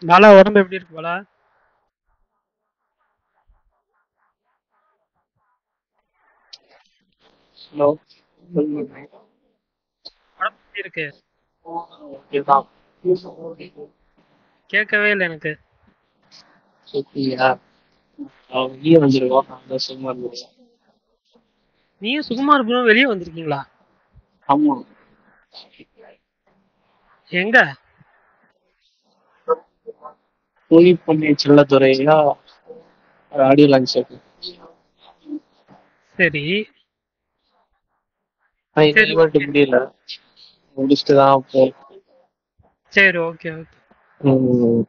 பாலா உடம்பு எப்படி இருக்கு பாலா? ஹலோ. உடம்பு எப்படி இருக்கு? இதுதான். கேட்கவே இல்லை எனக்கு. சரியா? வெளியே வந்துருவோம், அந்த சும்மா இருந்துச்சு. நீயும் சுகுமார் ப்ரோ வெளியே வந்திருக்கீங்களா? ஆமா. எங்க? பொன்னி செல்லத்துறையா ஆடியோ லான்ச் இருக்கு. சரி சரி இனிமேட்டு ஓகே. முடியல, முடிச்சுட்டு தான் போ. சரி ஓகே ஓகே. ம்.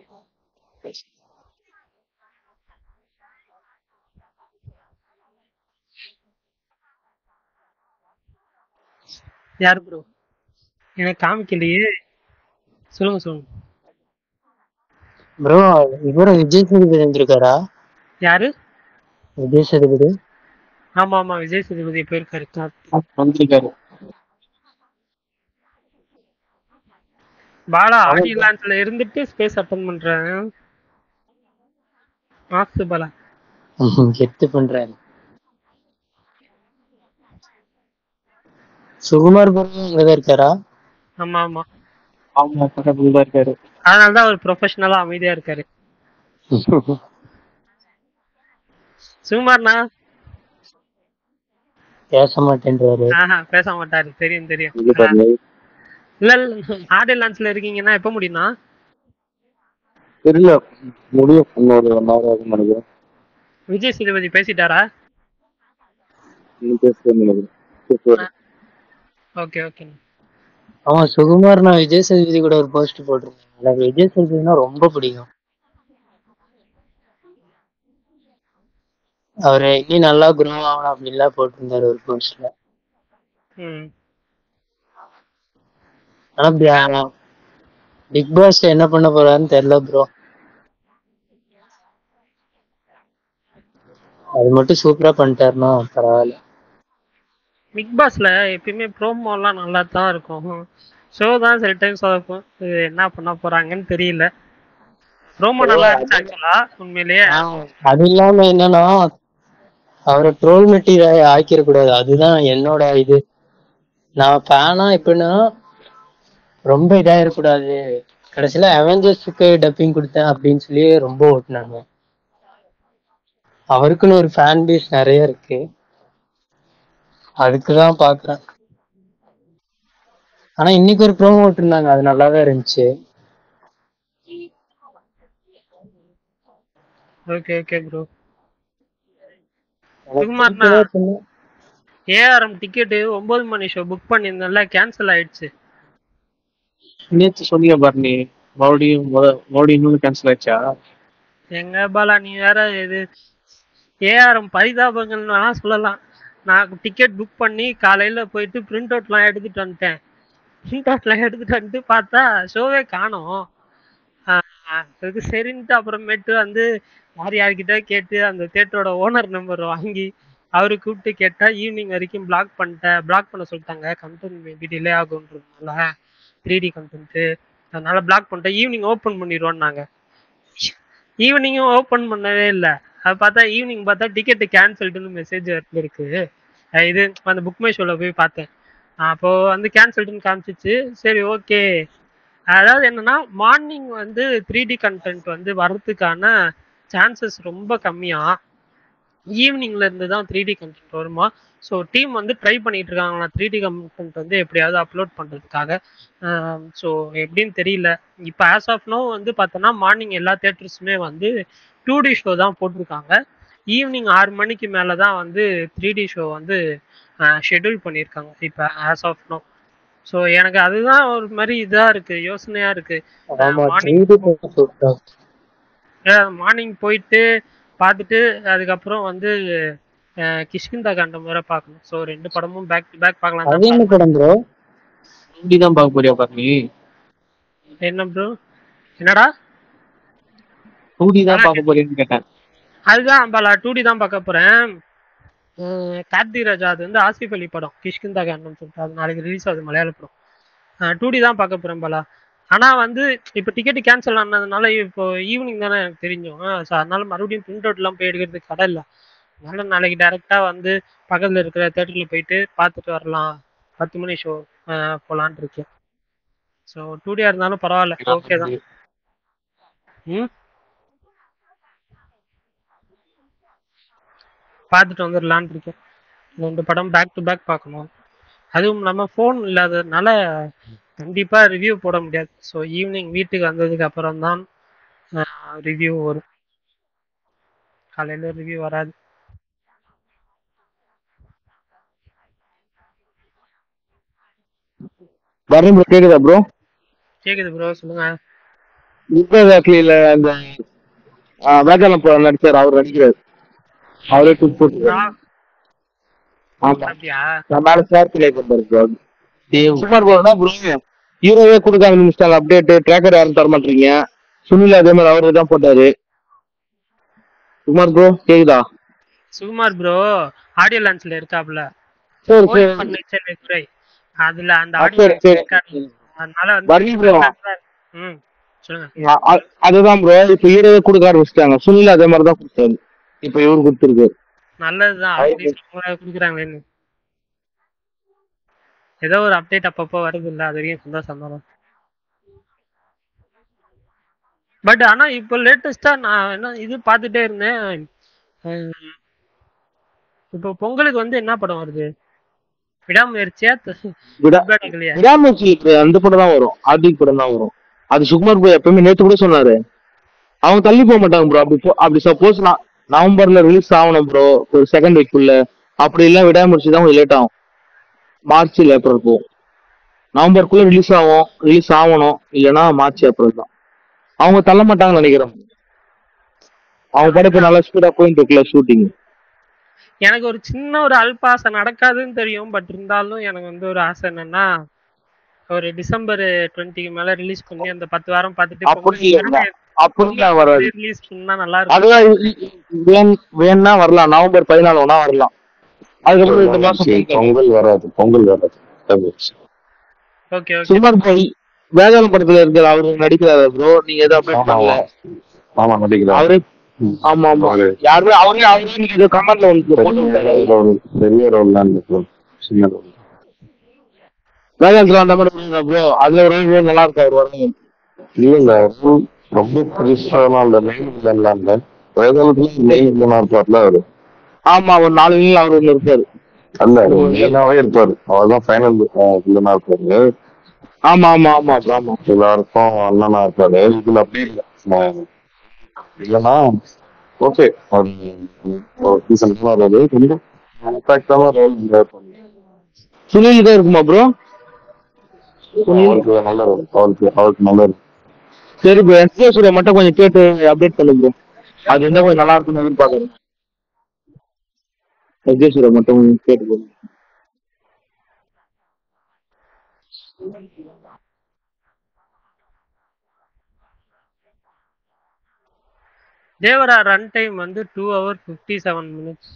யார் ப்ரோ? எனக்கு காமிக்கலையே. சொல்லுங்க சொல்லுங்க. ப்ரோ இவரு விஜய் சேதுபதி வந்திருக்காரா? யாரு? விஜய் சேதுபதி. ஆமா ஆமா, விஜய் சேதுபதி போயிருக்காரு. வந்திருக்காரு. பாலா ஆமா ஆடியோ லான்ச்ல இருந்துட்டு ஸ்பேஸ் அட்டன் பண்றேன். மாசு பாலா. கெத்து பண்றாரு. சுகுமார் ப்ரோ இங்கதான் இருக்காரா? ஆமா ஆமா, ஆமா, பக்கத்துல தான் இருக்காரு. அதனாலதான் அவர் ப்ரொஃபஷனலா அமைதியா இருக்காரு. சுகுமார்னா பேச மாட்டேன்றாரு. பேச மாட்டாரு, தெரியும் தெரியும். இங்க பாருங்க. இல்ல இல்ல, ஆடியோ லான்ச்ல இருக்கீங்கன்னா எப்ப முடியும்னா? தெரியல, முடியும் இன்னொரு 1 hour ஆகும் நினைக்கிறேன். விஜய் சேதுபதி பேசிட்டாரா? இன்னும் பேசுறேன்னு நினைக்கிறேன். பேசுவாரு. Okay okay. ஆமா சுகுமார், நான் விஜய் சேதுபதி கூட ஒரு போஸ்ட் போட்டிருந்தேன். எனக்கு விஜய் சேதுபதினா ரொம்ப பிடிக்கும். அவரு இனி நல்லா குரோ ஆகணும் அப்படின்லாம் போட்டிருந்தாரு ஒரு போஸ்ட்ல. ஆனா பிக் பாஸ் என்ன பண்ண போறாருன்னு தெரியல ப்ரோ. அது மட்டும் சூப்பரா பண்ணிட்டாருன்னா பரவாயில்ல. பிக் பாஸ்ல எப்பயுமே ப்ரோமோ எல்லாம் நல்லா தான் இருக்கும். ஷோ தான் சில டைம் சொதப்பும். இது என்ன பண்ண போறாங்கன்னு தெரியல. ப்ரோமோ நல்லா இருந்துச்சு ஆக்சுவலா, உண்மையிலேயே. அது இல்லாம என்னன்னா, அவரை ட்ரோல் மெட்டீரியல் ஆக்கிட கூடாது, அதுதான் என்னோட இது. நான் ஃபேனா எப்படின்னா ரொம்ப இதாயிடக்கூடாது. கடைசியில அவெஞ்சர்ஸுக்கு டப்பிங் கொடுத்தேன் அப்படின்னு சொல்லி ரொம்ப ஓட்டினாங்க. அவருக்குன்னு ஒரு ஃபேன் பேஸ் நிறைய இருக்கு, அதுக்குதான் பாக்குறேன். ஆனா இன்னைக்கு ஒரு ப்ரோமோ விட்டுருந்தாங்க, அது நல்லாதான் இருந்துச்சு. Okay okay bro. எனக்கு சுகுமார்னா, பிடிக்கவே சொன்னேன். ஏஆர்எம் டிக்கெட்டு 9 மணி ஷோ புக் பண்ணியிருந்தேன்ல, கேன்சல் ஆயிடுச்சு. நேற்று சொன்னீங்க பாரு, நீ மறுபடியும் இன்னொன்று கேன்சல் ஆயிடுச்சா? எங்க பாலா நீ வேற இது ஏஆர்எம் பரிதாபங்கள்னு வேணா சொல்லலாம். நான் டிக்கெட் புக் பண்ணி காலையில போயிட்டு பிரிண்ட் அவுட்லாம் எடுத்துட்டு வந்துட்டேன். பிரிண்ட் அவுட்லாம் எடுத்துட்டு வந்துட்டு பார்த்தா ஷோவே காணோம். அதுக்கு சரின்ட்டு அப்புறமேட்டு வந்து யார்கிட்ட கேட்டு அந்த தேட்டரோட ஓனர் நம்பர் வாங்கி அவரு கூப்பிட்டு கேட்டா ஈவினிங் வரைக்கும் பிளாக் பண்ண சொல்லிட்டாங்க. கண்டென்ட் மேபி டிலே ஆகுன்றதுனால 3D கண்டென்ட், அதனால பிளாக் பண்ணிட்டேன். ஈவினிங் ஓப்பன் பண்ணிடுவோம்னாங்க. ஈவினிங்கும் ஓப்பன் பண்ணவே இல்லை. அது பார்த்தா ஈவினிங் பார்த்தா டிக்கெட்டு கேன்சல்டுன்னு மெசேஜ் இருக்கு. இது அந்த புக் மை ஷோல போய் பார்த்தேன். அப்போ வந்து கேன்சல்டுன்னு காமிச்சிச்சு. சரி ஓகே. அதாவது என்னன்னா, மார்னிங் வந்து 3D கண்டென்ட் வந்து வர்றதுக்கான சான்சஸ் ரொம்ப கம்மியா, ஈவினிங்ல இருந்து தான் 3D கண்டென்ட் வருமா. ஸோ டீம் வந்து ட்ரை பண்ணிட்டு இருக்காங்களா 3D கண்டென்ட் வந்து எப்படியாவது அப்லோட் பண்றதுக்காக. ஸோ எப்படின்னு தெரியல. இப்போ ஆஸ் ஆஃப் நோ வந்து பார்த்தோன்னா மார்னிங் எல்லா தேட்டர்ஸுமே வந்து 2D ஷோ தான் போட்டிருக்காங்க. ஈவினிங் 6 மணிக்கு மேலே தான் வந்து 3D ஷோ வந்து ஷெட்யூல் பண்ணியிருக்காங்க இப்போ ஆஸ் ஆஃப் நோ. ஸோ எனக்கு அதுதான் ஒரு மாதிரி இதாக இருக்கு, யோசனையா இருக்கு. ஆமா, மார்னிங் 3D போட்டா சூப்பரா. மார்னிங் போயிட்டு பார்த்துட்டு அதுக்கப்புறம் வந்து கிஷ்கிந்தா காண்டம் வேற பார்க்கணும். ஸோ 2 படமும் பேக் டு பேக் பார்க்கலாம் அது தான் என்ன படம் ப்ரோ? தான் பார்க்க போறியா பாரு நீ? என்ன ப்ரோ? என்னடா 2D தான் பார்க்க போறியான்னு கேட்டேன். அதுதான் பாலா, 2D தான் பார்க்க போறேன். கார்த்திக் ராஜா அது வந்து ஆசிஃப் அலி படம் கிஷ்கிந்தா காண்டம் சொல்லிட்டு, அது நாளைக்கு ரிலீஸ் ஆகுது, மலையாள படம். 2D தான் பார்க்க போறேன் பாலா. ஆனா வந்து இப்போ டிக்கெட் கேன்சல் ஆனதுனால இப்போ ஈவினிங் தானே எனக்கு தெரிஞ்சோம். ஸோ அதனால மறுபடியும் பிரிண்ட் அவுட்லாம் போய் எடுக்கிறதுக்கு கடை இல்லை. அதனால நாளைக்கு டைரெக்டா வந்து பக்கத்துல இருக்கிற தேட்டர்ல போயிட்டு பார்த்துட்டு வரலாம். 10 மணி ஷோ போலான் இருக்கேன். ஸோ 2D இருந்தாலும் பரவாயில்ல, ஓகே தான். ம் பார்த்துட்டு வந்துடலான் இருக்கேன். 2 படம் பேக் டு பேக் பார்க்கணும். அதுவும் நம்ம ஃபோன் இல்லாததுனால கண்டிப்பா ரிவ்யூ போட முடியாது. ஸோ ஈவினிங் வீட்டுக்கு வந்ததுக்கு அப்புறம் தான் ரிவ்யூ வரும். காலையில ரிவ்யூ வராது. பரணி ப்ரோ கேக்குதா ப்ரோ? கேக்குது ப்ரோ, சொல்லுங்க. யுத்ததாக்கில அந்த வேதாளம் நடிச்சார், அவர் நடிக்கிறார். அவரே டூப் போட்டு. ஆமா, அப்படியா? நான் மேல ஷேர் பண்ணி பண்றாரு ப்ரோ. சுமார் ப்ரோனா ப்ரோ ஹீரோவே கொடுக்காம நிமிஷம் அப்டேட் ட்ராக்கர் யாரும் தர மாட்டீங்க. சுனில் அதே மாதிரி அவரு தான் போட்டாரு. சுமார் ப்ரோ கேக்குதா? சுகுமார் ப்ரோ ஆடியோ லான்ச்ல இருக்காப்ல. சரி போய் சரி பண்ணிச்சேன் எக்ஸ்ரே. அதுல அந்த சரி ஆடியோ சரி இருக்காது. அதனால பரணி ப்ரோ ம் சொல்லுங்க. அதுதான் ப்ரோ, இப்ப ஹீரோவே கொடுக்க ஆரம்பிச்சிட்டாங்க. சுனில் அதே மாதிரி தான் கொடுத்தாரு, இப்ப இவரு கொடுத்துருக்கு. நல்லதுதான், அப்படி குடுக்குறாங்களேன்னு. ஏதோ ஒரு அப்டேட் அப்பப்போ வருது இல்ல, அது வரைக்கும் சந்தோஷம் தானே. பட் ஆனா இப்போ லேட்டஸ்டா நான் என்ன இது பார்த்துட்டே இருந்தேன். இப்போ பொங்கலுக்கு வந்து என்ன படம் வருது? விடாமுயற்சியா இல்லையா? விடாமுயற்சி அந்த படம் தான் வரும், ஆதிக் படம் தான் வரும். அது சுகுமார் ப்ரோ எப்பவுமே நேற்று கூட சொன்னாரு, அவங்க தள்ளி போக மாட்டாங்க ப்ரோ. அப்படி சப்போஸ் நவம்பர்ல ரிலீஸ் ஆகணும் ப்ரோ, ஒரு செகண்ட் வீக்குள்ள. அப்படி இல்ல விடாமுயற்சி தான் கொஞ்சம் லேட் ஆகும். மார்ச் இல்ல ஏப்ரல் போகும். நவம்பருக்குள்ள ரிலீஸ் ஆகணும், இல்லைன்னா மார்ச் ஏப்ரல் தான். அவங்க தள்ள மாட்டாங்கன்னு நினைக்கிறேன். அவங்க படம் நல்லா ஸ்பீடா போயிட்டு இருக்குல்ல ஷூட்டிங். எனக்கு ஒரு சின்ன ஒரு அல்பாசை நடக்காதுன்னு தெரியும். பட் இருந்தாலும் எனக்கு வந்து ஒரு ஆசை என்னன்னா, ஒரு டிசம்பர் 20க்கு மேல ரிலீஸ் பண்ணி அந்த 10 வாரம் பார்த்துட்டு ரிலீஸ் பண்ணா நல்லா இருக்கும். அதுதான் வேணா வரலாம், நவம்பர் 14 வேணா வரலாம். அதுக்கப்புறம் இந்த மாசம் பொங்கல் வராது. Okay okay. சுமார் போய் வேதாளம் படத்துல இருக்கிற அவரு நடிக்கிறாரு ப்ரோ, நீங்க எதுவும் அப்டேட் பண்ணல? ஆமா நடிக்கிறாரு அவரு. ஆமா ஆமா, யாருமே அவரே நீங்க ஏதோ கமெண்ட்ல வந்து பெரிய ரோல் தான் இருக்கு, சின்ன ரோல். வேதாளத்துல அந்த மாதிரி ப்ரோ, அதுல ஒரு நல்லா இருக்கு அவர் வரணும். இல்ல ரொம்ப பெருசாலாம் இல்ல, மெயின் வில்லன்லாம் இல்ல. வேதாளத்துல மெயின் வில்லனா இருப்பார்ல அவரு. ஆமா, ஒரு 4 வில்லன் அவர் ஒண்ணு இருப்பாரு. அல்ல மெயினாவே இருப்பாரு, அவர்தான் ஃபைனல் வில்லனா இருப்பாரு. ஆமா ஆமா ஆமா ஆமா, எல்லாருக்கும் அண்ணனா இருப்பாரு. இதுல அப்படி இல்ல, இல்லன்னா ஓகே கொஞ்சம் சுனில் தான் இருக்குமா ப்ரோ? அவருக்கு நல்ல ரோல், அவருக்கு நல்ல ரோல். சரி ப்ரோ, எஸ்ஜே மட்டும் கொஞ்சம் கேட்டு அப்டேட் பண்ணு ப்ரோ. அது இருந்தா கொஞ்சம் நல்லா இருக்கும்னு எதிர்பார்க்கறேன். எஸ்ஜே மட்டும் கேட்டு போங்க. தேவரா ரன் டைம் வந்து 2 hours 57 minutes.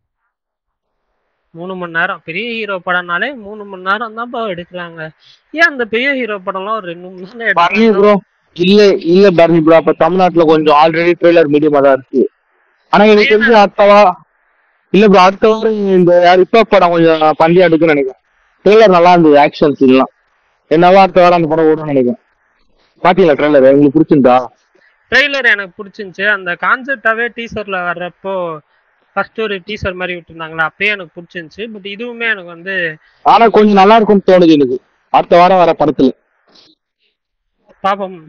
3 மணி நேரம். பெரிய ஹீரோ படம்னாலே 3 மணி நேரம் தான் எடுக்கிறாங்க. ஏன் அந்த பெரிய ஹீரோ படம்லாம் ஒரு 2 மணி நேரம் எடுக்கிறாங்க? இல்ல பரணி ப்ரோ, அப்ப தமிழ்நாட்டுல கொஞ்சம் ஆல்ரெடி ட்ரெய்லர் மீடியமா தான் இருக்கு. ஆனா எனக்கு தெரிஞ்சு அடுத்த வாரம் இந்த இப்ப படம் கொஞ்சம் பண்டியா எடுக்குன்னு நினைக்கிறேன். ட்ரெய்லர் நல்லா இருந்தது, ஆக்ஷன் சீன்லாம். என்னவா அடுத்த வாரம் அந்த படம் ஓடுன்னு நினைக்கிறேன். பாத்தீங்களா ட்ரெய்லர்? உங்களுக்கு பிடிச்சிருந்தா? ட்ரெய்லர் எனக்கு பிடிச்சிருந்துச்சு. அந்த கான்செப்டாவே டீசர்ல வர்றப்போ ஃபர்ஸ்ட் ஒரு டீசர் மாதிரி விட்டுருந்தாங்களா, அப்பயே எனக்கு பிடிச்சிருந்துச்சு. பட் இதுவுமே எனக்கு வந்து ஆனா கொஞ்சம் நல்லா இருக்கும்னு தோணுது எனக்கு அடுத்த வாரம் வர படத்துல. பாப்போம்.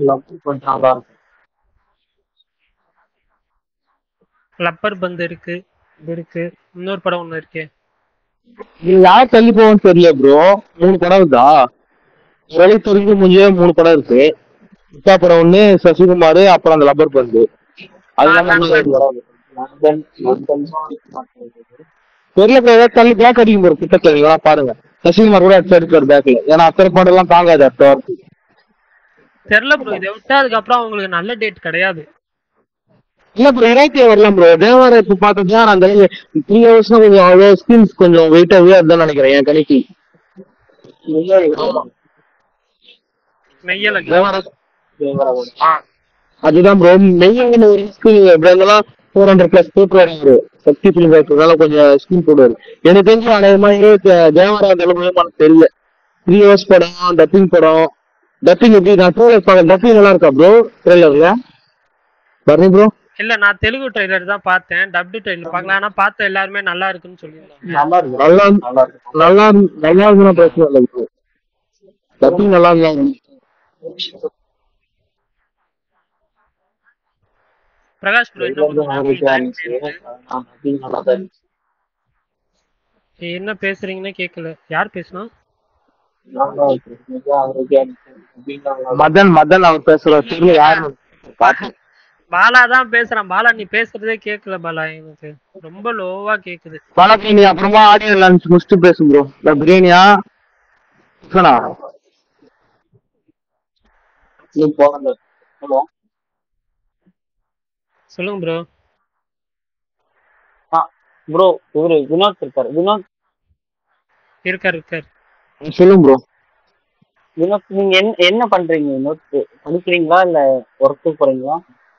லப்பர் பந்து இருக்கு, இன்னொரு படம் ஒண்ணு இருக்கு. யார் தள்ளி போவோம்னு தெரியல ப்ரோ. 3 படம் இருக்குதா? தெரிஞ்சு முடிஞ்சே 3 படம் இருக்கு. இப்பா படம் ஒண்ணு, சசிகுமார், அப்புறம் அந்த லப்பர் பந்து. தெரியல ப்ரோ, ஏதாவது தள்ளி பேக் அடிக்கும் ப்ரோ கிட்டத்துல, நீங்க பாருங்க. சசிகுமார் கூட எடுத்து பேக்ல, ஏன்னா அத்தனை படம் எல்லாம் தாங்காது அடுத்த வாரத்துக்கு. தெரியல ப்ரோ, இதை விட்டா அதுக்கப்புறம் அவங்களுக்கு நல்ல டேட் கிடையாது. இல்ல ப்ரோ, 27 வரலாம் ப்ரோ. தேவார இப்ப பாத்தா அந்த 3 hours கொஞ்சம் அவ்வளோ ஸ்கில்ஸ் கொஞ்சம் வெயிட்டாவே இருந்தான்னு நினைக்கிறேன் என் கணிக்கு. மெய்யலகு. அதுதான் ப்ரோ மெய்யங்கன்னு ஒரு ஸ்கூல் 400+ போட்டுருவாரு சக்தி பிலிம் இருக்கிறதுனால கொஞ்சம் ஸ்கீம் போடுவாரு. எனக்கு தெரிஞ்சு அநேகமா தேவரா தலைமுறை தெரியல. 3 hours படம், டப்பிங் படம். டப்பிங் எப்படி நான் ட்ரெய்லர் பார்க்க டப்பிங் நல்லா இருக்கா ப்ரோ ட்ரெய்லர்ல பரணி ப்ரோ? இல்ல நான் தெலுங்கு ட்ரெய்லர் தான் பார்த்தேன், டப்டு ட்ரெய்லர் பார்க்கல. ஆனா பார்த்த எல்லாருமே நல்லா இருக்குன்னு சொல்லியிருந்தாங்க. நல்லா இருக்குன்னா பிரச்சனை இல்லை ப்ரோ. டப்பிங் நல்லா இருந்தாங்க. பிரகாஷ் ப்ரோ என்ன பேசுறீங்கன்னு கேட்கல. யார் பேசுனா? மதன் அவர் பேசுறாரு தெரியல யாரு. பாலா தான் பேசுறான். பாலா நீ பேசுறதே கேட்கல பாலா, எனக்கு ரொம்ப லோவா கேக்குது. பாலா நீ அப்புறமா ஆடியோ லான்ச் முடிச்சுட்டு பேசு ப்ரோ. பிரியாணியா சொல்லுங்க ப்ரோ. ப்ரோ இவரு வினோத் இருக்காரு. வினோத் இருக்காரு. சொல்லுங்க ப்ரோ. வினோத் நீங்க என்ன பண்றீங்க? வினோத் படிக்கிறீங்களா இல்ல ஒர்க்கு போறீங்களா?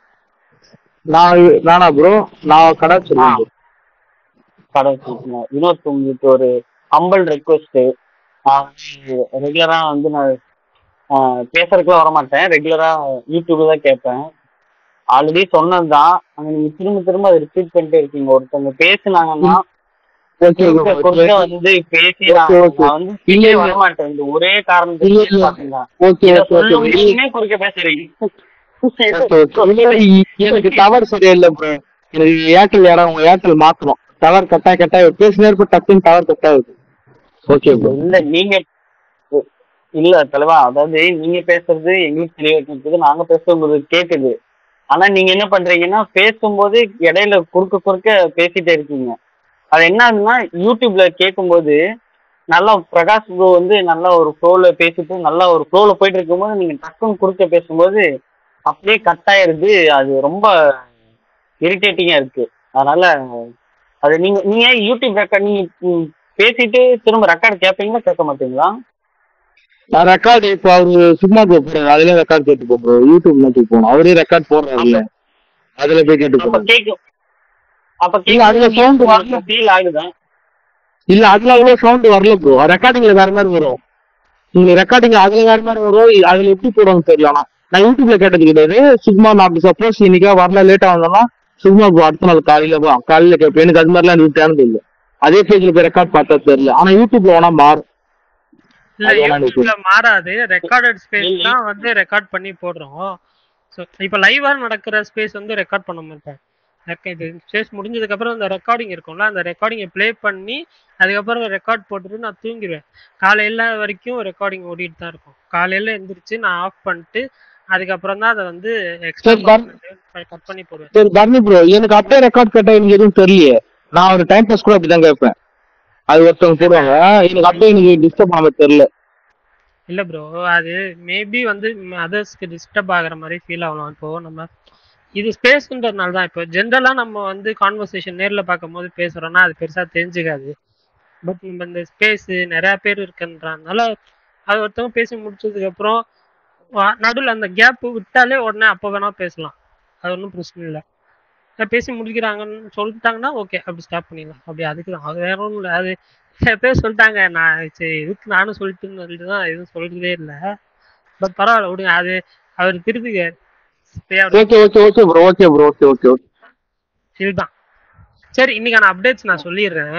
நானா ப்ரோ நான் கடை சொல்லுவேன். கடை வச்சிருக்கீங்க. வினோத் உங்களுக்கு ஒரு ஹம்பிள் ரெக்வஸ்ட். ரெகுலரா வந்து நான் பேசுறதுக்குலாம் வரமாட்டேன். ரெகுலரா யூடியூப்ல தான் கேட்பேன். ஆல்ரெடி சொன்னதுதான். நீங்க திரும்ப அதை ரிப்பீட் பண்ணிட்டே இருக்கீங்க. ஒருத்தவங்க பேசுனாங்கன்னா வந்து பேசி வரமாட்டேன். இந்த ஒரே காரணத்துக்கு குறுக்க பேசுறீங்க. எனக்கு டவர் சரியில்லை ப்ரோ. எனக்கு ஏர்டெல் இடம் ஏர்டெல் மாத்தணும். டவர் கட்டாய பேசினே இருப்ப டக்குன்னு டவர் கட் ஆகுது. Okay bro. இல்ல நீங்க இல்ல தலைவா, அதாவது நீங்க பேசுறது எங்களுக்கு தெளிவா கேக்குது, நாங்க பேசுறது உங்களுக்கு கேக்குது. ஆனா நீங்க என்ன பண்றீங்கன்னா பேசும்போது இடையில குறுக்க பேசிட்டே இருக்கீங்க. அது என்ன ஆகுதுன்னா யூடியூப்ல கேட்கும்போது நல்லா பிரகாஷ் ப்ரோ வந்து நல்லா ஒரு ஃப்ளோல பேசிட்டு நல்லா ஒரு ஃப்ளோல போயிட்டு இருக்கும்போது நீங்க டக்குன்னு குறுக்க பேசும்போது அப்படியே கட் ஆயிருது. அது ரொம்ப இரிட்டேட்டிங்கா இருக்கு. அதனால அது நீங்க யூடியூப் ரெக்கார்ட் நீங்க பேசிட்டு திரும்ப ரெக்கார்டு கேட்பீங்களா கேட்க மாட்டீங்களா? நான் ரெக்கார்டு இப்போ அவரு சும்மா போறாரு, அதுல ரெக்கார்ட் கேட்டு போறோம். யூடியூப் நோக்கி போகணும். அவரே ரெக்கார்ட் போடுறாருல்ல, அதுல போய் கேட்டு போறோம். அப்ப அதுல சவுண்ட் வரல ஃபீல் ஆகுதா? இல்ல அதுல அவ்வளவு சவுண்ட் வரல ப்ரோ. ரெக்கார்டிங்ல வேற மாதிரி வரும். உங்களுக்கு ரெக்கார்டிங் அதுல வேற மாதிரி வரும். அதுல எப்படி போடுவாங்க தெரியல. நான் யூடியூப்ல கேட்டது கிடையாது. சும்மா நான் அப்படி சப்போஸ் இன்னைக்கா வரல லேட்டா வந்தோம்னா சும்மா அடுத்த நாள் காலையில கேட்பேன். எனக்கு அது மாதிரிலாம் எனக்கு தேர்ந்தது இல்லை. அதே பேஜ்ல போய் ரெக்கார்ட் பார்த்தா தெரியல. ஆனா யூடியூப்ல வேணா மாறும். இல்ல யூடியூப்ல மாறாது. ரெக்கார்டட் ஸ்பேஸ் தான் வந்து ரெக்கார்ட் பண்ணி போடுறோம். இப்ப லைவா நடக்கிற ஸ்பேஸ் வந்து ரெக்கார்ட் பண்ண மாட்டேன். இது ஸ்பேஸ் முடிஞ்சதுக்கு அப்புறம் அந்த ரெக்கார்டிங் இருக்கும்ல, அந்த ரெக்கார்டிங்கை ப்ளே பண்ணி அதுக்கப்புறம் ரெக்கார்ட் போட்டுட்டு நான் தூங்கிடுவேன். காலையில வரைக்கும் ரெக்கார்டிங் ஓடிட்டு தான் இருக்கும். காலையில எந்திரிச்சு நான் ஆஃப் பண்ணிட்டு அதுக்கப்புறம் தான் அதை வந்து கட் பண்ணி போடுவேன். சரி பர்னி ப்ரோ, எனக்கு அப்படியே ரெக்கார்ட் கேட்டா எனக்கு எதுவும் தெரியலையே. நான் ஒரு டைம் பாஸ் கூட அப்படிதான் கேட்பேன். அது ஒருத்தவங்க போடுவாங்க. எனக்கு அப்படியே எனக்கு டிஸ்டர்ப் ஆகாம தெரியல. இல்ல ப்ரோ, அது மேபி வந்து அதர்ஸ்க்கு டிஸ்டர்ப் ஆகுற மாதிரி ஃபீல் ஆகலாம். இப்போ நம்ம இது ஸ்பேஸ்ன்றதுனால தான். இப்போ ஜென்ரலா நம்ம வந்து கான்வர்சேஷன் நேர்ல பார்க்கும் போது பேசுறோம்னா அது பெருசா தெரிஞ்சுக்காது. பட் நம்ம இந்த ஸ்பேஸ் நிறைய பேர் இருக்குன்றதுனால அது ஒருத்தவங்க பேசி முடிச்சதுக்கு அப்புறம் நடுவில் அந்த கேப் விட்டாலே உடனே அப்போ வேணா பேசலாம். அது ஒன்றும் பிரச்சனை இல்லை. பேசி முடிக்கிறாங்கன்னு சொல்லிட்டாங்கன்னா ஓகே அப்படி ஸ்டாப் பண்ணிடலாம். அப்படி அதுக்கு தான், அது வேற ஒன்றும் இல்லை. அது சில பேர் சொல்லிட்டாங்க, நான் சரி இதுக்கு நானும் சொல்லிட்டுன்னு சொல்லிட்டு தான் எதுவும் சொல்றதே இல்லை. பட் பரவாயில்ல விடுங்க, அது அவர் திருப்பிக்க இதுதான். சரி இன்னைக்கான அப்டேட்ஸ் நான் சொல்லிடுறேன்.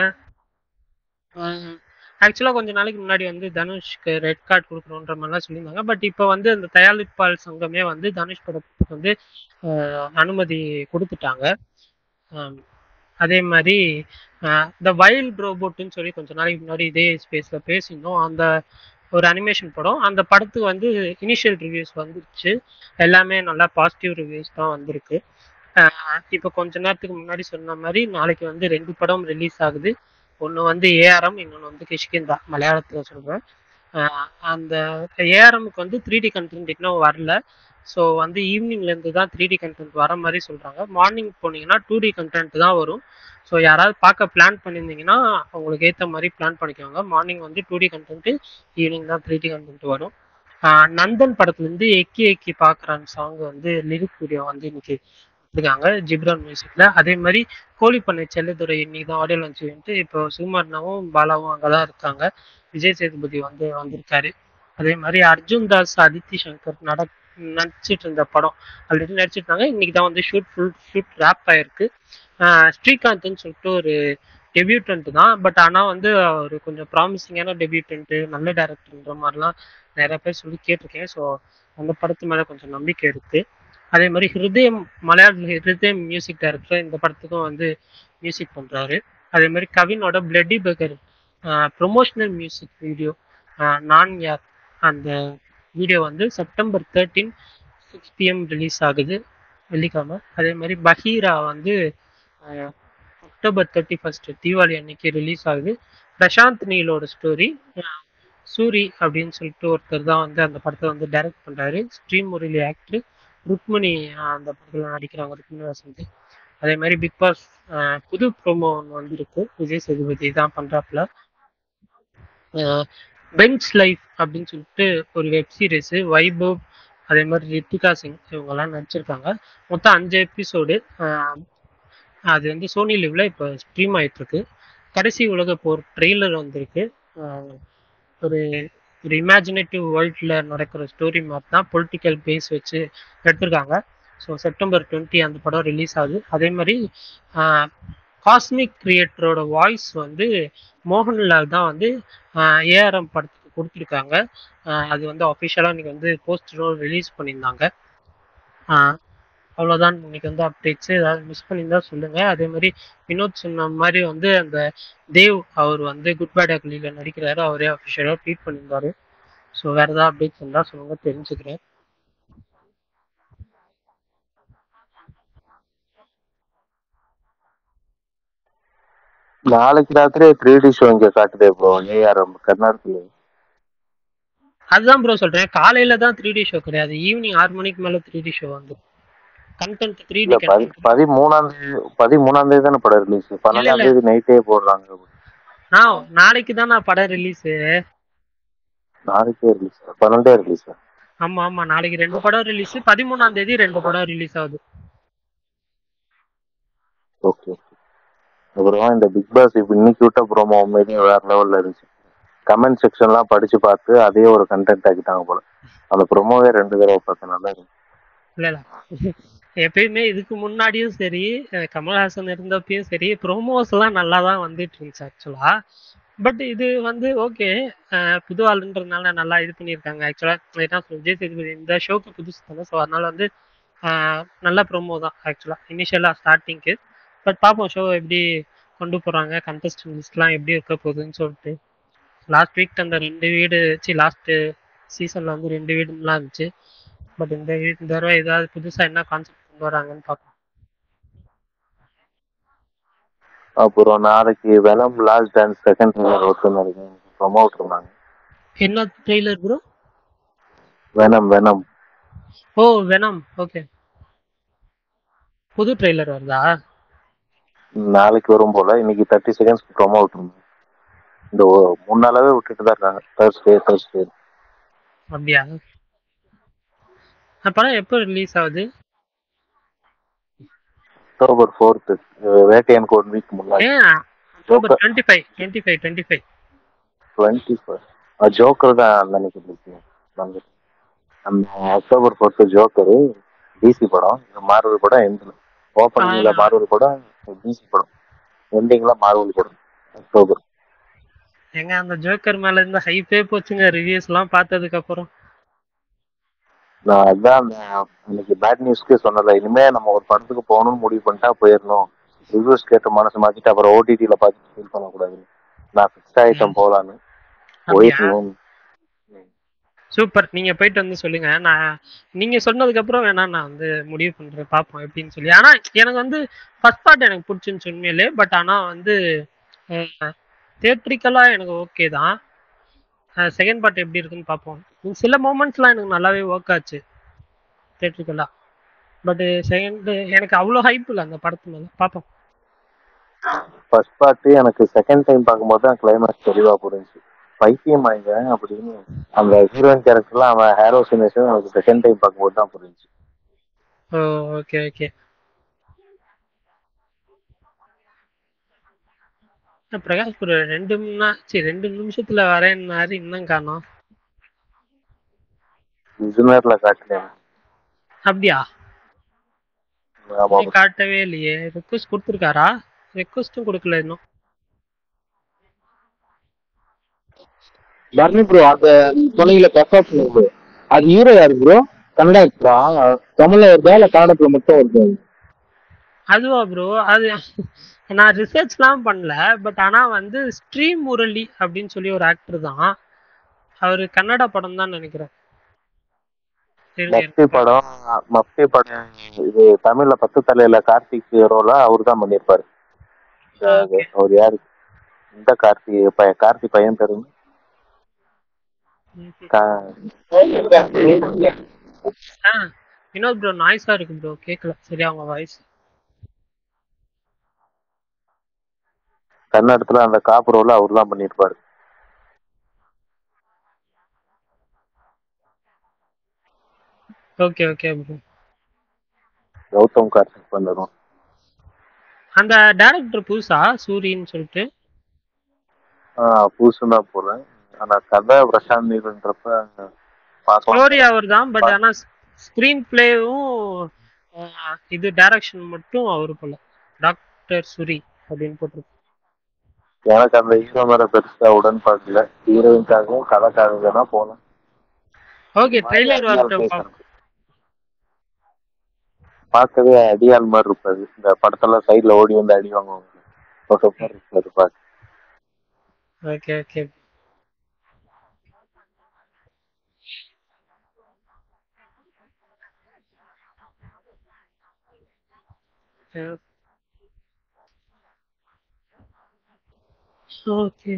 ஆக்சுவலா கொஞ்ச நாளைக்கு முன்னாடி வந்து தனுஷ்க்கு ரெட் கார்டு கொடுக்குறோன்ற மாதிரிலாம் சொல்லியிருந்தாங்க. பட் இப்போ வந்து அந்த தயாரிப்பாளர் சங்கமே வந்து தனுஷ் படத்துக்கு வந்து அனுமதி கொடுத்துட்டாங்க. அதே மாதிரி இந்த வைல்ட் ரோபோட்டுன்னு சொல்லி கொஞ்ச நாளைக்கு முன்னாடி இதே ஸ்பேஸ்ல பேசியிருந்தோம். அந்த ஒரு அனிமேஷன் படம். அந்த படத்துக்கு வந்து இனிஷியல் ரிவ்யூஸ் வந்துருச்சு. எல்லாமே நல்லா பாசிட்டிவ் ரிவ்யூஸ் தான் வந்திருக்கு. இப்போ கொஞ்ச நேரத்துக்கு முன்னாடி சொன்ன மாதிரி நாளைக்கு வந்து 2 படம் ரிலீஸ் ஆகுது. ஒன்று வந்து ஏஆர்எம், இன்னொன்று வந்து கிஷ்கிந்தா மலையாளத்தில் சொல்கிறேன். அந்த ஏஆர்எம்க்கு வந்து 3D கண்டென்ட் இன்னும் வரல. ஸோ வந்து ஈவினிங்லேருந்து தான் 3D கண்டென்ட் வர மாதிரி சொல்கிறாங்க. மார்னிங் போனீங்கன்னா 2D கண்டென்ட் தான் வரும். ஸோ யாராவது பார்க்க பிளான் பண்ணியிருந்தீங்கன்னா அவங்களுக்கு ஏற்ற மாதிரி பிளான் பண்ணிக்கோங்க. மார்னிங் வந்து 2D கண்டென்ட்டு, ஈவினிங் தான் 3D கண்டென்ட் வரும். நந்தன் படத்துல இருந்து எக்கி எக்கி பாக்குறான் சாங் வந்து லிரிக் வீடியோ வந்து இன்னைக்கு இருக்காங்க ஜிப்ரான் மியூசிக்ல. அதே மாதிரி கோழிப்பண்ணை செல்லதுரை இன்னைக்கு தான் ஆடியோ லான்ச் வந்துட்டு இப்போ சுகுமாரனாவும் பாலாவும் அங்கதான் இருக்காங்க. விஜய் சேதுபதி வந்து வந்திருக்காரு. அதே மாதிரி அர்ஜுன் தாஸ் அதித்தி சங்கர் நடிச்சிட்டு இருந்த படம் ஆல்ரெடி நடிச்சிருந்தாங்க. இன்னைக்கு தான் வந்து ஷூட் ரேப் ஆயிருக்கு. ஸ்ரீகாந்த்னு சொல்லிட்டு ஒரு டெபியூட்டன்ட் தான். பட் ஆனால் வந்து ஒரு கொஞ்சம் ப்ராமிசிங்கான டெபியூட்டன்ட், நல்ல டேரக்டர்ன்ற மாதிரிலாம் நிறைய பேர் சொல்லி கேட்டிருக்கேன். ஸோ அந்த படத்து மேலே கொஞ்சம் நம்பிக்கை இருக்கு. அதே மாதிரி ஹிருதயம் மியூசிக் டைரக்டர் இந்த படத்துக்கும் வந்து மியூசிக் பண்றாரு. அதே மாதிரி கவினோட bloody burger promotional music video நான் யார் அந்த வீடியோ வந்து செப்டம்பர் 13 6 PM ரிலீஸ் ஆகுது வெள்ளிக்கிழமை. அதே மாதிரி பஹீரா வந்து அக்டோபர் 31 தீபாவளி அன்னைக்கு ரிலீஸ் ஆகுது. பிரசாந்த் நீலோட ஸ்டோரி. சூரி அப்படின்னு சொல்லிட்டு ஒருத்தர் தான் வந்து அந்த படத்தை வந்து டைரக்ட் பண்றாரு. ஸ்ரீ முரளி ஆக்டர், ருக்மணி அந்த படத்துல நடிக்கிறாங்க, ருக்மணி வசந்த். அதே மாதிரி பிக் பாஸ் புது ப்ரோமோ ஒன்று வந்துருக்கு, விஜய் சேதுபதி தான் பண்றாப்புல. பெஞ்ச் லைஃப் அப்படின்னு சொல்லிட்டு ஒரு வெப் சீரிஸ், வைபவ் அதே மாதிரி ரித்திகா சிங் இவங்கெல்லாம் நடிச்சிருக்காங்க. மொத்தம் 5 எபிசோடு. அது வந்து சோனி லிவ்ல இப்போ ஸ்ட்ரீம் ஆயிட்டு இருக்கு. கடைசி உலக போர் ட்ரெய்லர் வந்திருக்கு. ஒரு ஒரு இமேஜினேட்டிவ் வேர்ல்டில் நடக்கிற ஸ்டோரி மாதிரி தான், பொலிட்டிக்கல் பேஸ் வச்சு எடுத்திருக்காங்க. ஸோ செப்டம்பர் 20 அந்த படம் ரிலீஸ் ஆகுது. அதே மாதிரி காஸ்மிக் கிரியேட்டரோட வாய்ஸ் வந்து மோகன்லால் தான் வந்து ஏஆர்எம் படத்துக்கு கொடுத்துருக்காங்க. அது வந்து அஃபிஷியலாக இன்னைக்கு வந்து போஸ்டரும் ரிலீஸ் பண்ணியிருந்தாங்க. அவ்வளோதான் இன்னைக்கு வந்து அப்டேட்ஸ். ஏதாவது மிஸ் பண்ணியிருந்தா சொல்லுங்க. அதே மாதிரி வினோத் சொன்ன மாதிரி வந்து அந்த தேவ் அவர் வந்து குட் பேட் அக்லியில நடிக்கிறாரு, அவரே அஃபிஷியலாக ட்வீட் பண்ணியிருந்தாரு. ஸோ வேற ஏதாவது அப்டேட்ஸ் இருந்தால் சொல்லுங்க, தெரிஞ்சுக்கிறேன். நாளைக்கு ராத்திரி 3D ஷோ இங்க காட்டுதே ப்ரோ, ஏஆர்எம் கர்நாடகத்துல. அதுதான் ப்ரோ சொல்றேன், காலையில தான் 3D ஷோ கிடையாது, ஈவினிங் 6 மணிக்கு மேல 3D ஷோ வந்து கண்டென்ட் 3D கண்டென்ட். 13ஆம் தேதி தானே படம் ரிலீஸ், 12ஆம் தேதி நைட்டே போடுறாங்க. நாளைக்கு தான் படம் ரிலீஸ். நாளைக்கே ரிலீஸ், 12 ரிலீஸ். ஆமா ஆமா, நாளைக்கு 2 படம் ரிலீஸ், 13ஆம் தேதி 2 படம் ரிலீஸ் ஆகுது. ஓகே. அப்புறம் இந்த பிக் பாஸ் இப்ப இன்னைக்கு விட்ட ப்ரோமோ உண்மையிலேயே வேற லெவல்ல இருந்துச்சு. கமெண்ட் செக்ஷன்லாம் படிச்சு பார்த்து அதே ஒரு கண்டென்ட் ஆக்கிட்டாங்க போல. அந்த ப்ரோமோவே 2 தடவை பார்த்தனால இல்ல எப்பயுமே இதுக்கு முன்னாடியும் சரி, கமல்ஹாசன் இருந்தப்பயும் சரி, ப்ரோமோஸ் எல்லாம் நல்லா தான் வந்துட்டு இருந்துச்சு ஆக்சுவலா. பட் இது வந்து ஓகே, புது ஆளுன்றதுனால நல்லா இது பண்ணியிருக்காங்க. ஆக்சுவலா விஜய் சேதுபதி இந்த ஷோக்கு புதுசு தானே, ஸோ அதனால வந்து நல்ல ப்ரோமோ தான் ஆக்சுவலா இனிஷியலா ஸ்டார்டிங்க்கு. பட் பார்ப்போம் ஷோ எப்படி கொண்டு போறாங்க, கண்டஸ்டன்ட் லிஸ்ட்லாம் எப்படி இருக்க போகுதுன்னு சொல்லிட்டு. லாஸ்ட் வீக் அந்த 2 வீடு லாஸ்ட் சீசன்ல வந்து 2 வீடுலாம் இருந்துச்சு. பட் இந்த தடவை ஏதாவது புதுசா என்ன கான்செப்ட் கொண்டு வராங்கன்னு பார்ப்போம். அப்புறம் நாளைக்கு venom last dance second trailer ஒருத்தர் ப்ரோமோட் இருந்தாங்க. என்ன trailer bro? Venom. Oh venom, okay. புது ட்ரெய்லர் வருதா? நாளைக்கு வரும் போல. இன்னைக்கு 30 செகண்ட்ஸ் ப்ரோமோ விட்டுருந்தாங்க. இந்த 3 நாளாவே விட்டுட்டு தான் இருக்காங்க, Thursday. அப்படியா? படம் எப்போ ரிலீஸ் ஆகுது? October 4th, Vettaiyan GOAT week முன்னாடி. அக்டோபர் 25 ஜோக்கர் தான் நினைக்கிறேன். அந்த அக்டோபர் 4th ஜோக்கரு டிசி படம், மார்வல் படம் எண்ட்ல. ஓப்பனிங்ல மார்வல் படம், டிசி படம் எண்டிங்ல மார்வல் படம் அக்டோபர். எங்க அந்த ஜோக்கர் மேல இருந்த ஹைப்பே போச்சுங்க ரிவ்யூஸ் எல்லாம் பார்த்ததுக்கு அப்புறம். நான் அதான் இன்னைக்கு பேட் நியூஸ்க்கு சொன்னல, இனிமே நம்ம ஒரு படத்துக்கு போகணும்னு முடிவு பண்ணிட்டா போயிடணும். ரிவ்யூஸ் கேட்டு மனசு மாத்திட்டு அப்புறம் ஓடிடியில பார்த்து ஃபீல் பண்ணக்கூடாது. நான் ஃபிக்ஸ் ஆயிட்டேன் போலான்னு. போயிட்டு சூப்பர், நீங்க போயிட்டு வந்து சொல்லுங்க. நீங்க சொன்னதுக்கு அப்புறம் வேணா நான் வந்து முடிவு பண்றேன், பார்ப்போம் எப்படின்னு சொல்லி. ஆனா எனக்கு வந்து ஃபர்ஸ்ட் பார்ட் எனக்கு பிடிச்சிருந்துச்சு உண்மையிலே. பட் ஆனா வந்து தியேட்ரிக்கலா எனக்கு ஓகே தான். செகண்ட் பார்ட் எப்படி இருக்குன்னு பார்ப்போம். சில மூமெண்ட்ஸ்லாம் எனக்கு நல்லாவே ஒர்க் ஆச்சு தியேட்ரிக்கலா. பட் செகண்ட் எனக்கு அவ்வளோ ஹைப் இல்லை அந்த படத்து மேல. பார்ப்போம். ஃபர்ஸ்ட் பார்ட் எனக்கு செகண்ட் டைம் பார்க்கும்போது தான் கிளைமேக்ஸ் தெளிவா புரிஞ்சு. பைத்தியம் ஆயிடுவேன் அப்படின்னு அந்த ஹீரோயின் கேரக்டர்லாம் அவன் ஹேரோசினேஷன் அவனுக்கு செகண்ட் டைம் பார்க்கும்போது தான் புரிஞ்சு. Oh okay okay. Prakash bro 2 நிமிஷத்துல வரேன்னாரு, இன்னும் காணோம். இன்ஜினியர்ல காட்டுறேன். அப்படியா? ஆமா காட்டவே இல்லையே. ரெக்வஸ்ட் கொடுத்துருக்காரா? ரெக்வஸ்டும் கொடுக்கல இன்னும். பர்னி ப்ரோ அந்த சொன்னீங்கல்ல பெர்ஃபார்ம் ப்ரோ, அது ஹீரோ யாரு ப்ரோ? கன்னடா ஆக்டரா? தமிழ்ல வருதா இல்ல கன்னடத்துல மட்டும் வருது? அதுவா ப்ரோ? அது நான் ரிசர்ச்லாம் பண்ணல. பட் ஆனா வந்து ஸ்ரீ முரளி அப்படின்னு சொல்லி ஒரு ஆக்டர் தான். அவரு கன்னட படம் தான் நினைக்கிறேன். மப்தி படம் இது தமிழ்ல 10 தலையில கார்த்திக் ரோல அவரு தான் பண்ணிருப்பாரு. அவர் யாரு? இந்த கார்த்தி பையன் தெரியும். வினோத் ப்ரோ நாய்ஸா இருக்கு ப்ரோ, கேட்கல சரியா உங்க வாய்ஸ். கன்னடத்துல அந்த காப்பு ரோல அவர் தான் பண்ணிருப்பாரு. Okay okay bro. Gautham Karthik பண்ணதும். அந்த டைரக்டர் புதுசா சூரின்னு சொல்லிட்டு? புதுசுதான் போறேன். ஆனா கதை பிரசாந்த் நீல்ன்றப்ப ஸ்டோரி அவர் தான். பட் ஆனா ஸ்கிரீன் பிளேவும் இது டைரக்ஷன் மட்டும் அவரு போல. டாக்டர் சூரி அப்படின்னு போட்டிருக்கு. எனக்கு அந்த ஹீரோ மேல பெருசா உடன்பாடு இல்ல. ஹீரோயின்காகவும் கதைக்காக தான் போலாம். ஓகே ட்ரெய்லர் வரட்டும். பார்க்கவே அடியால் மாதிரி இருப்பாரு. இந்த படத்துல சைட்ல ஓடி வந்து அடி வாங்குவாங்க. Okay okay. ஓகே.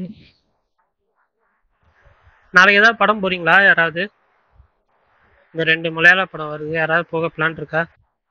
நாளைக்கு ஏதாவது படம் போறீங்களா யாராவது? இந்த 2 மலையாள படம் வருது, யாராவது போக பிளான் இருக்கா?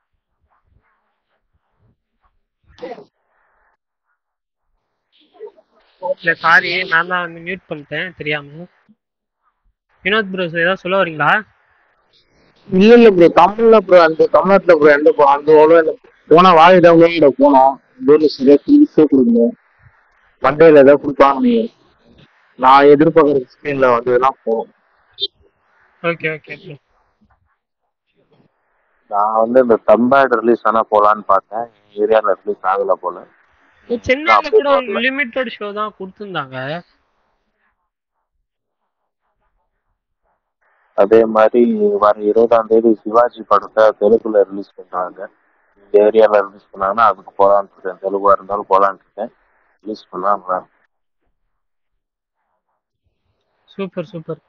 இல்ல சாரி, நான் தான் வந்து மியூட் பண்ணிட்டேன் தெரியாம. வினோத் ப்ரோ ஏதாவது சொல்ல வரீங்களா? இல்ல இல்ல ப்ரோ, தமிழ்ல ப்ரோ அந்த தமிழ்நாட்டுல ப்ரோ எந்த அந்த போனா வாழையிட போனோம். கொடுக்கணும் மண்டேல ஏதாவது கொடுப்பாங்க. நான் எதிர்பார்க்குற ஸ்கிரீன்ல வந்து எல்லாம் போகும். Okay okay. நான் வந்து இந்த தம்பாய்டு ரிலீஸ் ஆனா போலான்னு பார்த்தேன். ஏரியால ரிலீஸ் ஆகல போல. சென்னையில கூட லிமிட்டட் ஷோ தான் கொடுத்துருந்தாங்க. அதே மாதிரி வர 20ஆம் தேதி சிவாஜி படத்தை தெலுங்குல ரிலீஸ் பண்றாங்க. இந்த ஏரியால ரிலீஸ் பண்ணாங்கன்னா அதுக்கு போலான்னு இருக்கேன். தெலுங்கா இருந்தாலும் போலான்னு இருக்கேன். ரிலீஸ் பண்ணா சூப்பர் சூப்பர்.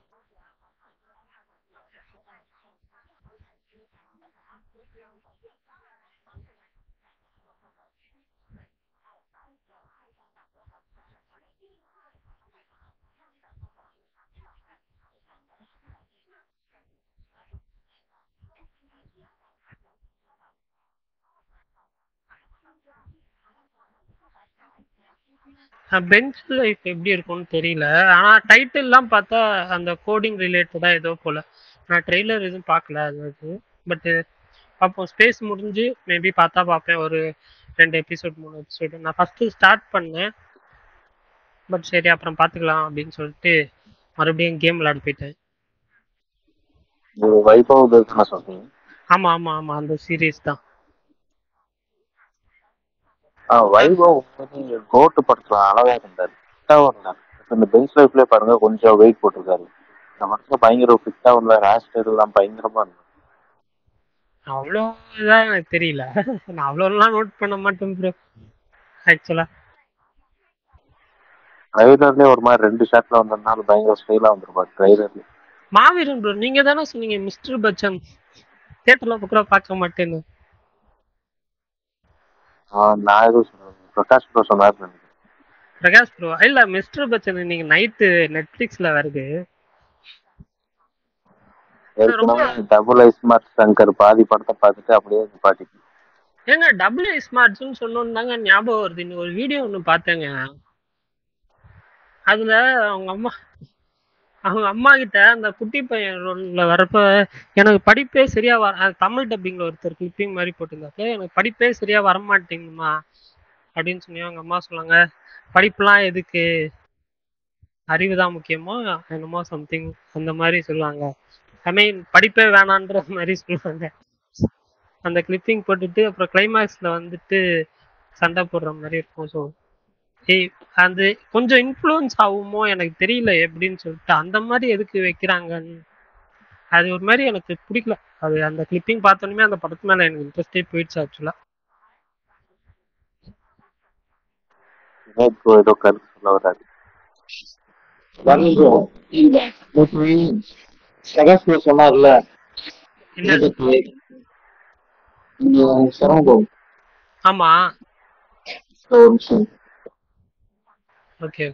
பெஞ்ச் லைஃப் எப்படி இருக்கும்னு தெரியல. ஆனா டைட்டில்லாம் பார்த்தா அந்த கோடிங் ரிலேட்டடா ஏதோ போல. நான் ட்ரெய்லர் எதுவும் பார்க்கல அது. பட் பார்ப்போம். ஸ்பேஸ் முடிஞ்சு மேபி பார்த்தா பார்ப்பேன். ஒரு 2 எபிசோட் 3 எபிசோடு. நான் ஃபர்ஸ்ட் ஸ்டார்ட் பண்ணேன். பட் சரி அப்புறம் பார்த்துக்கலாம் அப்படின்னு சொல்லிட்டு மறுபடியும் கேம் விளையாட போயிட்டேன். ஆமா ஆமா ஆமா அந்த சீரீஸ் தான். வைபவ் கோட்டு படத்துல அழகா இருந்தாரு. இந்த பெஞ்ச் லைஃப்ல பாருங்க கொஞ்சம் வெயிட் போட்டிருக்காரு. இந்த படத்துல பயங்கர ஃபிட்டா உள்ள ஹேர் ஸ்டைல் எல்லாம் பயங்கரமா இருந்தது. அவ்வளோதான் எனக்கு தெரியல. நான் அவ்வளோலாம் நோட் பண்ண மாட்டேன் ப்ரோ ஆக்சுவலா. ட்ரைலர்லயே ஒரு மாதிரி 2 ஷாட்ல வந்ததுனால பயங்கர ஸ்டைலா வந்திருப்பாரு ட்ரைலர்ல. மாவீரன் ப்ரோ நீங்க தானே சொன்னீங்க மிஸ்டர் பச்சன் தியேட்டர்ல கூட பார்க்க மாட்டேன்னு. நான் எதுவும் சொல்றேன், பிரகாஷ் ப்ரோ சொன்னாரு. பிரகாஷ் ப்ரோ இல்ல மிஸ்டர் பச்சன் இன்னைக்கு நைட்டு நெட்ஃபிளிக்ஸ்ல வருது. டபுள் ஐ ஸ்மார்ட் சங்கர் பாதி படத்தை பார்த்துட்டு அப்படியே பாட்டி. ஏங்க டபுள் ஐ ஸ்மார்ட்ஸ்னு சொன்னோன்னு தாங்க ஞாபகம் வருது. இன்னும் ஒரு வீடியோ ஒன்று பார்த்தேங்க. அதுல அவங்க அம்மா அவங்க அம்மா கிட்ட அந்த குட்டி பையன் ரோல்ல வரப்ப எனக்கு படிப்பே சரியா தமிழ் டப்பிங்ல ஒருத்தர் கிளிப்பிங் மாதிரி போட்டிருந்தாப்ப எனக்கு படிப்பே சரியா வரமாட்டேங்குதுமா அப்படின்னு சொல்லி அவங்க அம்மா சொன்னாங்க. படிப்புலாம் எதுக்கு, அறிவுதான் முக்கியமோ என்னமோ சம்திங் அந்த மாதிரி சொல்லுவாங்க. ஐ மீன் படிப்பே வேணான்ற மாதிரி சொல்லுவாங்க. அந்த கிளிப்பிங் போட்டுட்டு அப்புறம் கிளைமேக்ஸ்ல வந்துட்டு சண்டை போடுற மாதிரி இருக்கும். ஸோ அது கொஞ்சம் இன்ஃப்ளூயன்ஸ் ஆகுமோ எனக்கு தெரியல எப்படின்னு சொல்லிட்டு அந்த மாதிரி எதுக்கு வைக்கிறாங்கன்னு அது ஒரு மாதிரி எனக்கு பிடிக்கல. அது அந்த கிளிப்பிங் பார்த்தோன்னே அந்த படத்து மேல எனக்கு இன்ட்ரெஸ்டே போயிடுச்சு ஆக்சுவலா. ஏதோ கருத்து சொல்ல வராது. சொன்னார்ல ஆமா ஓகே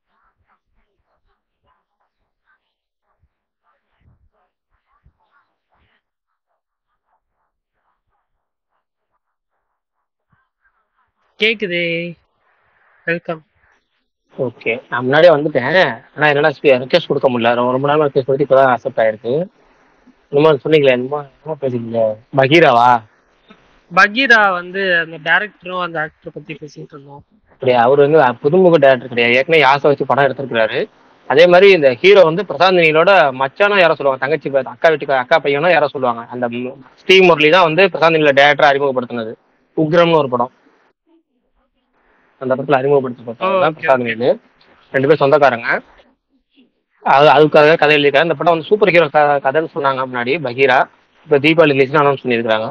கேக்குது. வெல்கம். ஓகே, நான் முன்னாடியே வந்துட்டேன். ஆனா என்னடா ரெக்வஸ்ட் கொடுக்க முடியல, ரொம்ப நாள் ரெக்வஸ்ட் கொடுத்து இப்பதான் அக்செப்ட் ஆயிருக்கு. என்னமோ சொன்னீங்களே, என்னமோ பேசிக்கல, பகீராவா? பகீரா வந்து அந்த டைரக்டரும் அந்த ஆக்டரை பத்தி பேசிட்டு இருந்தோம். அப்படியா? அவர் வந்து புதுமுக டைரக்டர் கிடையாது, ஏற்கனவே யாசை வச்சு படம் எடுத்திருக்கிறாரு. அதே மாதிரி இந்த ஹீரோ வந்து பிரசாந்த் நீலோட மச்சானோ யாரோ சொல்லுவாங்க, தங்கச்சி அக்கா வீட்டுக்கு அக்கா பையனோ யாரோ சொல்லுவாங்க. அந்த ஸ்டீவ் முரளி தான் வந்து பிரசாந்த் நீல டைரக்டரா அறிமுகப்படுத்தினது. உக்ரம்னு ஒரு படம், அந்த படத்துல அறிமுகப்படுத்தி பிரசாந்த் நீல். 2 பேரும் சொந்தக்காரங்க. அதுக்காக கதை எழுதியிருக்காரு. இந்த படம் வந்து சூப்பர் ஹீரோ கதைன்னு சொன்னாங்க முன்னாடி, பகீரா. இப்ப தீபாவளி ரிலீஸ்னு அனௌன்ஸ் பண்ணியிருக்காங்க.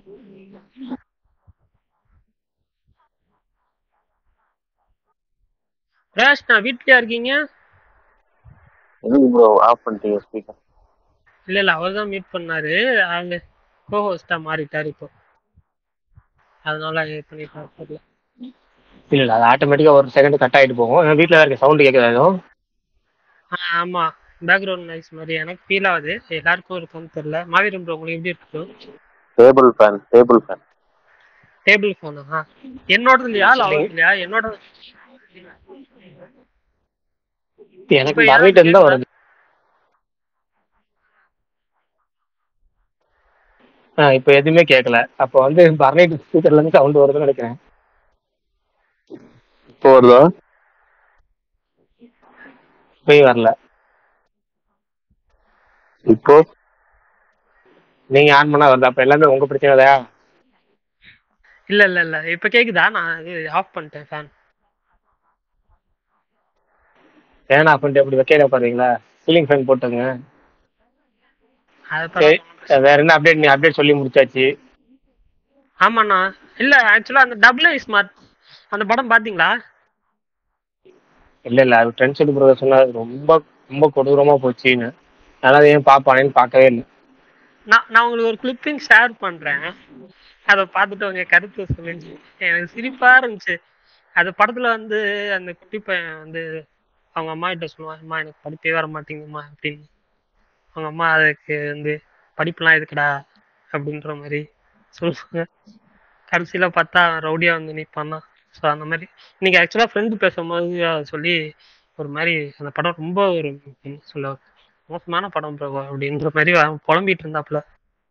ராஷ், நான் வீட்லயா இருக்கீங்க? ஆஃப் பண்ணிட்டீங்க ஸ்பீக்கர்? இல்ல அவர் தான் மீட் பண்ணாரு, அவங்க கோஹோஸ்டா மாறிட்டாரு இப்போ, அதனால பண்ணிட்டாரு. இல்ல அது ஆட்டோமேட்டிக்கா ஒரு செகண்ட் கட் ஆயிட்டு போகும். வீட்டுல இருக்க சவுண்ட் கேட்குது எதுவும்? ஆமா, பேக்ரவுண்ட் நாய்ஸ் மாதிரி எனக்கு ஃபீல் ஆகுது. எல்லாருக்கும் இருக்கும்னு தெரியல. மாவீரன் ப்ரோ உங்களுக்கு எப்படி இருக்கு? டேபிள் ஃபேன் டேபிள் ஃபேனா? என்னோடது இல்லையா இல்லையா? என்னோட எனக்கு பர்மிட் இருந்தா வருது. இப்ப எதுவுமே கேட்கல. அப்ப வந்து பர்மிட் ஸ்பீக்கர்ல இருந்து சவுண்ட் வருதுன்னு நினைக்கிறேன். இப்போ வருதா? போய் வரல. இப்போ நீங்க ஆன் பண்ணா வருது. அப்ப எல்லாமே உங்க பிரச்சனையா? இல்ல இல்ல இல்ல இப்ப கேக்குதா? நான் ஆஃப் பண்ணிட்டேன் ஃபேன். ஃபேன் ஆஃப் பண்ணிட்டு அப்படி வைக்க பாருங்களா, சீலிங் ஃபேன் போட்டுங்க. வேற என்ன அப்டேட்? நீ அப்டேட் சொல்லி முடிச்சாச்சு. ஆமாண்ணா. இல்ல ஆக்சுவலா அந்த டபுள் ஐ ஸ்மார்ட் அந்த படம் பாத்தீங்களா? இல்ல அது ட்ரெண்ட் செட் ப்ரோ சொன்னாரு, ரொம்ப ரொம்ப கொடூரமா போச்சுன்னு. அதனால ஏன் பாப்பானேன்னு பார்க்கவே இல்லை. நான் உங்களுக்கு ஒரு கிளிப்பிங் ஷேர் பண்றேன், அதை பார்த்துட்டு உங்க கருத்து சொல்லுங்க. எனக்கு சிரிப்பா இருந்துச்சு. அது படத்துல வந்து அந்த குட்டி பையன் வந்து அவங்க அம்மா கிட்ட சொல்லுவான், அம்மா எனக்கு படிப்பே வர மாட்டேங்குதுமா அப்படின்னு. அவங்க அம்மா அதுக்கு வந்து படிப்புலாம் எதுக்குடா அப்படின்ற மாதிரி சொல்லுவாங்க. கடைசியில பார்த்தா ரவுடியா வந்து நிற்பான்னா. ஸோ அந்த மாதிரி இன்னைக்கு ஆக்சுவலா ஃப்ரெண்டு பேசும்போது சொல்லி ஒரு மாதிரி அந்த படம் ரொம்ப ஒரு சொல்ல மோசமான படம் ப்ரோ அப்படின்ற மாதிரி புலம்பிட்டு இருந்தாப்புல.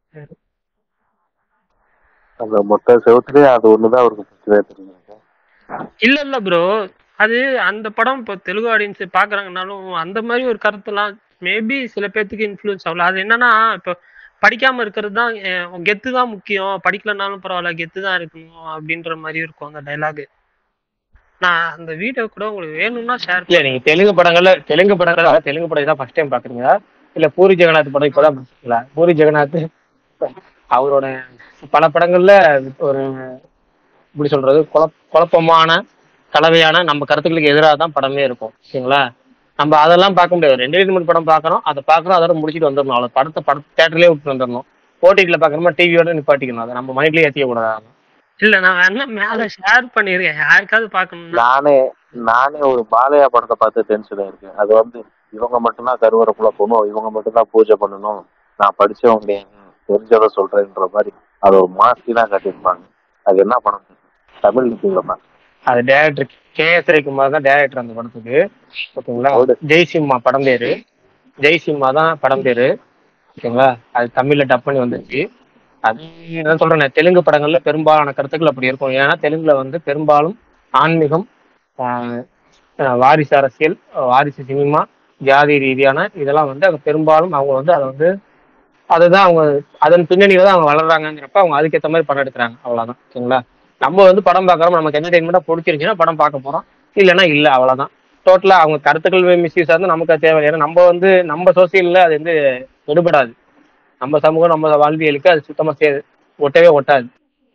அந்த மொத்த செவத்துலயே அது ஒண்ணுதான் அவருக்கு பிடிச்சதே தெரியும். இல்ல இல்ல ப்ரோ, அது அந்த படம் இப்போ தெலுங்கு ஆடியன்ஸ் பாக்குறாங்கனாலும் அந்த மாதிரி ஒரு கருத்துலாம் மேபி சில பேர்த்துக்கு இன்ஃப்ளூயன்ஸ் ஆகல. அது என்னன்னா, இப்போ படிக்காம இருக்கிறது தான் கெத்து தான் முக்கியம், படிக்கலனாலும் பரவாயில்ல கெத்து தான் இருக்கணும் அப்படின்ற மாதிரி இருக்கும் அந்த டைலாக். நான் அந்த வீடியோ கூட உங்களுக்கு வேணும்னா ஷேர் இல்ல. நீங்க தெலுங்கு படங்கள் தெலுங்கு படம் தான் ஃபர்ஸ்ட் டைம் பாக்குறீங்களா, இல்ல பூரி ஜெகநாத் படம் இப்பதான் பாத்தீங்களா? பூரி ஜெகநாத் அவரோட பல படங்கள்ல ஒரு இப்படி சொல்றது குழப்பமான கலவையான நம்ம கருத்துக்களுக்கு எதிராக தான் படமே இருக்கும். ஓகேங்களா? நம்ம அதெல்லாம் பார்க்க முடியாது. என்டர்டைன்மெண்ட் படம் பார்க்கணும், அதை பார்க்கணும், அதோட முடிச்சுட்டு வந்துடணும். அவ்வளோ படத்தை தேட்டர்லயே விட்டு வந்துடணும். ஓடிடியில் பார்க்கணுமா டிவியோட நிப்பாட்டிக்கணும். அதை நம்ம மைண்ட்லயே ஏற்றிக்க கூடாது. இல்ல நான் என்ன மேல ஷேர் பண்ணிருக்கேன், யாருக்காவது பார்க்கணும். நானே ஒரு பாலையா படத்தை பார்த்து டென்ஷன் ஆயிருக்கேன். அது வந்து இவங்க மட்டும்தான் கருவறைக்குள்ள போகணும், இவங்க மட்டும்தான் பூஜை பண்ணணும், நான் படிச்சவங்க தெரிஞ்சதை சொல்றேன்ற மாதிரி அதை ஒரு மாசி தான் கட்டியிருப்பாங்க. அது என்ன படம்? தமிழ் இருக்குல்லமா? அது டேரக்டர் கேஎஸ் ரவிக்குமார் தான் டேரக்டர் அந்த படத்துக்கு. ஓகேங்களா. ஜெய்சிம்மா படம் பேரு, ஜெய்சிம்மா தான் படம் பேரு. ஓகேங்களா. அது தமிழ்ல டப் பண்ணி வந்துச்சு. அது என்ன சொல்றேன், தெலுங்கு படங்கள்ல பெரும்பாலான கருத்துக்கள் அப்படி இருக்கும். ஏன்னா தெலுங்குல வந்து பெரும்பாலும் ஆன்மீகம், வாரிசு அரசியல், வாரிசு சினிமா, ஜாதி ரீதியான இதெல்லாம் வந்து அது பெரும்பாலும் அவங்க வந்து அதை வந்து அதுதான் அவங்க அதன் பின்னணியில தான் அவங்க வளர்றாங்கிறப்ப அவங்க அதுக்கேற்ற மாதிரி படம் எடுக்கிறாங்க. அவ்வளவுதான். ஓகேங்களா. நம்ம வந்து படம் பார்க்குறோம், நமக்கு என்டர்டைன்மெண்டா பிடிச்சிருச்சுன்னா படம் பார்க்க போறோம், இல்லைன்னா இல்லை, அவ்வளவுதான். டோட்டலா அவங்க கருத்துக்கள் மிஸ்யூஸா இருந்தால் நமக்கு அது தேவை. ஏன்னா நம்ம வந்து நம்ம சோசியல்ல அது வந்து எடுபடாது. நம்ம சமூகம் நம்ம வாழ்வியலுக்கு அது சுத்தமா ஒட்டவே ஒட்டாது.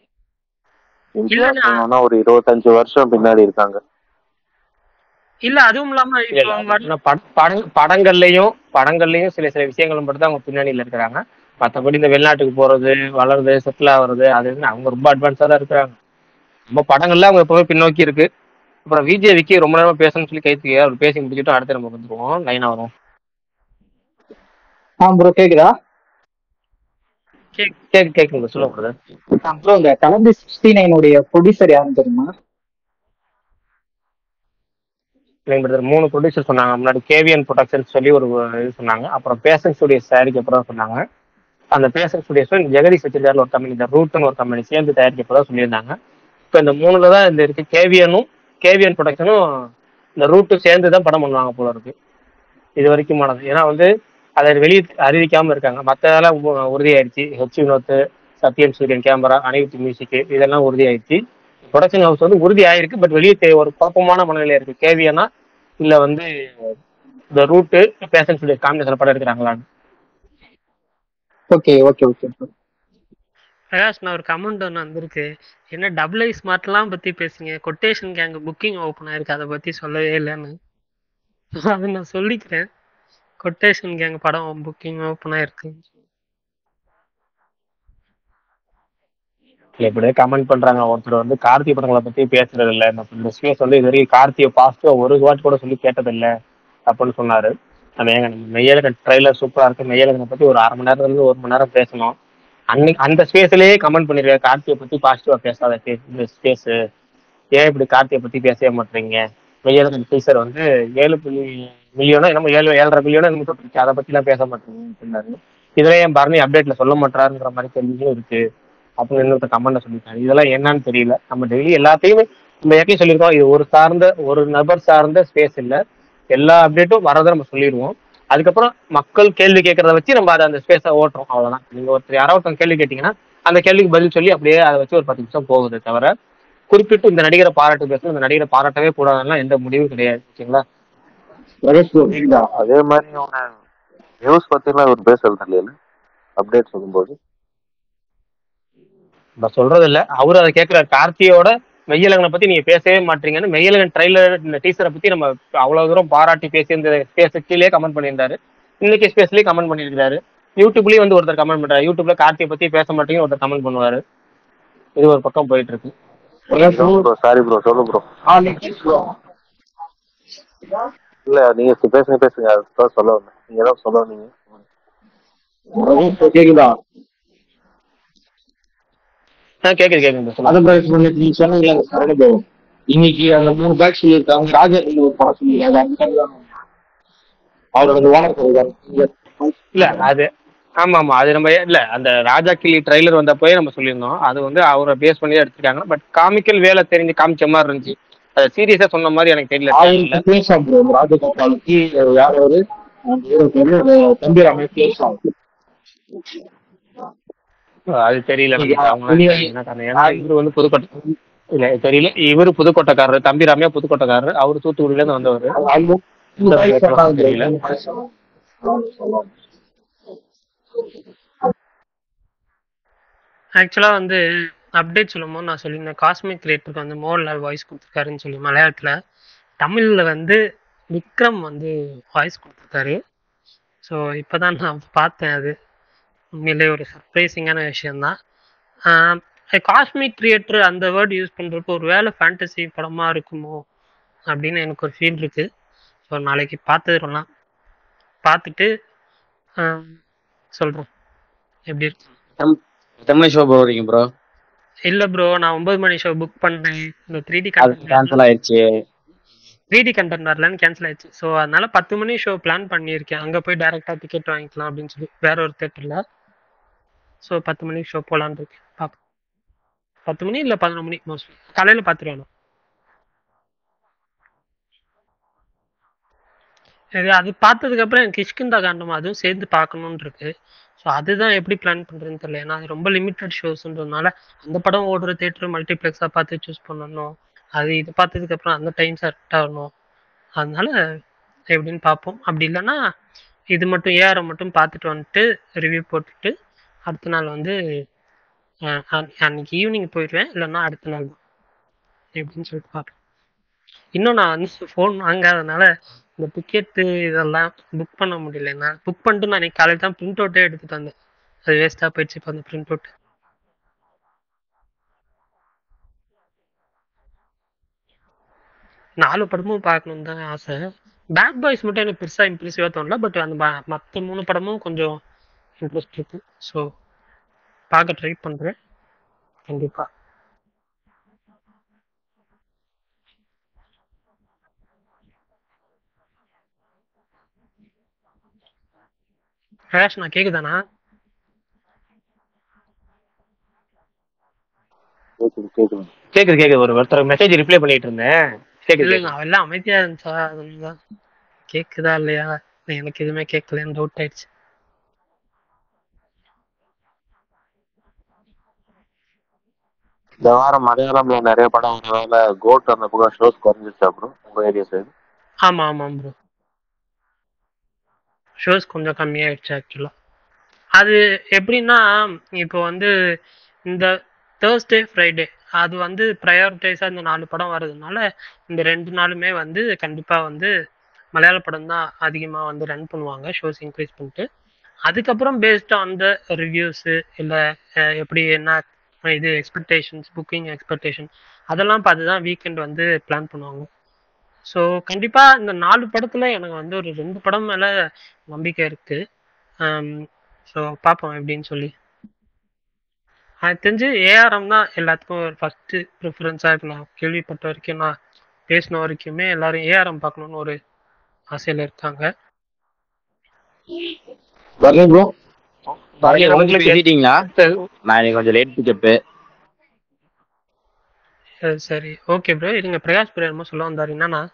ஒரு 25 வருஷம் பின்னாடி இருக்காங்க. இல்ல அதுவும் இல்லாம படங்கள்லயும் சில சில விஷயங்களும் மட்டும் தான் அவங்க பின்னணியில இருக்கிறாங்க. மற்றபடி இந்த வெளிநாட்டுக்கு போறது, வளருது, செட்டில் ஆகுறது, அது அவங்க ரொம்ப அட்வான்ஸா தான் இருக்கிறாங்க. நம்ம படங்கள்ல அவங்க எப்பவுமே பின்னோக்கி இருக்கு. அப்புறம் விஜய் விக்கி ரொம்ப நேரமா பேசணும்னு சொல்லி கைத்துக்கு அவர் பேசி முடிச்சுட்டு அடுத்து நம்ம வந்துருவோம், லைனா வரும். ப்ரோ கேக்குதா? கேக்குங்க, சொல்லுங்க. ப்ரோ இந்த கலந்து 69 ப்ரொடியூசர் யாருன்னு தெரியுமா? 3 ப்ரொடியூசர் சொன்னாங்க முன்னாடி. கேவிஎன் ப்ரொடக்ஷன்ஸ் சொல்லி ஒரு இது சொன்னாங்க. அப்புறம் பேசன் ஸ்டுடியோஸ் தயாரிக்கப்பதான் சொன்னாங்க. அந்த பேசன் ஸ்டுடியோஸ் ஜெகதீஷ் வச்சிருக்காரு ஒரு கம்பெனி, இந்த ரூட்னு ஒரு கம்பெனி சேர்ந்து தயாரிக்கப்பதான் சொல்லியிருந்தாங்க. இப்போ இந்த 3ல தான் இந்த இருக்கு. கேவிஎன் ப்ரொடக்ஷனும் இந்த ரூட்டும் சேர்ந்து தான் படம் பண்ணுவாங்க போல இருக்கு இது வரைக்குமானது. ஏன்னா வந்து அதை வெளியே அறிவிக்காம இருக்காங்க. மற்றதெல்லாம் உறுதியாயிருச்சு. ஹெச் வினோத், சத்யன் சூரியன் கேமரா, அனைத்து மியூசிக் இதெல்லாம் உறுதியாயிருச்சு. ப்ரொடக்ஷன் ஹவுஸ் வந்து உறுதி ஆயிருக்கு. பட் வெளியே ஒரு குழப்பமான மனநிலையா இருக்கு. கேவியனா இல்ல வந்து இந்த ரூட்டு பேசன் சொல்லி காம்பினேஷன் படம் எடுக்கிறாங்களான்னு. Okay okay okay. பிரகாஷ், நான் ஒரு கமெண்ட் ஒன்று வந்திருக்கு. என்ன டபுள் ஐ ஸ்மார்ட்லாம் பத்தி பேசுங்க, கொட்டேஷன் கேங் புக்கிங் ஓப்பன் ஆயிருக்கு, அதை பத்தி சொல்லவே இல்லைன்னு. அதை நான் சொல்லிக்கிறேன். கொட்டேஷன் கேங் படம் புக்கிங் ஓப்பன் ஆயிருக்கு. இப்படியே கமெண்ட் பண்றாங்க. ஒருத்தர் வந்து கார்த்தி படங்களை பத்தி பேசுறது இல்லை, இந்த ஸ்பேஸ் வந்து இது வரைக்கும் கார்த்தியை பாசிட்டிவா ஒரு வாட் கூட சொல்லி கேட்டதில்லை அப்படின்னு சொன்னாரு. நம்ம ஏங்க நம்ம மெய்யழகன் ட்ரெய்லர் சூப்பரா இருக்கு, மெய்யழகனை பத்தி ஒரு 1/2 மணி நேரத்துல இருந்து 1 மணி நேரம் பேசணும். அன்னைக்கு அந்த ஸ்பேஸ்லயே கமெண்ட் பண்ணிருக்காரு, கார்த்தியை பத்தி பாசிட்டிவா பேசாத இந்த ஸ்பேஸ், ஏன் இப்படி கார்த்தியை பத்தி பேசவே மாட்டீங்க. மெய்யழகன் டீசர் வந்து 7 மில்லியனோ என்னமோ 7.5 மில்லியனோ என்னமோ அதை பத்தி எல்லாம் பேச மாட்டீங்கன்னு சொன்னாரு. இதுல ஏன் பரணி அப்டேட்ல சொல்ல மாட்டாருங்கிற மாதிரி கேள்வியும் இருக்கு அப்படின்னு இன்னொருத்த கமெண்ட்ல சொல்லியிருக்காரு. இதெல்லாம் என்னன்னு தெரியல. நம்ம டெய்லி எல்லாத்தையுமே நம்ம ஏற்கனவே சொல்லியிருக்கோம், இது ஒரு நபர் சார்ந்த ஸ்பேஸ் இல்லை, எல்லா அப்டேட்டும் வரதை நம்ம சொல்லிடுவோம். அதுக்கப்புறம் மக்கள் கேள்வி கேட்கறத வச்சு நம்ம அதை அந்த ஸ்பேஸை ஓட்டுறோம், அவ்வளவுதான். நீங்க ஒருத்தர் யாராவது கேள்வி கேட்டீங்கன்னா அந்த கேள்விக்கு பதில் சொல்லி அப்படியே அதை வச்சு ஒரு 10 நிமிஷம் போகுது தவிர குறிப்பிட்டு இந்த நடிகரை பாராட்டு பேசணும், இந்த நடிகரை பாராட்டவே கூடாதுன்னா எந்த முடிவும் கிடையாது. ஓகேங்களா. அதே மாதிரி நியூஸ் பத்திலாம் இவர் பேசுறது இல்லையா அப்டேட் சொல்லும்போது? நான் சொல்றது இல்ல, அவரு அதை கேட்கிறாரு. கார்த்தியோட மெய்யழகனை பத்தி நீங்க பேசவே மாட்டீங்கன்னு மெய்யழகன் ட்ரைலர் இந்த டீசரை பத்தி நம்ம அவ்வளவு தூரம் பாராட்டி பேசி இந்த ஸ்பேஸ் கீழே கமெண்ட் பண்ணியிருந்தாரு. இன்னைக்கு ஸ்பேஸ்லயே கமெண்ட் பண்ணியிருக்காரு. யூடியூப்லயும் வந்து ஒருத்தர் கமெண்ட் பண்றாரு, யூடியூப்ல கார்த்தியை பத்தி பேச மாட்டீங்கன்னு ஒருத்தர் கமெண்ட் பண்ணுவாரு. இது ஒரு பக்கம் போயிட்டு இருக்கு. சாரி ப்ரோ, சொல்லு ப்ரோ. இல்ல நீங்க பேசுங்க, அதுதான் சொல்ல வந்தேன். நீங்க ஏதாவது சொல்ல வந்தீங்க. கேக்குதா? இன்னைக்கு அந்த 3 பேக் சொல்லியிருக்காங்க. ராஜா ஒரு படம் சொல்லியிருக்காங்க, அவரோட இல்ல அது ஆமா அது நம்ம இல்ல அந்த ராஜா கிளி ட்ரைலர் வந்தப்போயே நம்ம சொல்லியிருந்தோம். அது வந்து அவரை பேஸ் பண்ணி எடுத்துருக்காங்க. பட் காமிக்கல் வேலை தெரிஞ்சு காமிச்ச மாதிரி இருந்துச்சு. அது சீரியஸா சொன்ன மாதிரி எனக்கு தெரியல. அது தெரியல. இவரு வந்து புதுக்கோட்டை இல்ல தெரியல, இவரு புதுக்கோட்டைக்காரரு, தம்பி ராமையா புதுக்கோட்டைக்காரரு, அவரு தூத்துக்குடியில இருந்து வந்தவர். தெரியல. ஆக்சுவலா வந்து அப்டேட் சொல்லும் போது நான் சொல்லியிருந்தேன், காஸ்மிக் கிரியேட்டருக்கு வந்து மோகன்லால் வாய்ஸ் கொடுத்துருக்காருன்னு சொல்லி மலையாளத்துல. தமிழ்ல வந்து விக்ரம் வந்து வாய்ஸ் கொடுத்துருக்காரு. ஸோ இப்போதான் நான் பார்த்தேன். அது உண்மையிலே ஒரு சர்ப்ரைசிங்கான விஷயம்தான். காஸ்மிக் கிரியேட்டர் அந்த வேர்டு யூஸ் பண்ணுறப்போ ஒரு வேலை ஃபேண்டசி படமாக இருக்குமோ அப்படின்னு எனக்கு ஒரு ஃபீல் இருக்கு. ஸோ நாளைக்கு பார்த்துடலாம், பார்த்துட்டு சொல்கிறோம் எப்படி இருக்கு. எத்தனை ஷோ போறீங்க ப்ரோ? இல்ல ப்ரோ, நான் 9 மணி ஷோ புக் பண்ணேன். இந்த 3D அது கண்டென்ட் கேன்சல் ஆயிடுச்சு. 3D கண்டென்ட் வரலன்னு கேன்சல் ஆயிடுச்சு. ஸோ அதனால 10 மணி ஷோ பிளான் பண்ணியிருக்கேன். அங்க போய் டைரக்டா டிக்கெட் வாங்கிக்கலாம் அப்படின்னு சொல்லி வேற ஒரு தேட்டர்ல. ஸோ 10 மணி ஷோ போலான்னு இருக்கேன். பார்ப்போம். 10 மணி இல்ல 11 மணி மோஸ்ட்லி காலையில பார்த்துருவேன். அது பார்த்ததுக்கு அப்புறம் எனக்கு கிஷ்கிந்தா காண்டம் அதுவும் சேர்ந்து பார்க்கணும்னு இருக்கு. ஸோ அதுதான் எப்படி பிளான் பண்றதுன்னு தெரியல. ஏன்னா அது ரொம்ப லிமிட்டட் ஷோஸ்ன்றதுனால அந்த படம் ஓடுற தேட்டர் மல்டிப்ளெக்ஸா பார்த்து சூஸ் பண்ணணும். அது இது பார்த்ததுக்கு அப்புறம் அந்த டைம் செட் ஆகணும். அதனால எப்படின்னு பார்ப்போம். அப்படி இல்லைன்னா இது மட்டும் ஏஆரம் மட்டும் பார்த்துட்டு வந்துட்டு ரிவ்யூ போட்டுட்டு அடுத்த நாள் வந்து அன்னைக்கு ஈவினிங் போயிடுவேன். இல்லைன்னா அடுத்த நாள் தான் எப்படின்னு சொல்லிட்டு பார்ப்பேன். இன்னும் நான் வந்து ஃபோன் வாங்காதனால இந்த டிக்கெட்டு இதெல்லாம் புக் பண்ண முடியல. நான் புக் பண்ணிட்டு நான் இன்னைக்கு காலையில் தான் பிரிண்ட் அவுட்டே எடுத்துட்டு வந்தேன். அது வேஸ்ட்டாக போயிடுச்சு இப்போ அந்த பிரிண்ட் அவுட். 4 படமும் பார்க்கணுன்னு தான் ஆசை. பேட் பாய்ஸ் மட்டும் எனக்கு பெருசாக இம்ப்ரெசிவாக தோணல. பட் அந்த மற்ற 3 படமும் கொஞ்சம் இன்ட்ரெஸ்ட் இருக்கு. ஸோ பார்க்க ட்ரை பண்ணுறேன் கண்டிப்பாக. பிரகாஷ் நான் கேக்குதானா? கேக்குது. ஒருத்தர் மெசேஜ் ரிப்ளை பண்ணிட்டு இருந்தேன். இல்லை நான் எல்லாம் அமைதியா இருந்துச்சா அதனால கேக்குதா இல்லையா எனக்கு எதுவுமே கேட்கலன்னு டவுட் ஆயிடுச்சு. இந்த வாரம் மலையாளம்ல நிறைய படம் வரதால கோட் அந்த பக்கம் ஷோஸ் குறைஞ்சிருச்சா ப்ரோ உங்க ஏரியா சைடு? ஆமாம் ப்ரோ, ஷோஸ் கொஞ்சம் கம்மியாயிடுச்சு ஆக்சுவலா. அது எப்படின்னா இப்போ வந்து இந்த தேர்ஸ்டே ஃப்ரைடே அது வந்து ப்ரையாரிட்டைஸாக இந்த 4 படம் வர்றதுனால இந்த 2 நாளுமே வந்து கண்டிப்பாக வந்து மலையாள படம் தான் அதிகமாக வந்து ரன் பண்ணுவாங்க ஷோஸ் இன்க்ரீஸ் பண்ணிட்டு. அதுக்கப்புறம் பேஸ்ட் ஆன் த ரிவ்யூஸு இல்லை எப்படி என்ன இது எக்ஸ்பெக்டேஷன்ஸ் புக்கிங் எக்ஸ்பெக்டேஷன் அதெல்லாம் பார்த்து தான் வீக்கெண்ட் வந்து பிளான் பண்ணுவாங்க. ஸோ கண்டிப்பாக இந்த 4 படத்தில் எனக்கு வந்து ஒரு 2 படம் மேலே நம்பிக்கை இருக்குது. ஸோ பார்ப்போம் எப்படின்னு சொல்லி. எனக்கு தெரிஞ்சு ஏஆர்எம் தான் எல்லாத்துக்கும் ஒரு ஃபர்ஸ்ட் ப்ரிஃபரன்ஸாக இருக்கு. நான் கேள்விப்பட்ட வரைக்கும் நான் பேசின வரைக்குமே எல்லாரும் ஏஆர்எம் பார்க்கணுன்னு ஒரு ஆசையில் இருக்காங்க. வரேன் ப்ரோ. உங்களுக்கு பேசிட்டீங்களா? நான் இன்னைக்கு கொஞ்சம் லேட் பிக்கப்பு. சரி ஓகே ப்ரோ. இருங்க பிரகாஷ் ப்ரோ என்னமோ சொல்ல வந்தாரு. என்னன்னா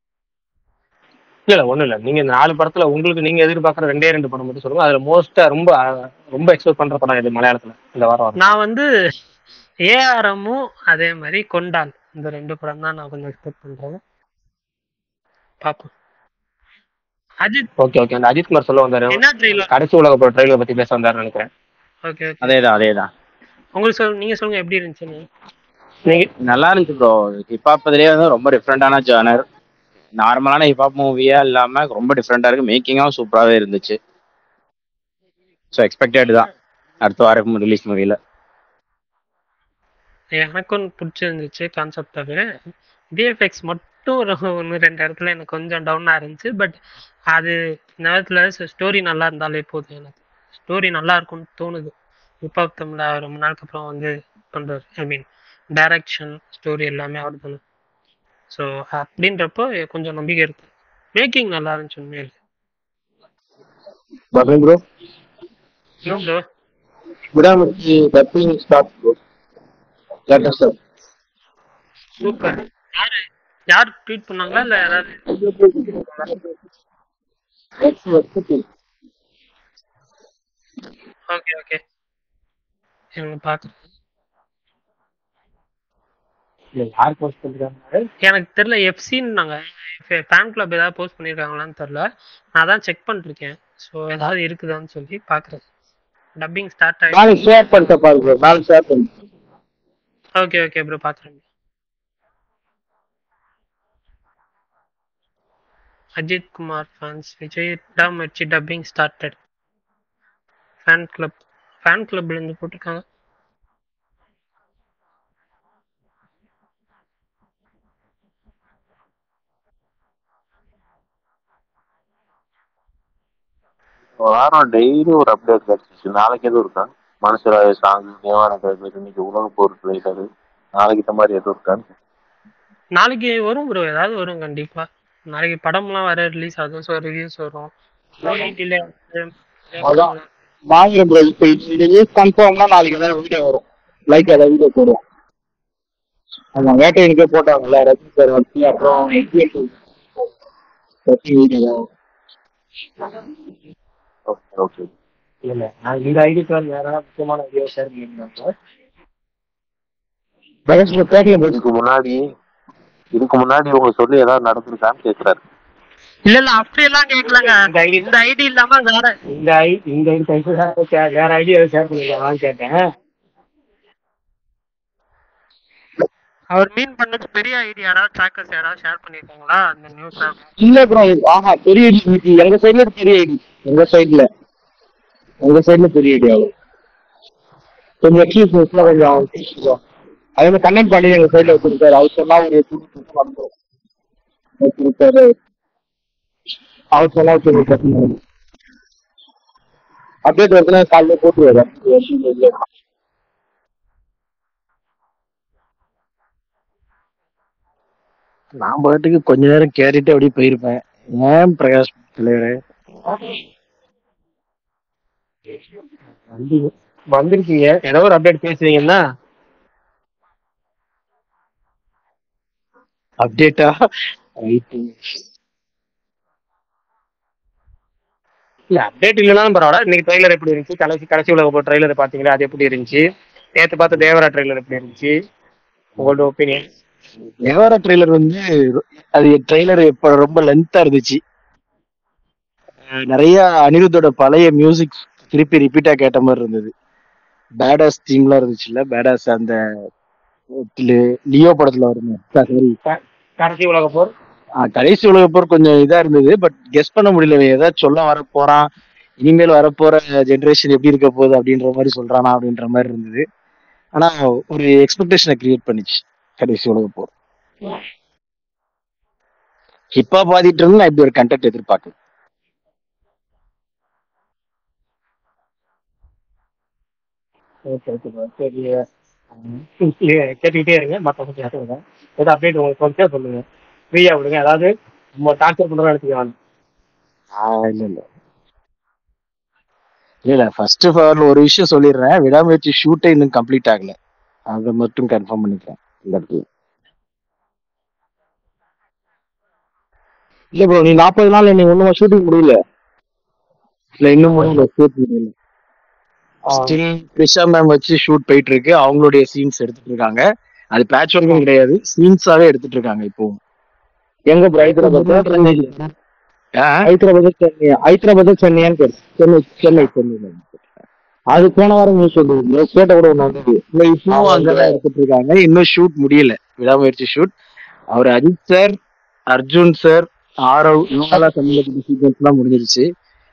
இல்ல ஒண்ணும் இல்ல. நீங்க இந்த 4 படத்துல உங்களுக்கு நீங்க எதிர்பார்க்குற 2 படம் மட்டும் சொல்லுங்க. அதுல மோஸ்டா ரொம்ப எக்ஸ்பெக்ட் பண்ற படம் இது மலையாளத்துல இந்த வாரம்? நான் வந்து ஏஆர்எம்மும் அதே மாதிரி கொண்டால் இந்த 2 படம் தான் நான் கொஞ்சம் எக்ஸ்பெக்ட் பண்றேன். பாப்போம். அஜித் ஓகே அந்த அஜித் குமார் சொல்ல வந்தாரு. என்ன ட்ரெய்லர்? கடைசி உலக படம் ட்ரெய்லர் பத்தி பேச வந்தாருன்னு நினைக்கிறேன். ஓகே அதேதான். உங்களுக்கு நீங்க சொல்லுங்க எப்படி இருந்துச்சுன்னு. நீங்க நல்லா இருந்துச்சு ப்ரோ. ஹிப்ஹாப் இதுலயே வந்து ரொம்ப டிஃப்ரெண்டான ஜானர். நார்மலான ஹிப்ஹாப் மூவியா இல்லாம ரொம்ப டிஃப்ரெண்டா இருக்கு. மேக்கிங்கும் சூப்பராகவே இருந்துச்சு. ஸோ எக்ஸ்பெக்டட் தான் அடுத்த வாரம் ரிலீஸ் மூவில. எனக்கும் பிடிச்சிருந்துச்சு கான்செப்டாகவே. விஎஃப்எக்ஸ் மட்டும் ஒன்று 2 இடத்துல எனக்கு கொஞ்சம் டவுனாக இருந்துச்சு. பட் அது நேரத்தில் ஸ்டோரி நல்லா இருந்தாலே போதும். எனக்கு ஸ்டோரி நல்லா இருக்கும்னு தோணுது. ஹிப்ஹாப் தமிழ் ரொம்ப நாளுக்கு அப்புறம் வந்து பண்ணுறாரு. ஐ மீன் டைரக்ஷன் ஸ்டோரி எல்லாமே அவர் தானே. ஸோ அப்படின்றப்போ கொஞ்சம் நம்பிக்கை இருக்கு. மேக்கிங் நல்லா இருந்துச்சு உண்மையில. வரேன் ப்ரோ. இன்னும் ப்ரோ விடாமச்சி டப்பிங் ஸ்டார்ட் ப்ரோ. லேட்டஸ்டா சூப்பர். யார் ட்வீட் பண்ணாங்களா இல்லை யாராவது? ஓகே எனக்கு பார்க்குறேன். யார் போஸ்ட் பண்ணிருக்காங்க எனக்கு தெரியல. எஃப்சின்னாங்க. ஃபேன் கிளப் ஏதாவது போஸ்ட் பண்ணியிருக்காங்களான்னு தெரியல. நான் தான் செக் பண்ணிருக்கேன். ஸோ ஏதாவது இருக்குதான்னு சொல்லி பார்க்குறேன். டப்பிங் ஸ்டார்ட் ஆகிடுச்சு. நாளைக்கு ஷேர் பண்ணிட்ட பாருங்க ப்ரோ. நாளைக்கு ஷேர் பண்ணி. ஓகே ப்ரோ பார்க்குறேன். அஜித் குமார் ஃபேன்ஸ் விஜய் டாமர்ச்சி டப்பிங் ஸ்டார்டட். ஃபேன் கிளப்ல இருந்து போட்டிருக்காங்க. வாரம் டெய்லி ஒரு அப்டேட் கிடைச்சிச்சு. நாளைக்கு எதுவும் இருக்கா? மனசுராய சாங் இன்னைக்கு உலக போர் ட்ரெய்லரு நாளைக்கு இந்த மாதிரி எதுவும் இருக்கான்னு. நாளைக்கு வரும் ப்ரோ, ஏதாவது வரும் கண்டிப்பா. நாளைக்கு படம்லாம் வர ரிலீஸ் ஆகும், ஸோ ரிவ்யூஸ் வரும். OTT-ல அதான் வாங்குறேன் ப்ரோ. இப்போ இந்த நியூஸ் கன்ஃபார்ம்னா நாளைக்கு ஏதாவது வீடியோ வரும், லைக் ஏதாவது வீடியோ போடுவோம். ஆமா, வேட்டையனுக்கே போட்டாங்கல்ல ரஜினி சார் வச்சு, அப்புறம் வீடியோ. Okay okay. இல்ல நான் இந்த ஐடிக்கு வேற ஏதாவது முக்கியமான ஐடியா ஷேர் பண்ணியிருந்தாங்க. பிரகாஷ் ப்ரோ கேட்கல. இதுக்கு முன்னாடி உங்க சொல்லி ஏதாவது நடந்திருக்கான்னு கேக்குறாரு. இல்ல அப்படியெல்லாம் கேட்கலங்க. இந்த ஐடி இல்லாம வேற இந்த வேற ஐடியா ஷேர் பண்ணிருக்காங்களான்னு கேட்டேன். அவர் மீன் பண்ணது பெரிய ஐடி யாராவது ட்ராக்கர்ஸ் யாராவது ஷேர் பண்ணிருக்காங்களா அந்த நியூஸ்? இல்ல ப்ரோ, ஆஹா பெரிய ஐடி எங்க சைடுல பெரிய ஐடி, எங்க சைடுல பெரிய ஐடி ஆகும். கொஞ்சம் எக்ஸ்கியூஸ்ல கொஞ்சம் அதே மாதிரி கண்டென்ட் பண்ணி எங்க சைடுல வச்சிருக்காரு. அவர் சொன்னா ஒரு வச்சிருக்காரு. அவர் சொன்னா அப்டேட் வருதுன்னா காலையில போட்டு வரேன். நான் பாட்டுக்கு கொஞ்ச நேரம் கேட்டுட்டு அப்படியே போயிருப்பேன். ஏன் பிரகாஷ் தலைவரே வந்திருக்கீங்க, ஏதோ ஒரு அப்டேட் பேசுவீங்கன்னா அப்டேட்டா? இல்ல அப்டேட் இல்லைனாலும் பரவாயில்ல. இன்னைக்கு ட்ரெய்லர் எப்படி இருந்துச்சு? கடைசி உலக போர் ட்ரெய்லர் பாத்தீங்களா, அது எப்படி இருந்துச்சு? நேற்று பார்த்த தேவரா ட்ரெய்லர் எப்படி இருந்துச்சு? உங்களோட ஒப்பீனியன். தேவரா ட்ரெய்லர் வந்து அது ட்ரெய்லர் இப்ப ரொம்ப லென்த்தா இருந்துச்சு. நிறைய அனிருத்தோட பழைய மியூசிக் திருப்பி ரிப்பீட்டா கேட்ட மாதிரி இருந்தது. பேடாஸ் தீம்லாம் இருந்துச்சுல்ல, பேடாஸ் அந்த லியோ படத்துல வருமே, கடைசி உலக போர். கடைசி உலக போர் கொஞ்சம் இதா இருந்தது. பட் கெஸ் பண்ண முடியல, ஏதாவது சொல்ல வர போறான், இனிமேல் வரப்போற ஜென்ரேஷன் எப்படி இருக்க போகுது அப்படின்ற மாதிரி சொல்றானா அப்படின்ற மாதிரி இருந்தது. ஆனா ஒரு எக்ஸ்பெக்டேஷனை கிரியேட் பண்ணிச்சு கடைசி உலக போர். ஹிப்பா பாதிட்டு இருந்து நான் இப்படி ஒரு கண்டென்ட் எதிர்பார்க்கல. சரி, கேட்டுக்கிட்டே இருங்க. மற்ற கேட்டுருங்க. ஏதோ அப்டேட் உங்களுக்கு கொஞ்சம் சொல்லுங்க, ஃப்ரீயா விடுங்க. அதாவது நம்ம டார்ச்சர் பண்றோம் எடுத்துக்கலாம். இல்ல ஃபர்ஸ்ட் ஆஃப் ஆல் ஒரு விஷயம் சொல்லிடுறேன், விடாமுயற்சி ஷூட்டே இன்னும் கம்ப்ளீட் ஆகல, அதை மட்டும் கன்ஃபார்ம் பண்ணிக்கிறேன் இந்த இடத்துல. இல்ல ப்ரோ, நீ 40 நாள் இன்னைக்கு ஒண்ணுமா ஷூட்டிங் முடியல? இல்ல இன்னும் முடியல, ஷூட் முடியல. ஸ்டில் கிருஷா மேம் வச்சு ஷூட் போயிட்டு இருக்கு. அவங்களுடைய சீன்ஸ் எடுத்துட்டு இருக்காங்க. அது பேட்ச் ஒர்க்கும் கிடையாது, சீன்ஸாவே எடுத்துட்டு இருக்காங்க இப்போ. எங்க ப்ரோ? ஹைதராபாத் சென்னையான்னு சென்னை. அது போன வாரம் நியூஸ் வந்து கேட்ட கூட ஒண்ணு வந்தது. இப்பவும் அங்கதான் எடுத்துட்டு இருக்காங்க, இன்னும் ஷூட் முடியல, விடாமுயற்சி ஷூட். அவர் அஜித் சார், அர்ஜுன் சார், ஆரவ் இவங்கெல்லாம் சம்பந்தப்பட்ட சீக்வன்ஸ் எல்லாம் முடிஞ்சிருச்சு.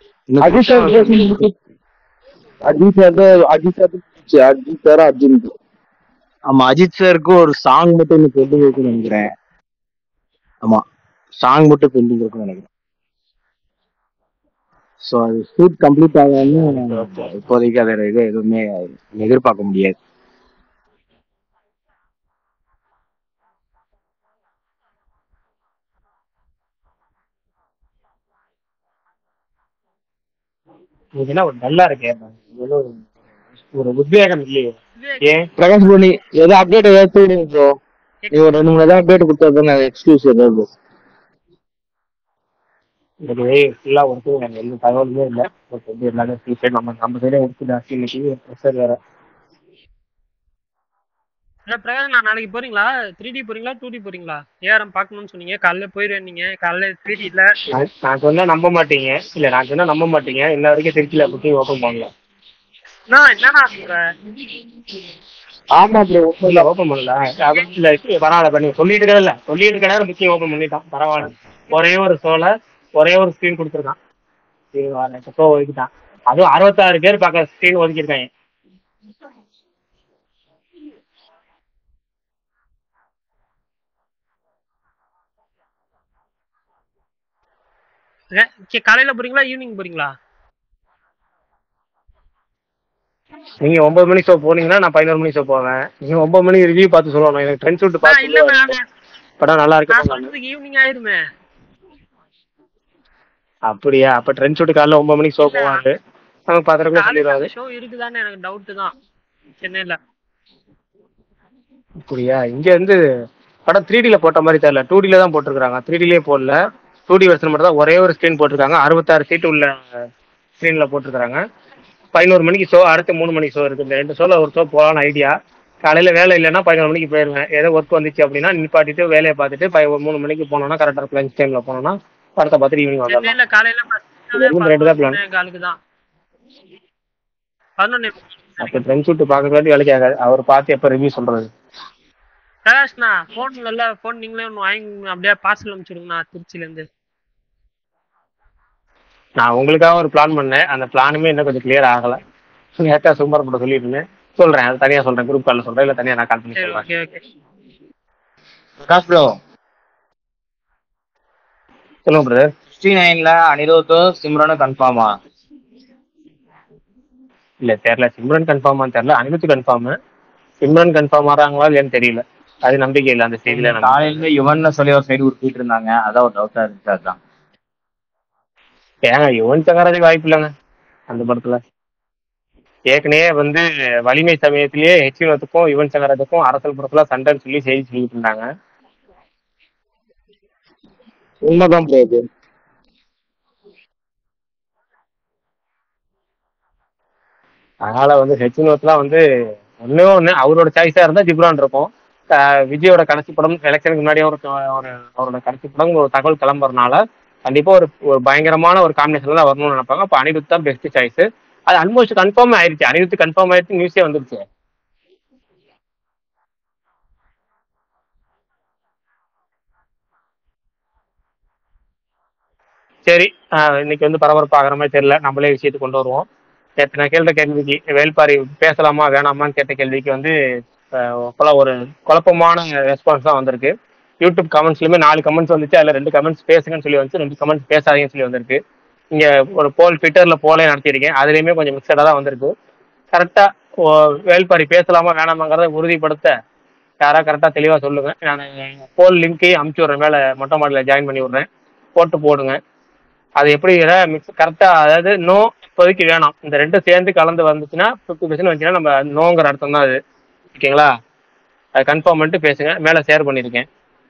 ஆமா, அஜித் சாருக்கு ஒரு சாங் மட்டும் இன்னும் பெண்டிங் இருக்குன்னு நினைக்கிறேன். ஆமா, சாங் மட்டும் பெண்டிங் இருக்குன்னு நினைக்கிறேன். ஸோ அது ஷூட் கம்ப்ளீட் ஆகாம இப்போதைக்கு அதை எதுவுமே எதிர்பார்க்க முடியாது. ஒரு நல்லா இருக்கேன், ஒரு உத்வேகம் இல்லையே. ஏன் பிரகாஷ் ப்ரோ, நீ ஏதாவது அப்டேட் ஏதாவது சொல்லுங்க ப்ரோ. நீ ஒரு 2 3 ஏதாவது அப்டேட் கொடுத்தா எக்ஸ்கியூஸ் ஏதாவது. ஃபுல்லா வந்து எந்த தகவலுமே இல்லை. எல்லாமே நம்ம சைடே எடுத்து இன்னைக்கு ப்ரெஷர் வேற. பிரகாஷ், நான் நாளைக்கு போறீங்களா? 3D போறீங்களா 2D போறீங்களா? ஏஆர்எம் பாக்கணும்னு சொன்னீங்க, காலைல போயிருந்தீங்க. காலைல 3D இல்ல நான் சொன்னா நம்ப மாட்டீங்க. இல்ல நான் சொன்னா நம்ப மாட்டீங்க. இன்ன வரைக்கும் திருச்சியில புக்கிங் ஓபன் பண்ணல. என்னடா சொல்ற? ஆமா ப்ரோ, இல்ல ஓபன் பண்ணல. இல்ல பரவாயில்ல, பண்ணி சொல்லிட்டு இருக்க நேரம் புக்கிங் ஓபன் பண்ணிட்டான். பரவாயில்ல, ஒரே ஒரு ஸ்கிரீன் கொடுத்துருக்கான். ஒதுக்கிட்டான். அதுவும் 66 பேர் பார்க்க ஸ்கிரீன் ஒதுக்கிருக்காங்க. காலையில போறீங்களா ஈவினிங் போறீங்களா? நீங்க 9 மணி ஷோ போனீங்கன்னா நான் 11 மணி ஷோ போவேன். நீங்க 9 மணி ரிவ்யூ பார்த்து சொல்லணும். எனக்கு ட்ரெண்ட் ஷூட் பார்த்து இல்ல படம் நல்லா நான் இருக்கு. சொல்றதுக்கு ஈவினிங் ஆயிருமே. அப்படியா? அப்ப ட்ரெண்ட் ஷூட் காலைல 9 மணிக்கு ஷோ போவாரு. நமக்கு பாத்திரக்குள்ள சொல்லிடுவாரு. ஷோ இருக்குதான்னு எனக்கு டவுட் தான் சென்னையில. அப்படியா? இங்க வந்து படம் 3Dல போட்ட மாதிரி தெரியல, 2Dல தான் போட்டிருக்காங்க. 3Dலயே போடல, 2D வெர்ஷன் மட்டும் தான் ஒரே ஒரு ஸ்கிரீன் போட்டிருக்காங்க. 66 சீட்டு உள்ள ஸ்கிரீன்ல போட்டிருக்காங்க. 11 மணிக்கு ஷோ, அடுத்து 3 மணிக்கு ஷோ இருக்கு. இந்த 2 ஷோல ஒரு ஷோ போகலான்னு ஐடியா. காலையில வேலை இல்லைன்னா 11 மணிக்கு போயிருவேன். ஏதோ ஒர்க் வந்துச்சு அப்படின்னா நிப்பாட்டிட்டு வேலையை பார்த்துட்டு 3 மணிக்கு போனோம்னா கரெக்டாக இருக்கும். லஞ்ச் டைம்ல போனோம்னா படத்தை பார்த்துட்டு ஈவினிங் வரலாம். சென்னையில காலையில தான் பிளான். அப்போ ட்ரெண்ட் ஷூட் பார்க்கறதுக்கு வேலைக்கு ஆகாது. அவர் பார்த்து எப்போ ரிவ்யூ சொல்றது. பிரகாஷ்ண்ணா போன் நல்ல போன் நீங்களே ஒன்று வாங்கி அப்படியே பார்சல் அனுப்பிச்சுடுங்கண்ணா திருச்சில இருந்து. நான் உங்களுக்காக ஒரு பிளான் பண்ணேன், அந்த பிளானுமே இன்னும் கொஞ்சம் கிளியர் ஆகல. நேரத்தா சுமார் போட்டு சொல்லிட்டு இருந்தேன், சொல்றேன். அது தனியா சொல்றேன், குரூப் கால்ல சொல்றேன், இல்ல தனியா நான் கால் பண்ணி சொல்றேன். பிரகாஷ் ப்ரோ சொல்லுங்க பிரதர். 69ல அனிருத்தும் சிம்ரனும் கன்ஃபார்மா? இல்ல தெரியல, சிம்ரன் கன்ஃபார்மான்னு தெரியல. அனிருத் கன்ஃபார்ம், சிம்ரன் கன்ஃபார்ம் ஆறாங்களா இல்லையான்னு தெரியல. அது நம்பிக்கை இல்லை அந்த ஸ்டேஜ்ல. காலையில யுவன் சொல்லி ஒரு சைடு உருட்டிட்டு இருந்தாங்க, அதான் ஒரு டவுட்டா இருந்துச்சு. அதுதான் ஏங்க யுவன் சங்கராஜுக்கு வாய்ப்பு இல்லைங்க அந்த படத்துல. ஏற்கனவே வந்து வலிமை சமயத்திலேயே ஹெச்வினத்துக்கும் யுவன் சங்கராஜுக்கும் அரசல் படத்துல சண்டைன்னு சொல்லி செய்தி சொல்லிட்டு இருந்தாங்க. உண்மைதான் ப்ரோ அது. அதனால வந்து ஹெச்வினோத்லாம் வந்து ஒண்ணு அவரோட சாய்ஸா இருந்தா ஜிப்ரான் இருக்கும். விஜயோட கடைசி படம் எலெக்ஷனுக்கு முன்னாடியே அவரோட கடைசி படம் ஒரு தகவல் கிளம்புறதுனால கண்டிப்பா ஒரு பயங்கரமான ஒரு காம்பினேஷன்ல தான் வரணும்னு நினைப்பாங்க. அப்ப அனிருத் தான் பெஸ்ட் சாய்ஸ். அது ஆல்மோஸ்ட் கன்ஃபார்ம் ஆயிருச்சு. அனிருத் கன்ஃபார்ம் ஆயிடுச்சு, நியூஸே வந்துருச்சு. சரி, இன்னைக்கு வந்து பரபரப்பாகிற மாதிரி தெரியல, நம்மளே விஷயத்துக்கு கொண்டு வருவோம். நேற்று நான் கேட்ட கேள்விக்கு, வேல்பாரி பேசலாமா வேணாமான்னு கேட்ட கேள்விக்கு வந்து ஒரு குழப்பமான ரெஸ்பான்ஸ் தான் வந்திருக்கு. யூடியூப் கமெண்ட்ஸ்லயுமே 4 கமெண்ட்ஸ் வந்துச்சு. அதுல 2 கமெண்ட்ஸ் பேசுங்கன்னு சொல்லி வந்துச்சு, 2 கமெண்ட்ஸ் பேசாதீங்கன்னு சொல்லி வந்திருக்கு. இங்க ஒரு போல் ட்விட்டர்ல போலே நடத்தியிருக்கேன், அதுலயுமே கொஞ்சம் மிக்சடா தான் வந்திருக்கு. கரெக்டா வேல்பாரி பேசலாமா வேணாமாங்கிறத உறுதிப்படுத்த யாரா கரெக்டா தெளிவா சொல்லுங்க. நான் போல் லிங்கையும் அமுச்சு விடுறேன், மேல மொட்டை மாடல ஜாயின் பண்ணி விடுறேன், போட்டு போடுங்க. அது எப்படி மிக்ஸ் கரெக்டா, அதாவது நோ இப்போதைக்கு வேணாம், இந்த 2 சேர்ந்து கலந்து வந்துச்சுன்னா 50% வந்துச்சுன்னா நம்ம நோங்கிற அர்த்தம் தான் அது. ஓகேங்களா? அது கன்ஃபார்ம் பண்ணிட்டு பேசுங்க, மேல ஷேர் பண்ணிருக்கேன்.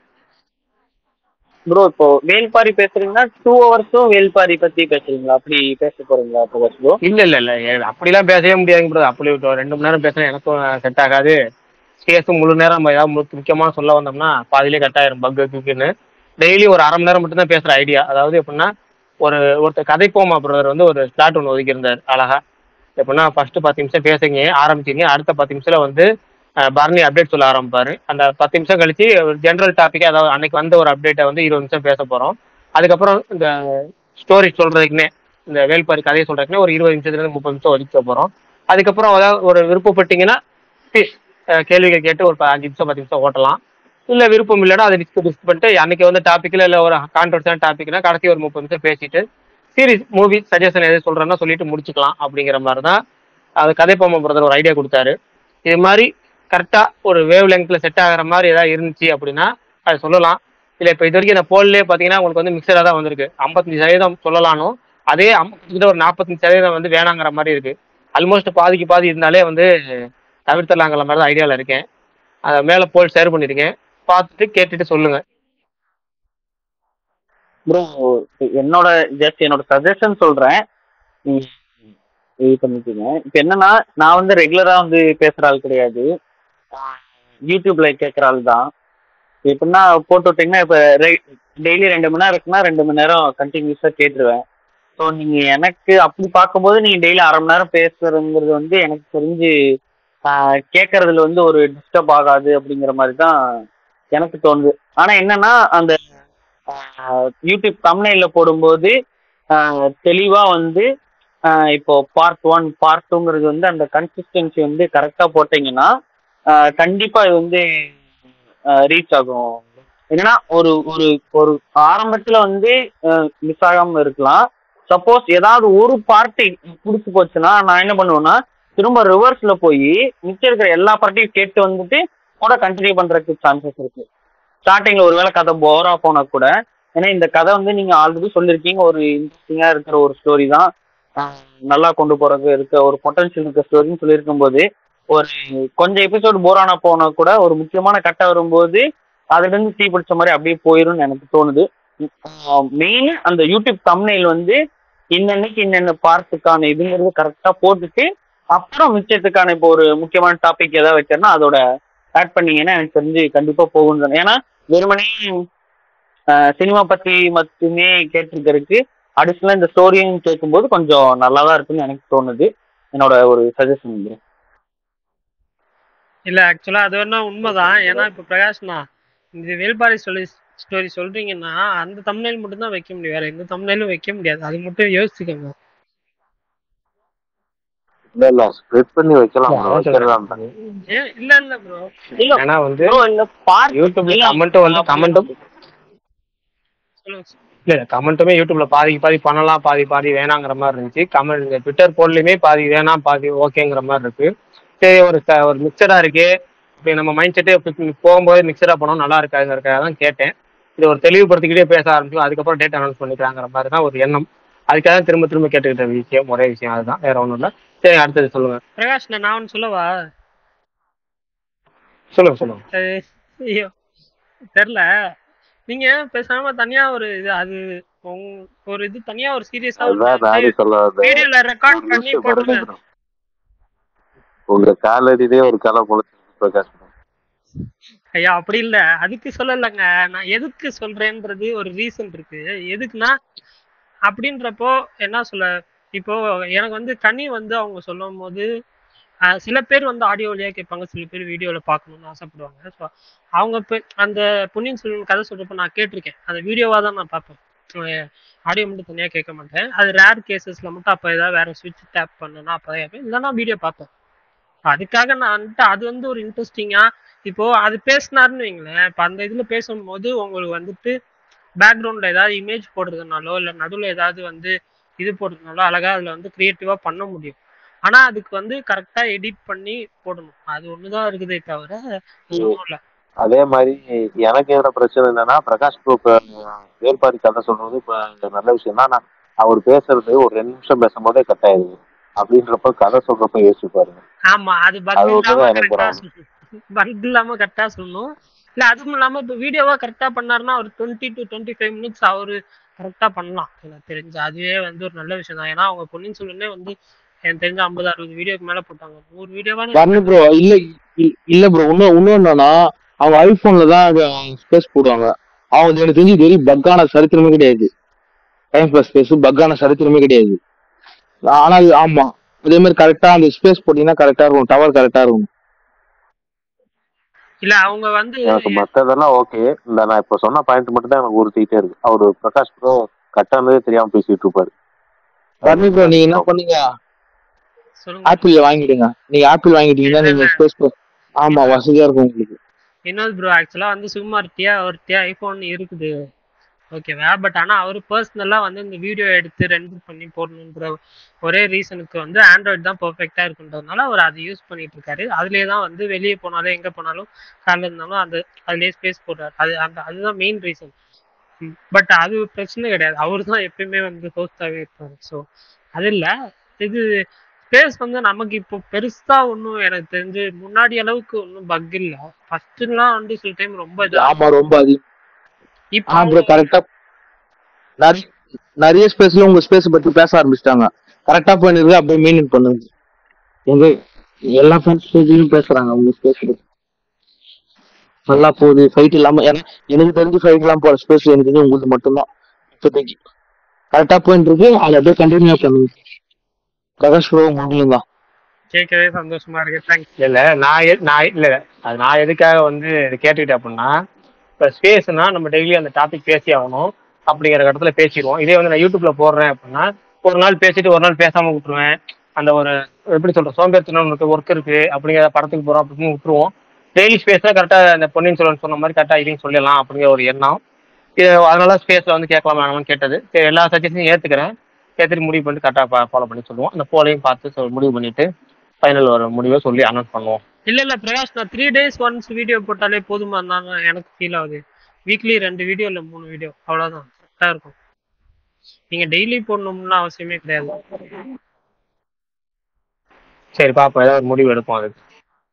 ப்ரோ இப்போ வேல்பாரி பேசுறீங்கன்னா 2 ஹவர்ஸும் வேல்பாரி பத்தி பேசுறீங்களா? அப்படி பேச போறீங்களா ப்ரோ? இல்ல அப்படிலாம் பேசவே முடியாதுங்க ப்ரோ. அப்படி 2 மணி நேரம் பேசினா எனக்கும் செட் ஆகாது. ஸ்பேஸும் முழு நேரம் நம்ம ஏதாவது முக்கியமாக சொல்ல வந்தோம்னா பாதியிலே கட் ஆயிரும் பக்குன்னு. டெய்லி ஒரு அரை மணி நேரம் மட்டும் தான் பேசுற ஐடியா. அதாவது எப்படின்னா, ஒருத்தர் கதைப்போமா பிரதர் வந்து ஒரு ஸ்லாட் ஒன்று ஒதுக்கியிருந்தார் அழகா. எப்படின்னா ஃபர்ஸ்ட் 10 நிமிஷம் பேசுங்க, ஆரம்பிச்சிங்க, அடுத்த 10 நிமிஷத்துல வந்து பர்னி அப்டேட் சொல்ல ஆரம்பிப்பாரு. அந்த 10 நிமிஷம் கழிச்சு ஜென்ரல் டாபிக், அதாவது அன்னைக்கு வந்த ஒரு அப்டேட்டை வந்து 20 நிமிஷம் பேச போறோம். அதுக்கப்புறம் இந்த ஸ்டோரி சொல்றதுக்குன்னே, இந்த வேல்பாரி கதையை சொல்றதுக்குன்னே ஒரு 20 நிமிஷத்துல இருந்து 30 நிமிஷம் ஒதுக்க போறோம். அதுக்கப்புறம் அதாவது ஒரு விருப்பப்பட்டீங்கன்னா கேள்விகள் கேட்டு ஒரு 5 நிமிஷம் 10 நிமிஷம் ஓட்டலாம். இல்ல விருப்பம் இல்லைன்னா அதை டிஸ்க் பண்ணிட்டு அன்னைக்கு வந்து டாபிக்ல இல்ல ஒரு கான்ட்ரவர்சியான டாபிக்னா கடைசி ஒரு 30 நிமிஷம் பேசிட்டு சீரிஸ் மூவி சஜஷன் எது சொல்றேன்னா சொல்லிட்டு முடிச்சுக்கலாம். அப்படிங்கிற மாதிரி தான் அது கதைப்போமா பிரதர் ஒரு ஐடியா கொடுத்தாரு. இது மாதிரி கரெக்டா ஒரு வேவ் லெங்க்ல செட் ஆகிற மாதிரி ஏதாவது இருந்துச்சு அப்படின்னா அது சொல்லலாம். இல்லை இப்போ இது வரைக்கும் இந்த போல்லே பார்த்தீங்கன்னா உங்களுக்கு வந்து மிக்சராக தான் வந்திருக்கு. 55% சொல்லலானும், அதே ஒரு 45% வந்து வேணாங்கிற மாதிரி இருக்கு. ஆல்மோஸ்ட் பாதிக்கு பாதி இருந்தாலே வந்து தவிர்த்தலாங்கிற மாதிரி தான் ஐடியாவில் இருக்கேன். அதை மேலே போல் ஷேர் பண்ணியிருக்கேன், பார்த்துட்டு கேட்டுட்டு சொல்லுங்க. ப்ரோ என்னோட சஜஷன் சொல்றேன், இது பண்ணிக்கோங்க. இப்ப என்னன்னா, நான் வந்து ரெகுலரா வந்து பேசுற ஆள் கிடையாது, யூடியூப்ல கேட்குற ஆள் தான். எப்படின்னா போட்டு விட்டீங்கன்னா இப்ப டெய்லி 2 மணி நேரம் இருக்குன்னா 2 மணி நேரம் கண்டினியூஸா கேட்டுருவேன். ஸோ நீங்க எனக்கு அப்படி பார்க்கும்போது நீங்க டெய்லி அரை மணி நேரம் பேசுறதுங்கிறது வந்து எனக்கு தெரிஞ்சு கேட்கறதுல வந்து ஒரு டிஸ்டர்ப் ஆகாது அப்படிங்கிற மாதிரி தான் எனக்கு தோணுது. ஆனா என்னன்னா, அந்த யூடியூப் தம்ப்நெயில்ல போடும்போது தெளிவா வந்து இப்போ பார்ட் 1 பார்ட் 2ங்கிறது வந்து அந்த கன்சிஸ்டன்சி வந்து கரெக்டா போட்டீங்கன்னா கண்டிப்பா இது வந்து ரீச் ஆகும். என்னன்னா ஒரு ஒரு ஒரு ஆரம்பத்துல வந்து மிஸ் ஆகாம இருக்கலாம். சப்போஸ் ஏதாவது ஒரு பார்ட்டி பிடிச்சி போச்சுன்னா நான் என்ன பண்ணுவேன்னா திரும்ப ரிவர்ஸ்ல போய் மிச்சம் இருக்கிற எல்லா பார்ட்டையும் கேட்டு வந்துட்டு கூட கண்டினியூ பண்றதுக்கு சான்சஸ் இருக்கு. ஸ்டார்டிங்ல ஒருவேளை கதை போரா போனா கூட, ஏன்னா இந்த கதை வந்து நீங்க ஆல்ரெடி சொல்லியிருக்கீங்க, ஒரு இன்ட்ரெஸ்டிங்கா இருக்கிற ஒரு ஸ்டோரி தான், நல்லா கொண்டு போறதுக்கு இருக்க ஒரு பொட்டன்ஷியல் இருக்க ஸ்டோரின்னு சொல்லியிருக்கும் போது, ஒரு கொஞ்சம் எபிசோடு போரானா போனா கூட ஒரு முக்கியமான கட்டம் வரும்போது அதுல இருந்து தீ பிடிச்ச மாதிரி அப்படியே போயிரும்னு எனக்கு தோணுது. மெயின் அந்த யூடியூப் தம்ப்நெயில் வந்து இன்னன்னைக்கு இன்னென்ன பார்ட்டுக்கான இதுங்கிறது கரெக்டா போட்டுட்டு அப்புறம் மிச்சத்துக்கான இப்போ ஒரு முக்கியமான டாபிக் ஏதாவது வைக்கிறேன்னா அதோட ஆட் பண்ணீங்கன்னா எனக்கு தெரிஞ்சு கண்டிப்பா போகும் தானே. ஏன்னா வெறுமனே சினிமா பத்தி மட்டுமே கேட்டிருக்கிறதுக்கு அடிஷனலா இந்த ஸ்டோரியும் கேட்கும்போது கொஞ்சம் நல்லா தான் இருக்குன்னு எனக்கு தோணுது. என்னோட ஒரு சஜஷன். இல்ல ஆக்சுவலா அது வேணா உண்மைதான். ஏன்னா இப்ப பிரகாஷ்னா இந்த வேல்பாரி ஸ்டோரி சொல்றீங்கன்னா அந்த தம்ப்நெயில் மட்டும் தான் வைக்க முடியும், வேற எந்த தம்ப்நெயிலும் வைக்க முடியாது. அது மட்டும் யோசிச்சுக்கோங்க. இல்ல ஸ்ப்ரெட் பண்ணி வைக்கலாம் bro. வைக்கிறதா இருந்தா. இல்ல இல்ல ப்ரோ, ஏன்னா வந்து இல்ல பார்ட் யூடியூப்ல கமெண்ட் வந்து கமெண்ட்டும் சொல்லுங்க. இல்ல கமெண்ட்டுமே யூடியூப்ல பாதி பண்ணலாம், பாதி வேணாங்கிற மாதிரி இருந்துச்சு. கமெண்ட் ட்விட்டர் போர்ட்லயுமே பாதி வேணாம் பாதி ஓகேங்கிற மாதிரி இருக்கு. சரி ஒரு மிக்சடா இருக்கு. இப்போ நம்ம மைண்ட் செட்டே போகும்போது மிக்சடா போனோம் நல்லா இருக்காதுங்கிறதுக்காக தான் கேட்டேன். இது ஒரு தெளிவுபடுத்திக்கிட்டே பேச ஆரம்பிச்சோம், அதுக்கப்புறம் டேட் அனௌன்ஸ் பண்ணிக்கிறாங்கிற மாதிரி தான் ஒரு எண்ணம். அதுக்காக திரும்ப கேட்டுக்கிட்ட விஷயம் ஒரே விஷயம் அதுதான், வேற ஒன்றும் இல்லை. சரி அடுத்தது சொல்லுங்க. பிரகாஷ் நான் ஒன்று சொல்லவா? சொல்லுங்க. ஐயோ தெரியல, நீங்க பேசாம தனியா ஒரு இது அது ஒரு இது தனியா ஒரு சீரியஸா வீடியோல ரெக்கார்ட் பண்ணி போடுங்க. உங்க காலடியிலே ஒரு கலை பொழுது பிரகாஷ். ஐயா அப்படி இல்ல, அதுக்கு சொல்லலைங்க. நான் எதுக்கு சொல்றேன்றது ஒரு ரீசன் இருக்கு. எதுக்குன்னா அப்படின்றப்போ என்ன சொல்ல, இப்போ எனக்கு வந்து கனி வந்து அவங்க சொல்லும் போது சில பேர் வந்து ஆடியோ வழியா கேட்பாங்க, சில பேர் வீடியோல பார்க்கணும்னு ஆசைப்படுவாங்க. ஸோ அவங்க அந்த பொன்னியின் செல்வன் கதை சொல்றப்ப நான் கேட்டிருக்கேன், அந்த வீடியோவா தான் நான் பார்ப்பேன், ஆடியோ மட்டும் தனியா கேட்க மாட்டேன். அது ரேர் கேசஸ்ல மட்டும் அப்போ ஏதாவது வேற சுவிட்ச் டேப் பண்ணனா அப்போ கேட்பேன், இல்லைன்னா வீடியோ பார்ப்பேன். அதுக்காக நான் வந்துட்டு அது வந்து ஒரு இன்ட்ரெஸ்டிங்கா இப்போ அது பேசினாருன்னு வைங்களேன். இப்போ அந்த இதுல பேசும்போது உங்களுக்கு வந்துட்டு பேக்ரவுண்ட்ல ஏதாவது இமேஜ் போடுறதுனாலோ இல்லை நடுவில் ஏதாவது வந்து இது போடுறதுனாலோ அழகா அதுல வந்து கிரியேட்டிவா பண்ண முடியும். ஆனா அதுக்கு வந்து கரெக்டா எடிட் பண்ணி போடணும், அது ஒண்ணுதான் இருக்குதே தவிர ஒன்றும் இல்லை. அதே மாதிரி எனக்கு என்ன பிரச்சனை என்னன்னா, பிரகாஷ் ப்ரோ வேல்பாரி கதை சொல்றது இப்ப நல்ல விஷயம் தான். நான் அவர் பேசுறது ஒரு 2 நிமிஷம் பேசும்போதே கட் ஆயிடுது. அப்படின்றப்ப கதை சொல்றப்ப யோசிச்சு பாருங்க. ஆமா அது பக் இல்லாம கரெக்டா சொல்லணும். இல்ல அதுவும் இல்லாம இப்ப வீடியோவா கரெக்டா பண்ணாருன்னா ஒரு 20 to 25 minutes அவரு கரெக்டா பண்ணலாம் எனக்கு தெரிஞ்சு. அதுவே வந்து ஒரு நல்ல விஷயம் தான். ஏன்னா அவங்க பொன்னியின் செல்வனே வந்து எனக்கு தெரிஞ்ச 50-60 வீடியோக்கு மேல போட்டாங்க. 100 வீடியோவா ப்ரோ. இல்ல ப்ரோ, இன்னும் என்னன்னா அவங்க ஐபோன்ல தான் ஸ்பேஸ் போடுவாங்க. அவங்க எனக்கு தெரிஞ்சு வெரி பக்கான சரித்திரமே கிடையாது. டைம் பிளஸ் ஸ்பேஸ் பக்கான சரித்திரமே கிடையாது. ஆனா ஆமா அதே மாதிரி கரெக்டா அந்த ஸ்பேஸ் போட்டீங்கன்னா கரெக்டா இருக்கும், டவர் கரெக்டா இருக்கும். இல்ல அவங்க வந்து எனக்கு மத்ததெல்லாம் ஓகே. இந்த நான் இப்ப சொன்ன பாயிண்ட் மட்டும் தான் எனக்கு உறுத்திட்டே இருக்கு. அவரு பிரகாஷ் ப்ரோ கட்டானதே தெரியாம பேசிட்டு இருப்பாரு. ப்ரோ நீங்க என்ன பண்ணீங்க, ஆப்பிள் வாங்கிடுங்க. நீங்க ஆப்பிள் வாங்கிட்டீங்கன்னா நீங்க ஸ்பேஸ் ஆமா வசதியா இருக்கும் உங்களுக்கு. இன்னொரு ப்ரோ ஆக்சுவலா வந்து சும்மார்த்தியா ஐபோன் இருக்குது ஓகேவா, பட் ஆனா அவரு பர்சனலா வந்து இந்த வீடியோ எடுத்து ரெண்டர் பண்ணி போடணுன்ற ஒரே ரீசனுக்கு வந்து ஆண்ட்ராய்டு தான் பெர்ஃபெக்டா இருக்குன்றதுனால அவர் அதை யூஸ் பண்ணிட்டு இருக்காரு. அதுலேயே தான் வந்து வெளியே போனாலும் எங்க போனாலும் காலைல இருந்தாலும் அந்த அதுலேயே ஸ்பேஸ் போடுறாரு. அதுதான் மெயின் ரீசன். பட் அது பிரச்சனை கிடையாது, அவரு தான் எப்பயுமே வந்து ஹோஸ்டாவே இருப்பாரு. ஸோ அது இல்லை, இது ஸ்பேஸ் வந்து நமக்கு இப்போ பெருசா ஒன்றும் எனக்கு தெரிஞ்சு முன்னாடி அளவுக்கு ஒன்றும் பக் இல்லை. ஃபர்ஸ்ட்லாம் வந்து சில டைம் ரொம்ப ரொம்ப அதிகம். இப்போ கரெக்டா நிறைய ஸ்பேஸ்ல உங்க ஸ்பேஸ் பத்தி பேச ஆரம்பிச்சிட்டாங்க. கரெக்டா பண்ணிருக்கு அப்படியே மெயின்டைன் பண்ணுங்க. எங்க எல்லா ஃப்ரெண்ட்ஸ் பேசுறாங்க உங்க ஸ்பேஸ் பத்தி நல்லா போகுது, ஃபைட் இல்லாம. ஏன்னா எனக்கு தெரிஞ்சு ஃபைட் இல்லாம போற ஸ்பேஸ் எனக்கு தெரிஞ்சு உங்களுக்கு மட்டும்தான் இப்போதைக்கு கரெக்டா போயிட்டு இருக்கு. அதை அப்படியே கண்டினியூ பண்ணுங்க. பிரகாஷ் ப்ரோ உங்களுக்கு தான் கேட்கவே சந்தோஷமா இருக்கு. தேங்க்ஸ். இல்ல நான் எதுக்காக வந்து கேட்டுக்கிட்டேன் அப்படின்னா, இப்போ ஸ்பேஸ்னா நம்ம டெய்லி அந்த டாபிக் பேசி ஆகணும் அப்படிங்கிற இடத்துல பேசிடுவோம். இதே வந்து நான் யூடியூப்ல போடுறேன் அப்படின்னா ஒரு நாள் பேசிட்டு ஒரு நாள் பேசாம விட்டுருவேன். அந்த ஒரு எப்படி சொல்ற சோம்பேறித்தனம் ஒர்க் இருக்கு அப்படிங்கிற படத்துக்கு போறோம் அப்படின்னு விட்டுருவோம். டெய்லி ஸ்பேஸா கரெக்டா இந்த பொன்னியின் செல்வன் சொன்ன மாதிரி கரெக்டா இதையும் சொல்லலாம் அப்படிங்கிற ஒரு எண்ணம். அதனால ஸ்பேஸ்ல வந்து கேட்கலாம் வேணாம்னு கேட்டது. சரி எல்லா சஜஷனையும் ஏத்துக்கிறேன், ஏற்றுட்டு முடிவு பண்ணிட்டு கரெக்டாக ஃபாலோ பண்ணி சொல்லுவோம். அந்த போலையும் பார்த்து முடிவு பண்ணிட்டு ஃபைனல் வர முடிவை சொல்லி அனௌன்ஸ் பண்ணுவோம். இல்ல பிரகாஷ், நான் 3 days ஒன்ஸ் வீடியோ போட்டாலே போதுமா தான் எனக்கு ஃபீல் ஆகுது. வீக்லி 2 வீடியோ இல்ல 3 வீடியோ அவ்வளவுதான் கரெக்டா இருக்கும். நீங்க டெய்லி போடணும்னு அவசியமே கிடையாது. சரி பாப்போம், ஏதாவது ஒரு முடிவு எடுப்போம். அதுக்கு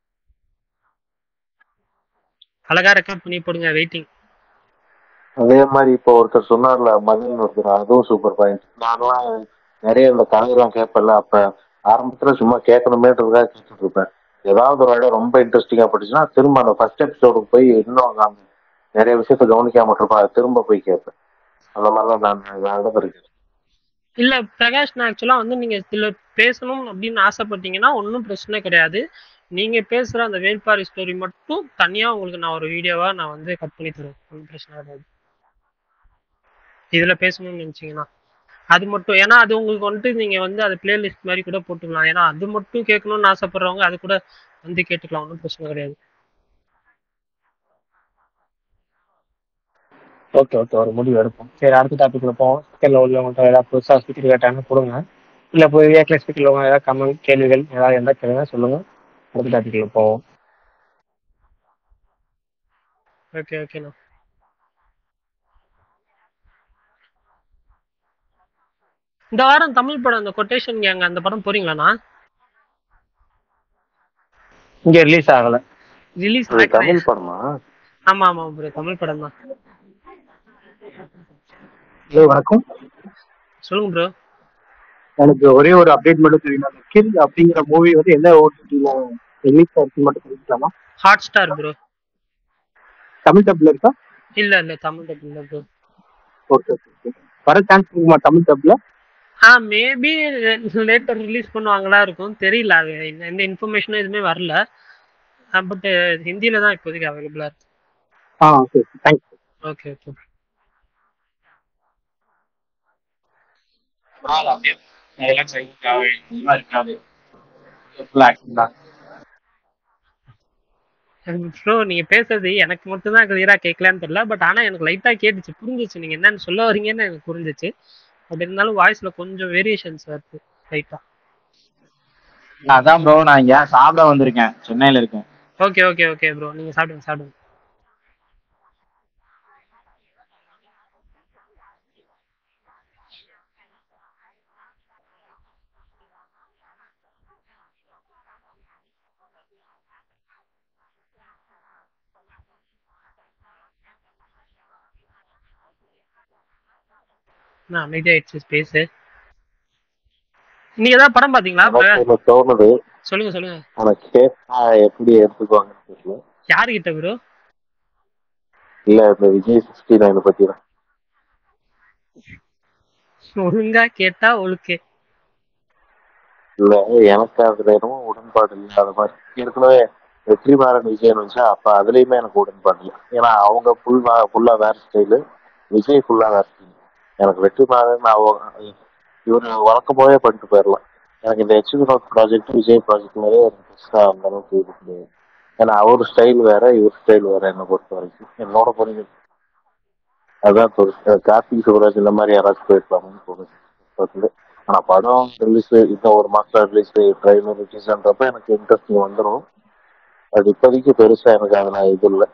அழகா ரெக்கார்ட் பண்ணி போடுங்க, வெயிட்டிங். அதே மாதிரி இப்போ ஒருத்தர் சொன்னார்ல மதன் ஒருத்தர், அதுவும் சூப்பர் பாயிண்ட். நானும் நிறைய இந்த கதையெல்லாம் கேட்பேன்ல, அப்ப ஆரம்பத்துல சும்மா கேட்கணுமேன்றதுக்காக கேட்டுட்டு இருப்பேன். ஏதாவது ஒரு இடம் ரொம்ப இன்ட்ரெஸ்டிங்கா பட்டுச்சுன்னா திரும்ப அந்த ஃபர்ஸ்ட் எபிசோடுக்கு போய் இன்னும் நான் நிறைய விஷயத்த கவனிக்காம இருப்பேன், அதை திரும்ப போய் கேட்பேன். அந்த மாதிரிலாம் நான் நடந்திருக்கு. இல்ல பிரகாஷ், நான் ஆக்சுவலா வந்து நீங்க இதுல பேசணும் அப்படின்னு ஆசைப்பட்டீங்கன்னா ஒன்றும் பிரச்சனை கிடையாது. நீங்க பேசுற அந்த வேள்பாரி ஸ்டோரி மட்டும் தனியா உங்களுக்கு நான் ஒரு வீடியோவா நான் வந்து கட் பண்ணி தருவேன், ஒன்றும் பிரச்சனை கிடையாது. இதுல பேசணும்னு நினைச்சீங்கன்னா அது மட்டும், ஏன்னா அது உங்களுக்கு வந்துட்டு நீங்க வந்து அது பிளேலிஸ்ட் மாதிரி கூட போட்டுக்கலாம். ஏன்னா அது மட்டும் கேட்கணும்னு ஆசைப்படுறவங்க அது கூட வந்து கேட்டுக்கலாம், ஒன்றும் பிரச்சனை கிடையாது. ஓகே ஓகே, ஒரு முடிவு எடுப்போம். சரி, அடுத்த டாபிக்ல போவோம். ஸ்பீக்கர்ல உள்ளவங்கள்ட்ட ஏதாவது புதுசாக ஸ்பீக்கர் கேட்டாங்கன்னு கொடுங்க. இல்லை போய் ஏற்கனவே ஸ்பீக்கர்ல உள்ளவங்க ஏதாவது கமெண்ட் கேள்விகள் ஏதாவது இருந்தால் கேளுங்க, சொல்லுங்க. அடுத்த டாபிக்ல போவோம். ஓகே ஓகேண்ணா. இந்த வாரம் தமிழ் படம் இந்த கொட்டேஷன் கேங்க அந்த படம் போறீங்களாண்ணா? இங்க ரிலீஸ் ஆகல. ரிலீஸ் தமிழ் படமா? ஆமா ஆமா ப்ரோ, தமிழ் படம் தான். ஹலோ வணக்கம், சொல்லுங்க ப்ரோ. எனக்கு ஒரே ஒரு அப்டேட் மட்டும் தெரியும். கில் அப்படிங்கிற மூவி வந்து எந்த ஓடிடில ரிலீஸ் ஆச்சு மட்டும் தெரிஞ்சுக்கலாமா? Hotstar bro. தமிழ் டப்ல இருக்கா? இல்ல தமிழ் டப் இல்ல ப்ரோ. ஓகே ஓகே, வர சான்ஸ் இருக்குமா தமிழ் டப்ல? மேபி லேட்டர் ரிலீஸ் பண்ணுவாங்களா இருக்கும், தெரியல. அது எந்த இன்ஃபர்மேஷனும் எதுவுமே வரல. பட் ஹிந்தியில தான் இப்போதைக்கு அவைலபிளா இருக்கு. Okay, thanks. Okay okay. Bro நீங்க பேசுறது எனக்கு மட்டும்தான் கிளியரா கேட்கலான்னு தெரியல, பட் ஆனா எனக்கு லைட்டா கேட்டுச்சு, புரிஞ்சிச்சு நீங்க என்னன்னு சொல்ல வரீங்கன்னு எனக்கு புரிஞ்சிச்சு. பட் இருந்தாலும் வாய்ஸ்ல கொஞ்சம் வேரியேஷன்ஸ் வருது லைட்டா. அதான் ப்ரோ, நான் இங்க சாப்பிட வந்திருக்கேன், சென்னையில இருக்கேன். ஓகே ஓகே ஓகே ப்ரோ, நீங்க சாப்பிடுங்க. நான் அமைதியாயிடுச்சு ஸ்பேஸ். நீங்க ஏதாவது படம் பாத்தீங்களா? தோணுது. சொல்லுங்க. உனக்கு கேட்டா எப்படி எடுத்துக்குவாங்கன்னு தெரியல. யாருகிட்ட ப்ரோ? இல்ல இந்த விஜய் 69 பத்தி தான். ஒழுங்கா கேட்டா ஒழுக்கே. இல்ல எனக்கு அதுல எதுவும் உடன்பாடு இல்லாத மாதிரி. ஏற்கனவே வெற்றிமாறன் விஜயன் வச்சா அப்ப அதுலயுமே எனக்கு உடன்பாடு இல்லை. ஏன்னா அவங்க ஃபுல்லா வேற ஸ்டைலு, விஜய் ஃபுல்லா வேற ஸ்டைல். எனக்கு வெற்றிமாறன் இவரு வழக்கம் போவே பண்ணிட்டு போயிடலாம். எனக்கு இந்த எச்வினோத் ப்ராஜெக்ட் விஜய் ப்ராஜெக்ட் மேலே பெருசா அந்த அளவுக்கு இது கிடையாது. ஏன்னா அவர் ஸ்டைல் வேற, இவர் ஸ்டைல் வேற. என்னை பொறுத்த வரைக்கும் என்னோட பொண்ணு அதான் கார்த்திக் சுப்ராஜ் இந்த மாதிரி யாராச்சும் போயிருக்கலாம்னு தோணுது. ஆனா படம் ரிலீஸ் இன்னும் ஒரு மாசம் ரிலீஸ் ட்ரைலர் ரிலீஸ்ன்றப்ப எனக்கு இன்ட்ரெஸ்டிங் வந்துடும். அது இப்போதைக்கு பெருசா எனக்கு அதுல இது இல்லை.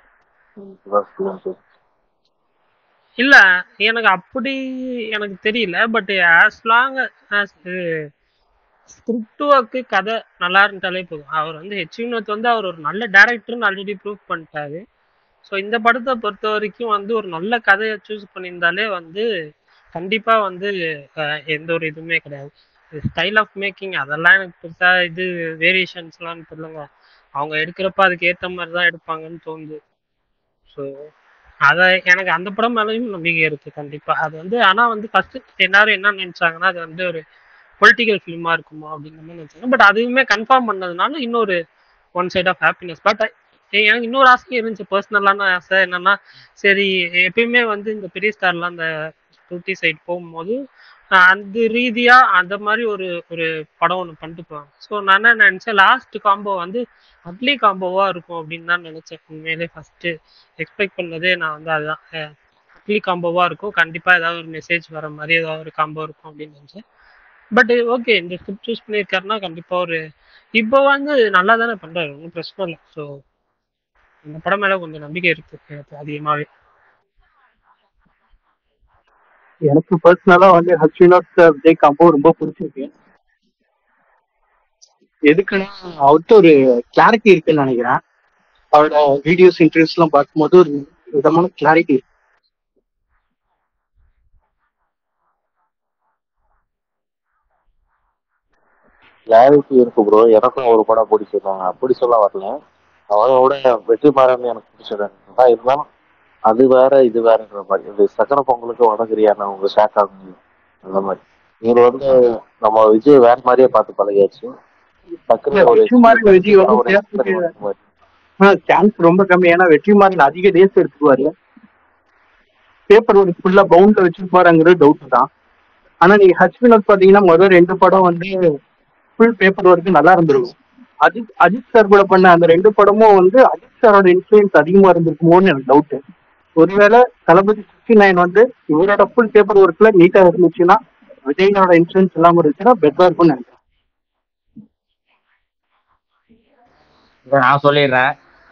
இல்ல எனக்கு அப்படி எனக்கு தெரியல, but as long as script work கதை நல்லா இருந்துட்டாலே போதும். அவர் வந்து ஹெச்வினோத் வந்து அவர் ஒரு நல்ல டேரக்டர்னு ஆல்ரெடி ப்ரூவ் பண்ணிட்டாரு. ஸோ இந்த படத்தை பொறுத்த வரைக்கும் வந்து ஒரு நல்ல கதையை சூஸ் பண்ணியிருந்தாலே வந்து கண்டிப்பா வந்து எந்த ஒரு இதுவுமே கிடையாது. ஸ்டைல் ஆஃப் மேக்கிங் அதெல்லாம் எனக்கு பெருசா இது வேரியேஷன்ஸ்லாம் தெரியலங்க. அவங்க எடுக்கிறப்ப அதுக்கு ஏற்ற மாதிரி தான் எடுப்பாங்கன்னு தோணுது. ஸோ அதை எனக்கு அந்த படம் மேலேயும் நம்பிக்கை இருக்கு கண்டிப்பா. அது வந்து ஆனா வந்து ஃபர்ஸ்ட் எல்லாரும் என்ன நினைச்சாங்கன்னா அது வந்து ஒரு பொலிட்டிக்கல் ஃபிலிமா இருக்குமா அப்படிங்கிற மாதிரி நினைச்சாங்க. பட் அதுவுமே கன்ஃபார்ம் பண்ணதுனால இன்னொரு one side of happiness. But எனக்கு இன்னொரு ஆசையும் இருந்துச்சு, பர்சனலான ஆசை என்னன்னா, சரி எப்பயுமே வந்து இந்த பெரிய ஸ்டார்லாம் அந்த டூட்டி சைட் போகும்போது அந்த ரீதியா அந்த மாதிரி ஒரு ஒரு படம் ஒன்று பண்ணிட்டு போவாங்க. ஸோ நான் என்ன நினைச்சேன், லாஸ்ட் காம்போ வந்து அட்லி காம்போவா இருக்கும் அப்படின்னு தான் நினைச்சேன். உண்மையிலே ஃபர்ஸ்ட் எக்ஸ்பெக்ட் பண்ணதே நான் வந்து அதுதான், அட்லி காம்போவா இருக்கும், கண்டிப்பா ஏதாவது ஒரு மெசேஜ் வர மாதிரி ஏதாவது ஒரு காம்போ இருக்கும் அப்படின்னு நினைச்சேன். பட் ஓகே, இந்த ஸ்கிரிப்ட் சூஸ் பண்ணியிருக்காருன்னா கண்டிப்பா ஒரு இப்போ வந்து நல்லா தானே பண்றாரு, ஒன்றும் பிரச்சனை இல்லை. ஸோ இந்த படம் மேல கொஞ்சம் நம்பிக்கை இருக்கு எனக்கு அதிகமாவே. எனக்கு பர்சனலா வந்து ஹஸ்வினோட் விஜய் காம்போ ரொம்ப பிடிச்சிருக்கு. எதுக்குன்னா அவர்கிட்ட ஒரு கிளாரிட்டி இருக்குன்னு நினைக்கிறேன். அவரோட வீடியோஸ் இன்டர்வியூஸ் எல்லாம் பார்க்கும்போது ஒரு விதமான கிளாரிட்டி இருக்கு. கிளாரிட்டி இருக்கு ப்ரோ. எனக்கும் ஒரு படம் பிடிச்சிருக்காங்க, அப்படி சொல்ல வரல. அவரோட வெற்றிமாறன் எனக்கு பிடிச்சிருக்காங்க. இருந்தாலும் அது வேற இது வேறன்ற மாதிரி. இது சக்கர பொங்கலுக்கு வடகிரியான உங்க ஷேக் ஆகும் அந்த மாதிரி. இவர் வந்து நம்ம விஜய் வேற மாதிரியே பார்த்து பழகியாச்சு. டக்குனு ஒரு வெற்றிமாறன் விஜய் வந்து ஒரு experiment மாதிரி. சான்ஸ் ரொம்ப கம்மி. ஏன்னா வெற்றிமாறன் அதிக டேஸ் எடுத்துக்குவாரு. பேப்பர் ஒர்க் ஃபுல்லா பவுண்ட்ல வச்சிருப்பாருங்கிறது டவுட் தான். ஆனா நீங்க ஹஸ்வினோட் பாத்தீங்கன்னா முதல் 2 படம் வந்து ஃபுல் பேப்பர் ஒர்க் நல்லா இருந்திருக்கும். அஜித் சார் கூட பண்ண அந்த 2 படமும் வந்து அஜித் சாரோட இன்ஃபுளுன்ஸ் அதிகமா இருந்திருக்குமோன்னு எனக்கு டவுட். ஒருவேளை தளபதி 69 வந்து இவரோட ஃபுல் பேப்பர் ஒர்க்ல நீட்டா இருந்துச்சுன்னா, விஜயனோட இன்ஃபுளுன்ஸ் இல்லாம இருந்துச்சுன்னா பெட்டரா இருக்கும்னு நினைக்கிறேன். இதை நான் சொல்லிடுறேன்.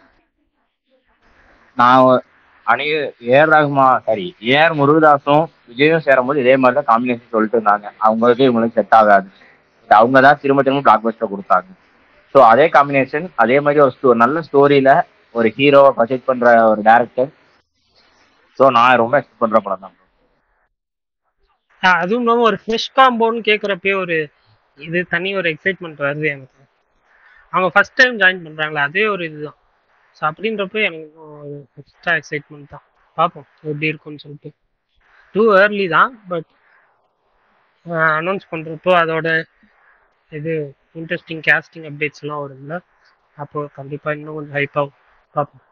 நான் அணி ஏஆர் ரகுமான் சாரி ஏஆர் முருகதாஸும் விஜயும் சேரும்போது இதே மாதிரி தான் காம்பினேஷன் சொல்லிட்டு இருந்தாங்க. அவங்களுக்கு இவங்களுக்கு செட் ஆகாது, அவங்க தான் திரும்ப திரும்ப பிளாக் பஸ்டர் கொடுத்தாங்க. ஸோ அதே காம்பினேஷன், அதே மாதிரி ஒரு நல்ல ஸ்டோரியில ஒரு ஹீரோவை ப்ரொஜெக்ட் பண்ற ஒரு டேரக்டர். ஸோ நான் ரொம்ப எக்ஸ்பெக்ட் பண்ற படம் தான். அதுவும் இல்லாமல் ஒரு ஃப்ரெஷ் காம்போன்னு கேட்குறப்பே ஒரு இது தனி ஒரு எக்ஸைட்மெண்ட் வருது எனக்கு. அவங்க ஃபர்ஸ்ட் டைம் ஜாயின் பண்றாங்களா, அதே ஒரு இதுதான். ஸோ அப்படின்றப்ப எனக்கு ஒரு எக்ஸ்ட்ரா எக்ஸைட்மெண்ட் தான். பார்ப்போம் எப்படி இருக்கும்னு சொல்லிட்டு. டூ ஏர்லி தான், பட் அனௌன்ஸ் பண்றப்போ அதோட இது இன்ட்ரெஸ்டிங் கேஸ்டிங் அப்டேட்ஸ் எல்லாம் வரும்ல, அப்போ கண்டிப்பா இன்னும் கொஞ்சம் ஹைப் ஆகும். பார்ப்போம்.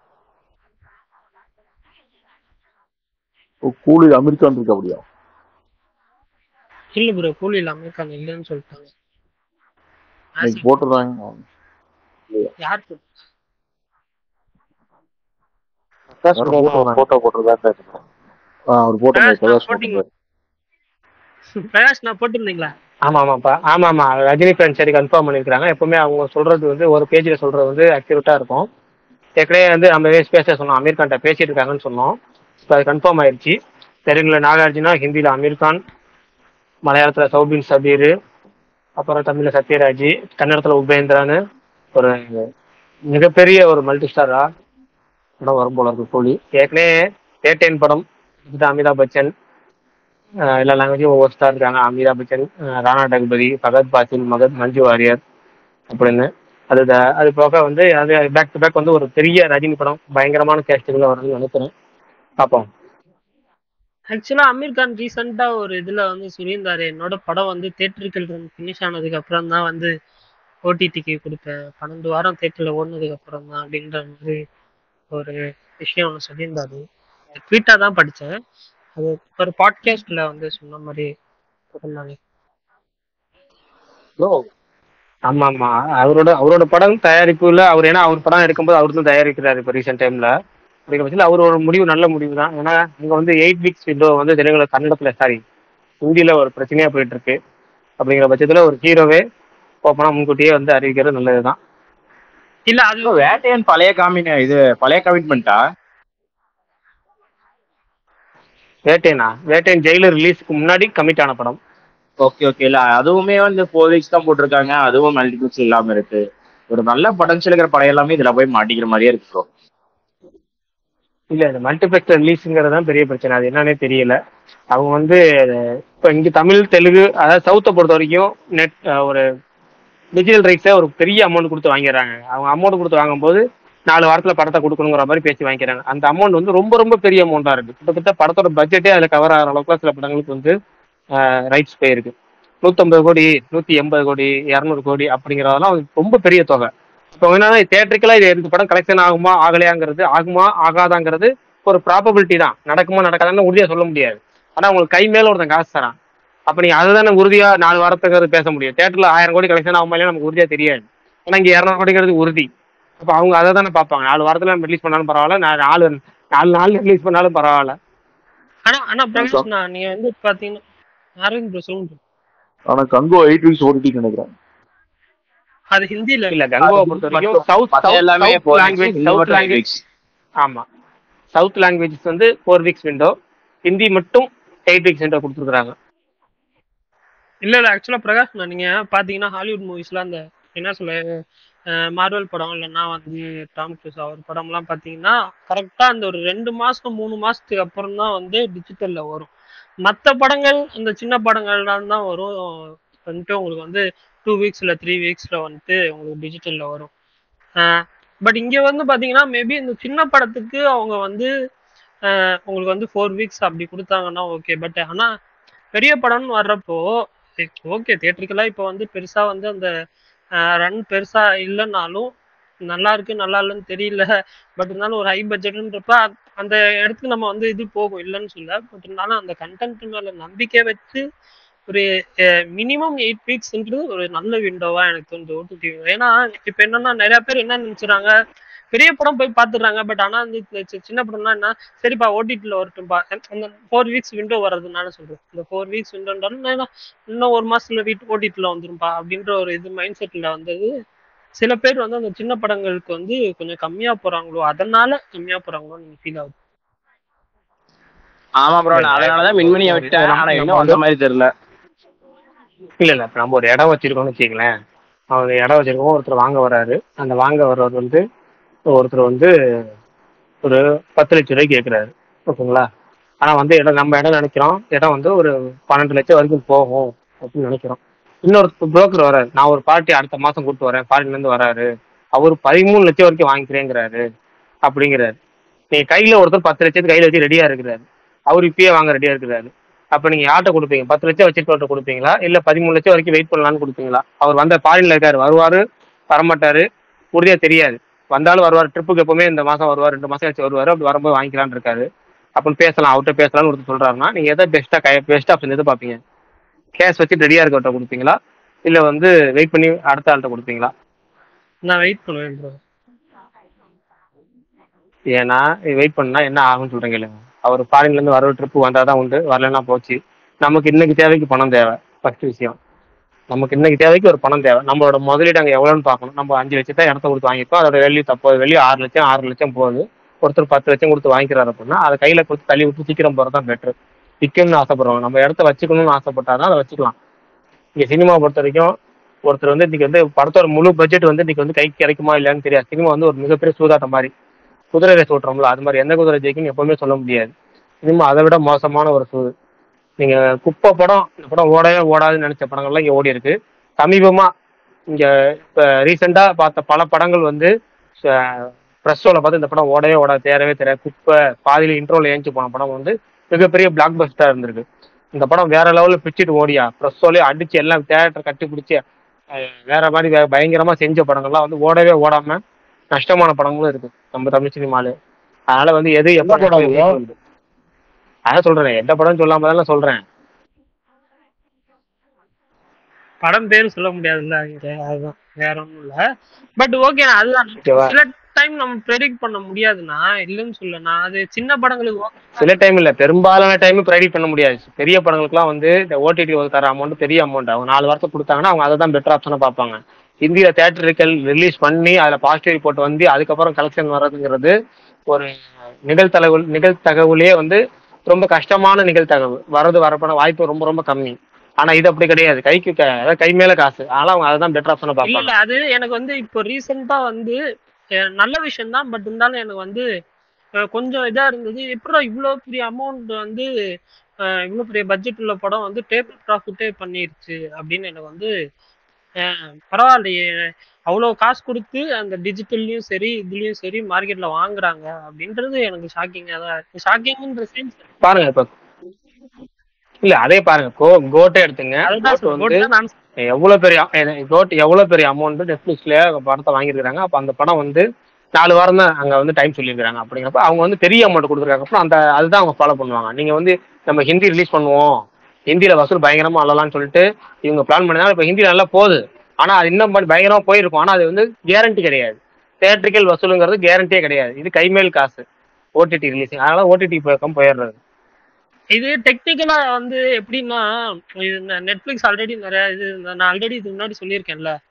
கூலி அமெரிக்கான் இருக்கு அப்படியா? இல்ல ப்ரோ, கூலியில் அமெரிக்கான் இல்லைன்னு சொல்லிட்டாங்க. போட்டுருந்தாங்க. யார் போட்டோ போட்டுருதான் அவர் போட்டு பிரகாஷ் நான் போட்டிருந்தீங்களா? ஆமா ஆமாப்பா, ஆமா ஆமா, ரஜினி ஃபேன் சரி கன்ஃபார்ம் பண்ணிருக்காங்க. எப்பவுமே அவங்க சொல்றது வந்து ஒரு பேஜ்ல சொல்றது வந்து அக்யூரேட்டா இருக்கும். ஏற்கனவே வந்து நம்ம பேச சொன்னோம், அமீர் கான்ட்ட பேசிட்டு இருக்காங்கன்னு சொன்னோம். இப்போ அது கன்ஃபார்ம் ஆயிடுச்சு. தெலுங்குல நாகார்ஜுனா, ஹிந்தியில அமீர் கான், மலையாளத்துல சௌபின் சபீர், அப்புறம் தமிழ்ல சத்யராஜ், கன்னடத்துல உபேந்திரான்னு ஒரு மிகப்பெரிய ஒரு மல்டி ஸ்டாரா படம் வரும் போல இருக்கு கூலி. ஏற்கனவே ஏட்டைன் படம் அமிதாப் பச்சன், எல்லா லாங்குவேஜும் ஒவ்வொரு ஸ்டார் இருக்காங்க. அமிதாப் பச்சன், ராணா டகுபதி, பகத் பாசில், மஞ்சு வாரியர் அப்படின்னு. அது போக வந்து அது பேக் டு பேக் வந்து ஒரு பெரிய ரஜினி படம் பயங்கரமான கேஸ்டிங்ல வருதுன்னு நினைக்கிறேன். பார்ப்போம். ஆக்சுவலா அமீர் கான் ரீசெண்டா ஒரு இதுல வந்து சொல்லியிருந்தாரு, என்னோட படம் வந்து தேட்டருக்கு ஃபினிஷ் ஆனதுக்கு அப்புறம் தான் வந்து ஓடிடிக்கு கொடுப்பேன், 12 வாரம் தேட்டர்ல ஓடுனதுக்கு அப்புறம் தான் அப்படின்ற மாதிரி ஒரு விஷயம் ஒன்று சொல்லியிருந்தாரு. ட்வீட்டா தான் படித்தேன். அது ஒரு பாட்காஸ்ட்ல வந்து சொன்ன மாதிரி சொன்னாங்க. ஆமா ஆமா, அவரோட படம் தயாரிப்புல அவர், ஏன்னா அவர் படம் எடுக்கும்போது அவர் தான் தயாரிக்கிறாரு இப்போ ரீசெண்ட் டைம்ல. அப்படிங்கிற பட்சத்தில் அவர் ஒரு முடிவு நல்ல முடிவு தான். ஏன்னா இங்க வந்து 8 வீக்ஸ் விண்டோ வந்து தெலுங்குல கன்னடத்துல சாரி ஹிந்தியில ஒரு பிரச்சனையா போயிட்டு இருக்கு. அப்படிங்கிற பட்சத்துல ஒரு ஹீரோவே ஓப்பனா முன்கூட்டியே வந்து அறிவிக்கிறது நல்லதுதான். இல்ல அது வேட்டையன் பழைய கமிட்மெண்டா? வேட்டையன் ஜெயிலர் ரிலீஸ்க்கு முன்னாடி கமிட் ஆன படம். Okay okay. இல்ல அதுவுமே வந்து 4 வீக்ஸ் தான் போட்டிருக்காங்க. அதுவும் மல்டிபிள்ஸ் இல்லாம இருக்கு. ஒரு நல்ல பொட்டன்ஷியல் இருக்கிற படம் எல்லாமே இதுல போய் மாட்டிக்கிற மாதிரியே இருக்கு. இல்ல இந்த மல்டிபிளெக்ஸ் ரிலீஸுங்கிறது தான் பெரிய பிரச்சனை. அது என்னன்னே தெரியல. அவங்க வந்து இப்போ இங்க தமிழ் தெலுங்கு அதாவது சவுத்தை பொறுத்த வரைக்கும் நெட் ஒரு டிஜிட்டல் ரைட்ஸை ஒரு பெரிய அமௌண்ட் கொடுத்து வாங்கிடுறாங்க. அவங்க அமௌண்ட் கொடுத்து வாங்கும்போது 4 வாரத்துல படத்தை கொடுக்கணுங்கிற மாதிரி பேசி வாங்கிக்கிறாங்க. அந்த அமௌண்ட் வந்து ரொம்ப ரொம்ப பெரிய அமௌண்டா இருக்கு. கிட்டத்தட்ட படத்தோட பட்ஜெட்டே அதுல கவர் ஆகிற அளவுக்கு சில படங்களுக்கு வந்து ரைட்ஸ் போயிருக்கு. 150 கோடி, 180 கோடி, 200 கோடி அப்படிங்கிறதெல்லாம் ரொம்ப பெரிய தொகை. இப்போ என்னன்னா தியேட்டருக்கெல்லாம் இது இந்த படம் கலெக்ஷன் ஆகுமா ஆகலையாங்கிறது, ஆகுமா ஆகாதாங்கிறது ஒரு ப்ராபபிலிட்டி தான். நடக்குமா நடக்காதான்னு உறுதியா சொல்ல முடியாது. ஆனா உங்களுக்கு கை மேல ஒருத்தன் காசு தரான், அப்ப நீங்க அதுதானே உறுதியா 4 வாரத்துக்கு பேச முடியும். தியேட்டர்ல 1000 கோடி கலெக்ஷன் ஆகுமா இல்லையா நமக்கு உறுதியா தெரியாது. ஆனா இங்க 200 கோடிங்கிறது உறுதி. அப்ப அவங்க அதை தானே பார்ப்பாங்க. 4 வாரத்துல நம்ம ரிலீஸ் பண்ணாலும் பரவாயில்ல, 4 நாள் ரிலீஸ் பண்ணாலும் பரவாயில்ல. ஆனா பிரகாஷ் நீங்க வந்து பாத்தீங்கன்னா அரவிந்த் ப்ரோ சொல்லுங்க. ஆனா கங்கோ 8 வீக்ஸ் ஓடிட்டு நினைக்கிறேன். அது ஹிந்தில இல்ல கங்குவா பொறுத்த வரைக்கும் மத்த எல்லாமே south 4 weeks, language Hindi south மட்டும் 8 லாங்குவேஜ் weeks. ஆமா சவுத் லாங்குவேஜஸ் வந்து 4 வீக்ஸ் விண்டோ, ஹிந்தி மட்டும் 8 வீக்ஸ் விண்டோ கொடுத்துருக்காங்க. இல்ல ஆக்சுவலா பிரகாஷ் நீங்க பாத்தீங்கன்னா ஹாலிவுட் மூவிஸ்ல அந்த என்ன சொல்ல மார்வல் படம் இல்லைன்னா வந்து டாம் க்ரூஸ் அவர் படம்லாம் பாத்தீங்கன்னா கரெக்டா அந்த ஒரு 2 மாசம் 3 மாசத்துக்கு அப்புறம் தான் வந்து டிஜிட்டல்ல வரும். மற்ற படங்கள் அந்த சின்ன படங்கள்லாம் தான் வரும் வந்துட்டு உங்களுக்கு வந்து 2 வீக்ஸ்ல 3 வீக்ஸ்ல வந்துட்டு உங்களுக்கு டிஜிட்டல்ல வரும். பட் இங்க வந்து பாத்தீங்கன்னா மேபி இந்த சின்ன படத்துக்கு அவங்க வந்து உங்களுக்கு வந்து 4 வீக்ஸ் அப்படி கொடுத்தாங்கன்னா ஓகே. பட் ஆனா பெரிய படம்னு வர்றப்போ ஓகே தியேட்டருக்கெல்லாம் இப்போ வந்து பெருசா வந்து அந்த ரன் பெருசா இல்லைன்னாலும் நல்லா இருக்கு நல்லா இல்லைன்னு தெரியல. பட் இருந்தாலும் ஒரு ஹை பட்ஜெட்ன்றப்ப அந்த இடத்துக்கு நம்ம வந்து இது போகும் இல்லைன்னு சொல்ல. பட் இருந்தாலும் அந்த கண்டென்ட் மேல நம்பிக்கை வச்சு ஒரு மினிமம் 8 வீக்ஸ்ன்றது ஒரு நல்ல விண்டோவா எனக்கு தோணுது ஓடிடி. ஏன்னா இப்ப என்னன்னா நிறைய பேர் என்ன நினைச்சுறாங்க பெரிய படம் போய் பாத்துடுறாங்க. பட் ஆனா இந்த சின்ன படம்னா என்ன சரிப்பா ஓடிடில வரட்டும்பா அந்த 4 வீக்ஸ் விண்டோ வர்றதுனால சொல்றேன். இந்த 4 வீக்ஸ் விண்டோன்றாலும் இன்னும் ஒரு மாசத்துல ஓடிடில வந்துரும்பா அப்படின்ற ஒரு இது மைண்ட் செட்ல வந்தது. சில பேர் வந்து அந்த சின்ன படங்களுக்கு வந்து கொஞ்சம் கம்மியா போறாங்களோ அதனால கம்மியா போறாங்களோ நீங்க ஃபீல் ஆகுது. ஆமா ப்ரோ, அதனாலதான் மின்மணியை விட்டேன். ஆனா இன்னும் வந்த மாதிரி தெரியல. இல்ல இப்ப நம்ம ஒரு இடம் வச்சிருக்கோம்னு வச்சுக்கங்களேன். அவங்க இடம் வச்சிருக்கோம், ஒருத்தர் வாங்க வர்றாரு. அந்த வாங்க வர்றது வந்து ஒருத்தர் வந்து ஒரு 10 லட்சம் ரூபாய்க்கு கேட்கிறாரு ஓகேங்களா. ஆனா வந்து இடம் நம்ம இடம் நினைக்கிறோம் இடம் வந்து ஒரு 12 லட்சம் வரைக்கும் போகும் அப்படின்னு நினைக்கிறோம். இன்னொரு புரோக்கர் வர்றாரு, நான் ஒரு பார்ட்டி அடுத்த மாசம் கூப்பிட்டு வரேன் ஃபாரின்ல இருந்து வராரு, அவர் 13 லட்சம் வரைக்கும் வாங்கிக்கிறேங்கிறாரு அப்படிங்கிறாரு. நீங்க கையில ஒருத்தர் 10 லட்சத்துக்கு கையில வச்சு ரெடியா இருக்கிறாரு, அவர் இப்பயே வாங்க ரெடியா இருக்கிறாரு. அப்ப நீங்க யார்கிட்ட கொடுப்பீங்க? 10 லட்சம் வச்சுட்டு கொடுப்பீங்களா இல்ல 13 லட்சம் வரைக்கும் வெயிட் பண்ணலான்னு கொடுப்பீங்களா? அவர் வந்த ஃபாரின்ல இருக்காரு, வருவாரு வரமாட்டாரு உறுதியா தெரியாது. வந்தாலும் வருவார், ட்ரிப்புக்கு எப்பவுமே இந்த மாசம் வருவார் 2 மாசம் கழிச்சு வருவாரு, அப்படி வரும்போது வாங்கிக்கலான்னு இருக்காரு. அப்படின்னு பேசலாம், அவர்கிட்ட பேசலாம்னு ஒருத்தர் சொல்றாருன்னா நீங்க எதை பெஸ்ட் ஆப்ஷன் எது பார்ப்பீங்க? கேஷ் வச்சு ரெடியா இருக்கவர்கிட்ட கொடுப்பீங்களா இல்ல வந்து வெயிட் பண்ணி அடுத்த ஆள்கிட்ட கொடுப்பீங்களா? நான் வெயிட் பண்ணுவேன் ப்ரோ. ஏன்னா வெயிட் பண்ணா என்ன ஆகும்னு சொல்றீங்க இல்லைங்க. அவர் ஃபாரின்ல இருந்து வர ட்ரிப்பு வந்தாதான் உண்டு, வரலன்னா போச்சு. நமக்கு இன்னைக்கு தேவைக்கு பணம் தேவை. ஃபர்ஸ்ட் விஷயம் நமக்கு இன்னைக்கு தேவைக்கு ஒரு பணம் தேவை. நம்மளோட முதலீடு அங்கே எவ்வளோன்னு பார்க்கணும். நம்ம 5 லட்சத்தை இடத்த கொடுத்து வாங்கிப்போம், அதோட வேல்யூ 6 லட்சம் போகுது. ஒருத்தர் 10 லட்சம் கொடுத்து வாங்கிக்கிறாரு அப்படின்னா அதை கையில கொடுத்து தள்ளி விட்டு சீக்கிரம் போறதான் பெட்ரு. விற்கணும்னு ஆசைப்படுறோம், நம்ம இடத்த வச்சுக்கணும்னு ஆசைப்பட்டாதான் அதை வச்சுக்கலாம். இங்க சினிமா பொறுத்த வரைக்கும் ஒருத்தர் வந்து இன்னைக்கு வந்து படத்தோட முழு பட்ஜெட் வந்து இன்னைக்கு வந்து கைக்கு கிடைக்குமா இல்லையான்னு தெரியாது. சினிமா வந்து ஒரு மிகப்பெரிய சூதாட்டம் மாதிரி, குதிரை ரேஸ் ஓட்டுறோம்ல அது மாதிரி. எந்த குதிரை ஜெயிக்குன்னு எப்பவுமே சொல்ல முடியாது. சினிமா அதை விட மோசமான ஒரு சூது. நீங்க குப்பை படம், இந்த படம் ஓடவே ஓடாதுன்னு நினைச்ச படங்கள்லாம் இங்க ஓடி இருக்கு. சமீபமா இங்க இப்ப ரீசெண்டா பார்த்த பல படங்கள் வந்து ப்ரெஸ் ஷோல பார்த்து இந்த படம் ஓடவே ஓடாது, தேரவே தெரியாது, குப்பை பாதியில இன்ட்ரோல ஏஞ்சி போன படம் வந்து மிகப்பெரிய பிளாக் பஸ்டா இருந்திருக்கு. இந்த படம் வேற லெவல்ல பிடிச்சிட்டு ஓடியா ப்ரெஸ் ஷோலயே அடிச்சு எல்லாம் தேட்டரை கட்டி பிடிச்சி வேற மாதிரி பயங்கரமா செஞ்ச படங்கள்லாம் வந்து ஓடவே ஓடாம நஷ்டமான படங்களும் இருக்கு நம்ம தமிழ் சினிமாலே. அதனால வந்து எது எப்ப படம் அதான் சொல்றேன், எந்த படம் சொல்லாம தான் சொல்றேன். படம் பேரும் சொல்ல முடியாதுல்ல அதுதான் வேற ஒண்ணும் இல்ல. பட் ஓகே அதுதான் சில டைம் நம்ம ப்ரெடிக்ட் பண்ண முடியாதுன்னா இல்லைன்னு சொல்லனா. அது சின்ன படங்களுக்கு சில டைம் இல்ல, பெரும்பாலான டைம் ப்ரெடிக்ட் பண்ண முடியாது. பெரிய படங்களுக்குலாம் வந்து இந்த ஓடிடி தர அமௌண்ட் பெரிய அமௌண்ட். அவங்க 4 வருஷம் கொடுத்தாங்கன்னா அவங்க அதை தான் பெட்டர் ஆப்ஷனா பார்ப்பாங்க. இந்தியில தியேட்டர்கள் ரிலீஸ் பண்ணி அதுல பாசிட்டிவ் ரிப்போர்ட் வந்து அதுக்கப்புறம் கலெக்ஷன் வர்றதுங்கிறது ஒரு நிகழ்தகவுலயே வந்து ரொம்ப கஷ்டமான நிகழ்தகவு. வரப்பட வாய்ப்பு ரொம்ப ரொம்ப கம்மி. ஆனா இது அப்படி கிடையாது, கைக்கு கை மேல காசு. ஆனா அவங்க அதான் பெட்டர் ஆப்ஷனா பார்ப்பாங்க. இல்ல அது எனக்கு வந்து இப்போ ரீசெண்டா வந்து நல்ல விஷயம் தான். பட் இருந்தாலும் எனக்கு வந்து கொஞ்சம் இதா இருந்தது, எப்படி இவ்வளவு பெரிய அமௌண்ட் வந்து இவ்வளவு பெரிய பட்ஜெட் உள்ள படம் வந்து டேபிள் ப்ராஃபிட்டே பண்ணிருச்சு அப்படின்னு எனக்கு வந்து பரவாயில்லையே, அவ்வளவு காசு கொடுத்து அந்த டிஜிட்டல்லையும் சரி இதுலயும் சரி மார்க்கெட்ல வாங்குறாங்க அப்படின்றது எனக்கு ஷாக்கிங்கா தான் இருக்கு. ஷாக்கிங்ன்ற சென்ஸ் பாருங்க இப்ப இல்ல அதே பாருங்க, கோட்டை எடுத்துங்க. எவ்வளவு பெரிய அமௌண்ட் நெட்ஃபிளிக்ஸ்ல படத்தை வாங்கியிருக்காங்க. அப்ப அந்த படம் வந்து 4 வாரம் தான் அங்க வந்து டைம் சொல்லியிருக்காங்க. அப்படிங்கிறப்ப அவங்க வந்து பெரிய அமௌண்ட் கொடுத்துருக்காங்க. அப்புறம் அதுதான் அவங்க ஃபாலோ பண்ணுவாங்க. நீங்க வந்து நம்ம ஹிந்தி ரிலீஸ் பண்ணுவோம், ஹிந்தியில வசூல் பயங்கரமா அல்லலாம்னு சொல்லிட்டு இவங்க பிளான் பண்ணாங்க. இப்ப ஹிந்தி நல்லா போகுது, ஆனா அது இன்னும் பயங்கரமா போயிருக்கும். ஆனா அது வந்து கேரண்டி கிடையாது. தியேட்டரிக்கல் வசூலுங்கிறது கேரண்டியே கிடையாது. இது கைமேல் காசு ஓடிடி ரிலீஸிங். அதனால ஓடிடி பக்கம் போயிடுறது. இது டெக்னிக்கலா வந்து எப்படின்னா நெட்ஃபிளிக்ஸ் ஆல்ரெடி நிறைய இது நான் ஆல்ரெடி இது முன்னாடி சொல்லியிருக்கேன்ல.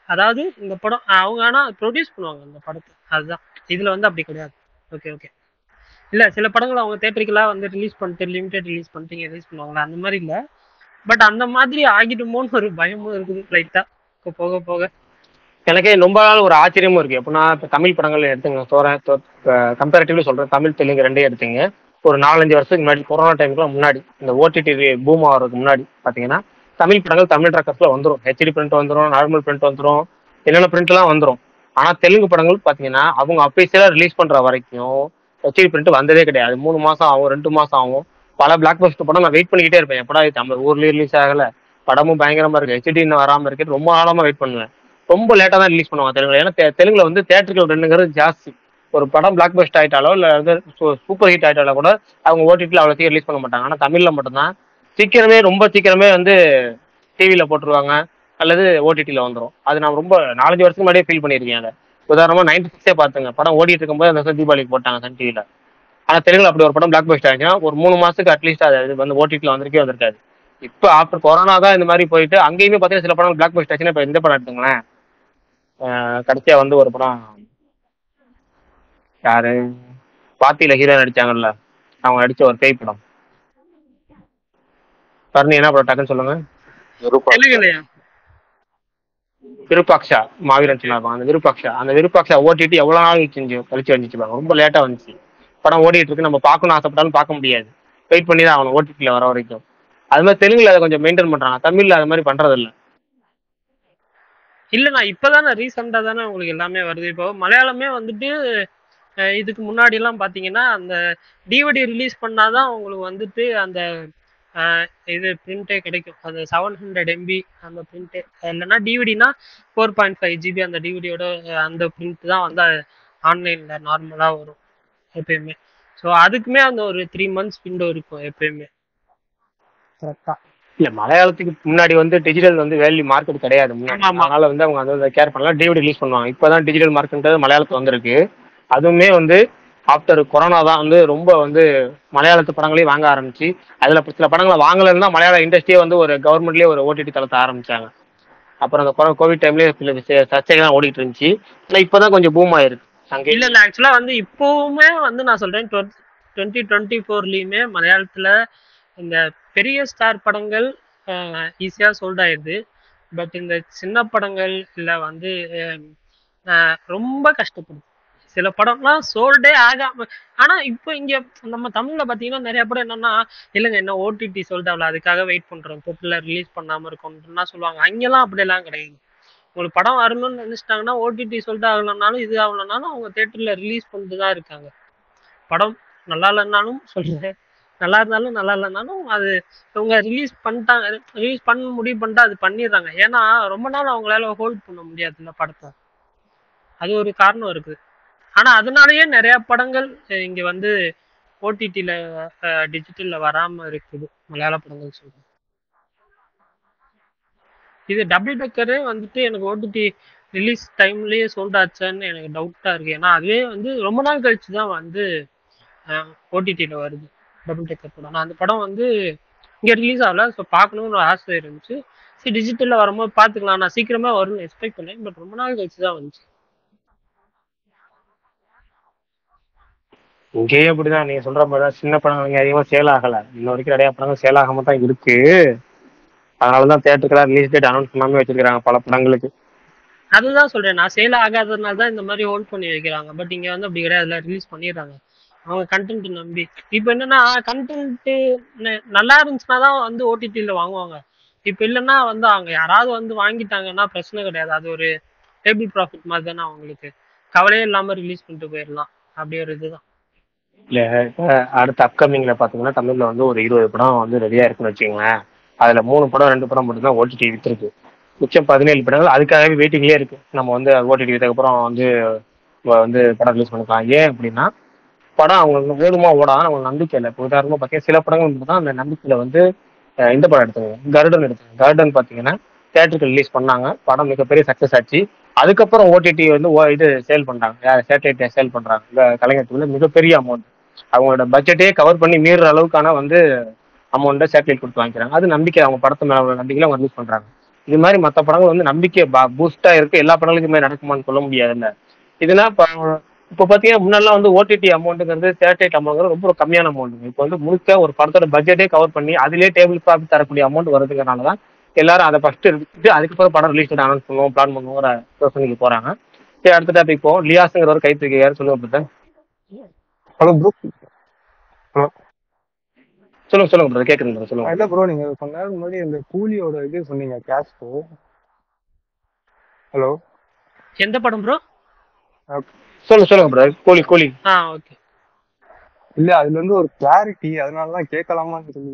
அதாவது இந்த படம் அவங்க ஆனா ப்ரொடியூஸ் பண்ணுவாங்க இந்த படத்தை, அதுதான். இதுல வந்து அப்படி கிடையாது. Okay okay. இல்ல சில படங்கள் அவங்க தேட்டருக்கெல்லா வந்து ரிலீஸ் பண்ணிட்டு லிமிடெட் ரிலீஸ் பண்ணிட்டு ரிலீஸ் பண்ணுவாங்களா, அந்த மாதிரி இல்ல. பட் அந்த மாதிரி ஆகிடுமோன்னு ஒரு பயமும் இருக்குது லைட்டா போக போக. எனக்கே ரொம்ப நாள் ஒரு ஆச்சரியமும் இருக்கு. எப்படின்னா இப்போ தமிழ் படங்கள் எடுத்துங்க, கம்பேரிட்டிவ்லி சொல்றேன், தமிழ் தெலுங்கு ரெண்டே எடுத்துங்க. ஒரு 4-5 வருஷத்துக்கு முன்னாடி கொரோனா டைமுக்குலாம் முன்னாடி இந்த ஓடிடி பூம் ஆகிறதுக்கு முன்னாடி பார்த்தீங்கன்னா தமிழ் படங்கள் தமிழ் ரெக்கர்ஸ்ல வந்துடும். ஹெச்டி பிரிண்ட் வந்துடும், நார்மல் பிரிண்ட் வந்துடும், என்னென்ன பிரிண்ட்லாம் வந்துடும். ஆனால் தெலுங்கு படங்கள் பார்த்தீங்கன்னா அவங்க அஃபீஷியலாக ரிலீஸ் பண்ணுற வரைக்கும் ஹெச்டி பிரிண்ட் வந்ததே கிடையாது. 3 மாதம் ஆகும், 2 மாதம் ஆகும். பல பிளாக் பஸ்டர் படம் நான் வெயிட் பண்ணிக்கிட்டே இருப்பேன், எப்படா இது நம்ம ஊர்லேயே ரிலீஸ் ஆகலை, படமும் பயங்கரமாக இருக்குது, ஹெச்டி இன்னும் வராமல் இருக்குது, ரொம்ப நாளமாக வெயிட் பண்ணுவேன். ரொம்ப லேட்டாக தான் ரிலீஸ் பண்ணுவாங்க தெலுங்குல. ஏன்னா தெலுங்குல வந்து தேட்டருக்கு ரெண்டுங்கிறது ஜாஸ்தி. ஒரு படம் பிளாக் பஸ்ட் ஆயிட்டாலோ இல்லை வந்து சூப்பர் ஹிட் ஆயிட்டாலோ கூட அவங்க ஓடிடியில் அவ்வளோ சீக்கிரம் ரிலீஸ் பண்ண மாட்டாங்க. ஆனால் தமிழில் மட்டும்தான் சீக்கிரமே, ரொம்ப சீக்கிரமே வந்து டிவியில் போட்டுருவாங்க அல்லது ஓடிடியில் வந்துடும். அது நான் ரொம்ப 4-5 வருஷத்துக்கு முன்னாடியே ஃபீல் பண்ணியிருக்கேன். அதை உதாரணமாக 96 பார்த்துங்க, படம் ஓடிட்டு இருக்கும்போது அந்த தீபாவளிக்கு போட்டாங்க சன் டிவியில். ஆனால் தெலுங்குல அப்படி ஒரு படம் பிளாக் பஸ்ட் ஆச்சுன்னா ஒரு 3 மாதத்துக்கு அட்லீஸ்ட் அது வந்து ஓடிடியில் வந்திருக்காது. இப்போ ஆஃப்டர் கொரோனா தான் இந்த மாதிரி போயிட்டு அங்கேயுமே பார்த்தீங்கன்னா சில படம் பிளாக் பஸ்ட் ஆச்சுன்னா இப்போ இந்த படம் எடுத்துங்களேன். கடைசியா வந்து ஒரு படம், யாரு பாத்தியில ஹீரோ நடிச்சாங்கல்ல, அவங்க நடிச்ச ஒரு பேய் படம், பரணி என்ன படம் டக்குன்னு சொல்லுங்க. விருப்பாக்ஷா, மாவீரன் சொன்னாங்க. அந்த விருப்பாக்ஷா ஓடிடி எவ்வளவு நாள் கழிச்சு வந்துச்சு பாருங்க, ரொம்ப லேட்டா வந்துச்சு. படம் ஓடிட்டு இருக்கு, நம்ம பார்க்கணும் ஆசைப்பட்டாலும் பார்க்க முடியாது, வெயிட் பண்ணி தான் அவனை ஓடிடியில் வர வரைக்கும். அது மாதிரி தெலுங்குல அதை கொஞ்சம் மெயின்டைன் பண்றாங்க, தமிழ்ல அது மாதிரி பண்றது இல்லை. இல்லைண்ணா இப்போதானே ரீசெண்டாக தானே உங்களுக்கு எல்லாமே வருது. இப்போ மலையாளமே வந்துட்டு இதுக்கு முன்னாடி எல்லாம் பார்த்தீங்கன்னா அந்த டிவிடி ரிலீஸ் பண்ணாதான் உங்களுக்கு வந்துட்டு அந்த இது பிரிண்டே கிடைக்கும். அது 700 MB அந்த பிரிண்டே, இல்லைன்னா டிவிடினா 4.5 GB அந்த டிவிடியோட அந்த பிரிண்ட் தான் வந்து ஆன்லைன்ல நார்மலாக வரும் எப்பயுமே. ஸோ அதுக்குமே அந்த ஒரு 3 months விண்டோ இருக்கும் எப்பயுமே. கரெக்டா? இல்ல மலையாளத்துக்கு முன்னாடி வந்து டிஜிட்டல் வந்து வேல்யூ மார்க்கெட் கிடையாது, அதனால வந்து அவங்க வந்து கேர் பண்ணலாம், டிவிடி ரிலீஸ் பண்ணுவாங்க. இப்போதான் டிஜிட்டல் மார்க்கெட் மலையாளத்துக்கு வந்திருக்கு. அதுவுமே வந்து ஆஃப்டர் கொரோனா தான் வந்து ரொம்ப வந்து மலையாளத்து படங்களையும் வாங்க ஆரம்பிச்சு, அதுல சில படங்களை வாங்கலன்னா மலையாள இண்டஸ்ட்ரியே வந்து ஒரு கவர்மெண்ட்லேயே ஒரு ஓடிடி தளத்தை ஆரம்பிச்சாங்க. அப்புறம் அந்த கோவிட் டைம்லேயே சில சர்ச்சைகள்லாம் ஓடிட்டு இருந்துச்சு. இல்லை இப்போதான் கொஞ்சம் பூம் ஆயிருக்கு அங்கே. இல்லை இல்லை ஆக்சுவலாக வந்து இப்போவுமே வந்து நான் சொல்றேன் 2024 மலையாளத்துல இந்த பெரிய ஸ்டார் படங்கள் ஈஸியாக சோல்ட் ஆயிடுது. பட் இந்த சின்ன படங்கள் இல்லை வந்து ரொம்ப கஷ்டப்படுது. சில படம்லாம் சோல்டே ஆகாம. ஆனா இப்போ இங்க நம்ம தமிழ்ல பாத்தீங்கன்னா நிறைய படம் என்னன்னா, இல்லைங்க என்ன ஓடிடி சோல்ட் ஆகல, அதுக்காக வெயிட் பண்றோம், தொட்டில ரிலீஸ் பண்ணாம இருக்கோம்னா சொல்லுவாங்க. அங்கெல்லாம் அப்படியெல்லாம் கிடையாது. உங்களுக்கு படம் வரணும்னு நினைச்சிட்டாங்கன்னா ஓடிடி சோல்ட் ஆகலனாலும் இது ஆகலனாலும் அவங்க தேட்டர்ல ரிலீஸ் பண்ணிட்டு தான் இருக்காங்க. படம் நல்லா இல்லைன்னாலும் சொல்றேன், நல்லா இருந்தாலும் நல்லா இல்லைனாலும் அது இவங்க ரிலீஸ் பண்ணிட்டாங்க, ரிலீஸ் பண்ண முடிவு பண்ணிட்டு அது பண்ணிடுறாங்க. ஏன்னா ரொம்ப நாள் அவங்களால ஹோல்ட் பண்ண முடியாதுல்ல படத்தை, அது ஒரு காரணம் இருக்கு. ஆனா அதனாலயே நிறைய படங்கள் இங்க வந்து ஓடிடில டிஜிட்டல்ல வராம இருக்குது மலையாள படங்கள் சொல்றேன். இது டபுள் டக்கரு வந்துட்டு எனக்கு ஓடிடி ரிலீஸ் டைம்லயே சோல்ட் ஆச்சான்னு எனக்கு டவுட்டா இருக்கு. ஏன்னா அதுவே வந்து ரொம்ப நாள் கழிச்சு தான் வந்து ஓடிடியில் வருது டபுள் டெக்கர் படம். நான் அந்த படம் வந்து இங்கே ரிலீஸ் ஆகல, ஸோ பார்க்கணும்னு ஒரு ஆசை இருந்துச்சு. சரி டிஜிட்டலில் வரும்போது பார்த்துக்கலாம், நான் சீக்கிரமாக வரும்னு எக்ஸ்பெக்ட் பண்ணேன். பட் ரொம்ப நாள் கழிச்சு தான் வந்துச்சு. இங்கேயே அப்படிதான் நீங்க சொல்ற மாதிரி தான், சின்ன படங்கள் இங்கே அதிகமாக சேல் ஆகலை. இன்ன வரைக்கும் நிறைய படங்கள் சேல் ஆகாம தான் இருக்கு. அதனாலதான் தேட்டருக்கெல்லாம் ரிலீஸ் டேட் அனௌன்ஸ் பண்ணாமே வச்சிருக்காங்க பல படங்களுக்கு. அதுதான் சொல்றேன், நான் சேல் ஆகாததுனால தான் இந்த மாதிரி ஹோல்ட் பண்ணி வைக்கிறாங்க. பட் இங்க வந்து அப்படி கிடையாது, ரிலீஸ் பண்ணிடுறாங்க அவங்க கண்டென்ட் நம்பி. இப்போ என்னன்னா கண்டென்ட் நல்லா இருந்துச்சுன்னா தான் வந்து ஓடிடியில் வாங்குவாங்க. இப்போ இல்லைன்னா வந்து அவங்க யாராவது வந்து வாங்கிட்டாங்கன்னா பிரச்சனை கிடையாது, அது ஒரு டேபிள் ப்ராஃபிட் மாதிரி தானே அவங்களுக்கு, கவலையே இல்லாம ரிலீஸ் பண்ணிட்டு போயிடலாம். அப்படி ஒரு இதுதான். இல்லை இப்போ அடுத்த அப்கமிங்ல பார்த்தீங்கன்னா தமிழ்ல வந்து ஒரு 20 படம் வந்து ரெடியா இருக்குன்னு வச்சுக்கோங்களேன். அதுல 3 படம் 2 படம் மட்டும் தான் ஓடிடி வித்துருக்கு. மிச்சம் 17 படங்கள் அதுக்காகவே வெயிட்டிங்லேயே இருக்கு. நம்ம வந்து ஓடிடி வித்ததுக்கப்புறம் வந்து படம் ரிலீஸ் பண்ணிக்கலாம். ஏன் அப்படின்னா படம் அவங்களுக்கு ஓடுமா ஓடாதான் அவங்களுக்கு நம்பிக்கை இல்லை. இப்போ உதாரணமாக பார்த்தீங்கன்னா சில படங்கள் மட்டும் தான் அந்த நம்பிக்கையில வந்து இந்த படம் எடுத்தாங்க, கருடன் பார்த்தீங்கன்னா தேட்டருக்கு ரிலீஸ் பண்ணாங்க, படம் மிகப்பெரிய சக்ஸஸ் ஆச்சு. அதுக்கப்புறம் ஓடிடி வந்து இது சேல் பண்றாங்க, சேட்டலைட் சேல் பண்றாங்க. கலைஞர் வந்து மிகப்பெரிய அமௌண்ட், அவங்களோட பட்ஜெட்டே கவர் பண்ணி மீறுற அளவுக்கான வந்து அமௌண்ட்டை சேட்டலைட் கொடுத்து வாங்கிக்கிறாங்க. அது நம்பிக்கை, அவங்க படத்து மேல நம்பிக்கையில அவங்க ரிலீஸ் பண்றாங்க. இது மாதிரி மற்ற படங்கள் வந்து நம்பிக்கை பூஸ்டா இருக்கு, எல்லா படங்களுக்குமே நடக்குமான்னு சொல்ல முடியாதுல்ல. இதுனா இப்போ பாத்தீங்கன்னா முன்னெல்லாம் வந்து ஓடிடி அமௌண்ட்டுங்கிறது சேட்டலைட் அமௌண்ட் ரொம்ப கம்மியான அமௌண்ட். இப்போ வந்து முழுக்க ஒரு படத்தோட பட்ஜெட்டே கவர் பண்ணி அதிலே டேபிள் ப்ராஃபிட் தரக்கூடிய அமௌண்ட் வருதுங்கிறனால தான் எல்லாரும் அதை ஃபர்ஸ்ட் எடுத்துட்டு அதுக்கப்புறம் படம் ரிலீஸ் அனௌன்ஸ் பண்ணுவோம் பிளான் பண்ணுவோம் யோசனைக்கு போறாங்க. சரி, அடுத்த டாபிக் இப்போ லியாஸுங்கிற ஒரு கைத்தூக்கி யாரும் சொல்லுங்க. Hello bro. ஹலோ சொல்லுங்க ப்ரோ, கேக்குதுங்க ப்ரோ, சொல்லுங்க. இல்ல ப்ரோ, நீங்க கொஞ்ச நேரம் முன்னாடி இந்த கூலியோட இது சொன்னீங்க, கேஸ்ட். ஹலோ, எந்த படம் ப்ரோ? சொல்லுங்க ப்ரோ, கூலி. ஓகே. இல்ல அதுல இருந்து ஒரு கிளாரிட்டி, அதனாலதான் கேட்கலாமான்னு சொல்லி.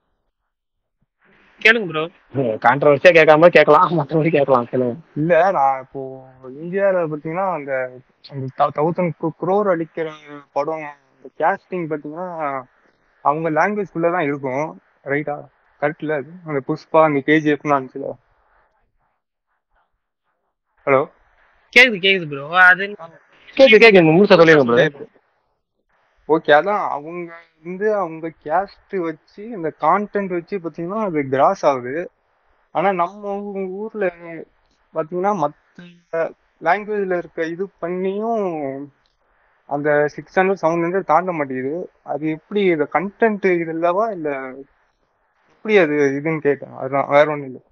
கேளுங்க ப்ரோ. கான்ட்ரவர்சியா கேட்காம கேட்கலாம், மற்றபடி கேட்கலாம், கேளுங்க. இல்ல நான் இப்போ இந்தியாவில பாத்தீங்கன்னா அந்த 1000 crore அடிக்கிற படம், இந்த கேஸ்டிங் பாத்தீங்கன்னா அவங்க லாங்குவேஜ் குள்ளதான் இருக்கும், ரைட்டா? கரெக்ட்ல அது அந்த புஷ்பா அந்த கேஜிஎஃப்னு இருந்துச்சுல. ஹலோ, கேக்குது ப்ரோ. அது கேக்குது முழுசா சொல்லுங்க ப்ரோ. ஓகே, அதான் அவங்க வந்து அவங்க கேஸ்ட் வச்சு இந்த கான்டென்ட் வச்சு பாத்தீங்கன்னா அது கிராஸ் ஆகுது. ஆனா நம்ம ஊர்ல பாத்தீங்கன்னா மற்ற லாங்குவேஜ்ல இருக்க இது பண்ணியும் அந்த 600-700 தாண்ட மாட்டேங்குது. அது எப்படி இந்த கண்டென்ட் இது இல்லவா இல்ல எப்படி அது இதுன்னு கேட்டேன், அதுதான், வேற ஒண்ணும் இல்லை.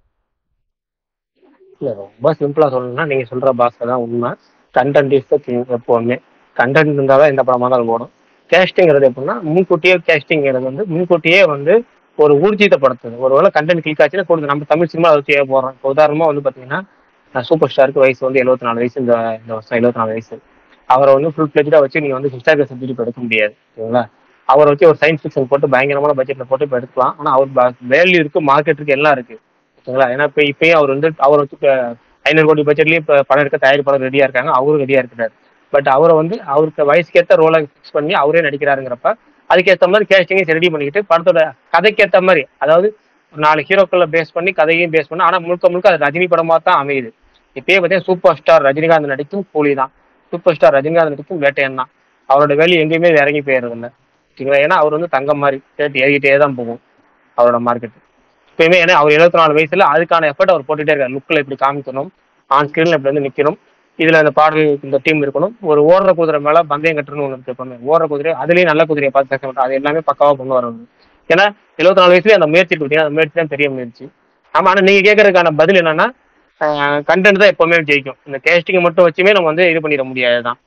இல்ல ரொம்ப சிம்பிளா சொல்லணும்னா நீங்க சொல்ற பாஷை தான் உண்மை. Content is the king. எப்பவுமே கண்டென்ட் இருந்தாதான் எந்த படமா இருந்தாலும் ஓடும். கேஸ்டிங்கிறது எப்படின்னா முன்கூட்டியே கேஸ்டிங்கிறது வந்து முன்கூட்டியே வந்து ஒரு ஊர்ஜிதப்படுத்துது. ஒருவேளை கண்டென்ட் கிளிக் ஆச்சுன்னா கொடுத்து நம்ம தமிழ் சினிமா அதை வச்சு போடுறோம். இப்போ உதாரணமா வந்து பாத்தீங்கன்னா சூப்பர் ஸ்டாருக்கு வயசு வந்து 74 வயசு. இந்த வருஷம் 74 வயசு. அவரை வந்து ஃபுல் பிளெஜா வச்சு நீங்க வந்து ஹிஸ்டாரிக்கல் சப்ஜெக்ட் இப்போ எடுக்க முடியாது, ஓகேங்களா? அவரை வச்சு ஒரு சயின்ஸ் ஃபிக்ஷன் போட்டு பயங்கரமான பட்ஜெட்ல போட்டு இப்போ எடுக்கலாம். ஆனா அவர் வேல்யூ இருக்கு, மார்க்கெட் இருக்கு, எல்லாம் இருக்கு, ஓகேங்களா? ஏன்னா இப்பயும் அவர் வந்து அவர் வச்சு 500 கோடி பட்ஜெட்லயும் இப்போ படம் எடுக்க தயாரிப்பாளர் ரெடியா இருக்காங்க, அவரும் ரெடியா இருக்கிறாரு. பட் அவரை வந்து அவருக்கு வயசுக்கேற்ற ரோலை ஃபிக்ஸ் பண்ணி அவரே நடிக்கிறாருங்கிறப்ப அதுக்கேற்ற மாதிரி கேஸ்டிங்கையும் ரெடி பண்ணிக்கிட்டு படத்தோட கதைக்கேற்ற மாதிரி, அதாவது 4 ஹீரோக்களை பேஸ் பண்ணி கதையும் பேஸ் பண்ணி, ஆனா முழுக்க அது ரஜினி படமா தான் அமையுது. இப்பயே பார்த்தீங்கன்னா சூப்பர் ஸ்டார் ரஜினிகாந்த் நடிக்கும் கூலி தான், சூப்பர் ஸ்டார் ரஜினிகாந்த் நடிக்கும் வேட்டையன் தான். அவரோட வேல்யூ எங்கேயுமே இறங்கி போயிடுறது இல்லை, ஓகேங்களா? ஏன்னா அவர் வந்து தங்கம் மாதிரி ரேட் ஏறிக்கிட்டே தான் போகும் அவரோட மார்க்கெட் எப்பயுமே. ஏன்னா அவர் 74 வயசுல அதுக்கான எஃபர்ட் அவர் போட்டுட்டே இருக்காரு. லுக்கில் எப்படி காமிக்கணும், ஆன் ஸ்கிரீன்ல எப்படி வந்து நிற்கணும், இதுல அந்த பாடல் இந்த டீம் இருக்கணும், ஒரு ஓடுற குதிரை மேல பந்தயம் கட்டுறன்னு ஒன்று இருக்கு எப்பவுமே. ஓடுற குதிரை அதுலேயும் நல்ல குதிரையை பார்த்து சேர்க்க மாட்டோம், அது எல்லாமே பக்காவா கொண்டு வரணும். ஏன்னா 74 வயசுலேயே அந்த முயற்சி பார்த்தீங்கன்னா அந்த முயற்சி தான் பெரிய முயற்சி. ஆமா, ஆனால் நீங்க கேட்கறதுக்கான பதில் என்னன்னா கண்டென்ட் தான் எப்பவுமே ஜெயிக்கும். இந்த கேஸ்டிங்கை மட்டும் வச்சுமே நம்ம வந்து இது பண்ணிட முடியாதுதான்.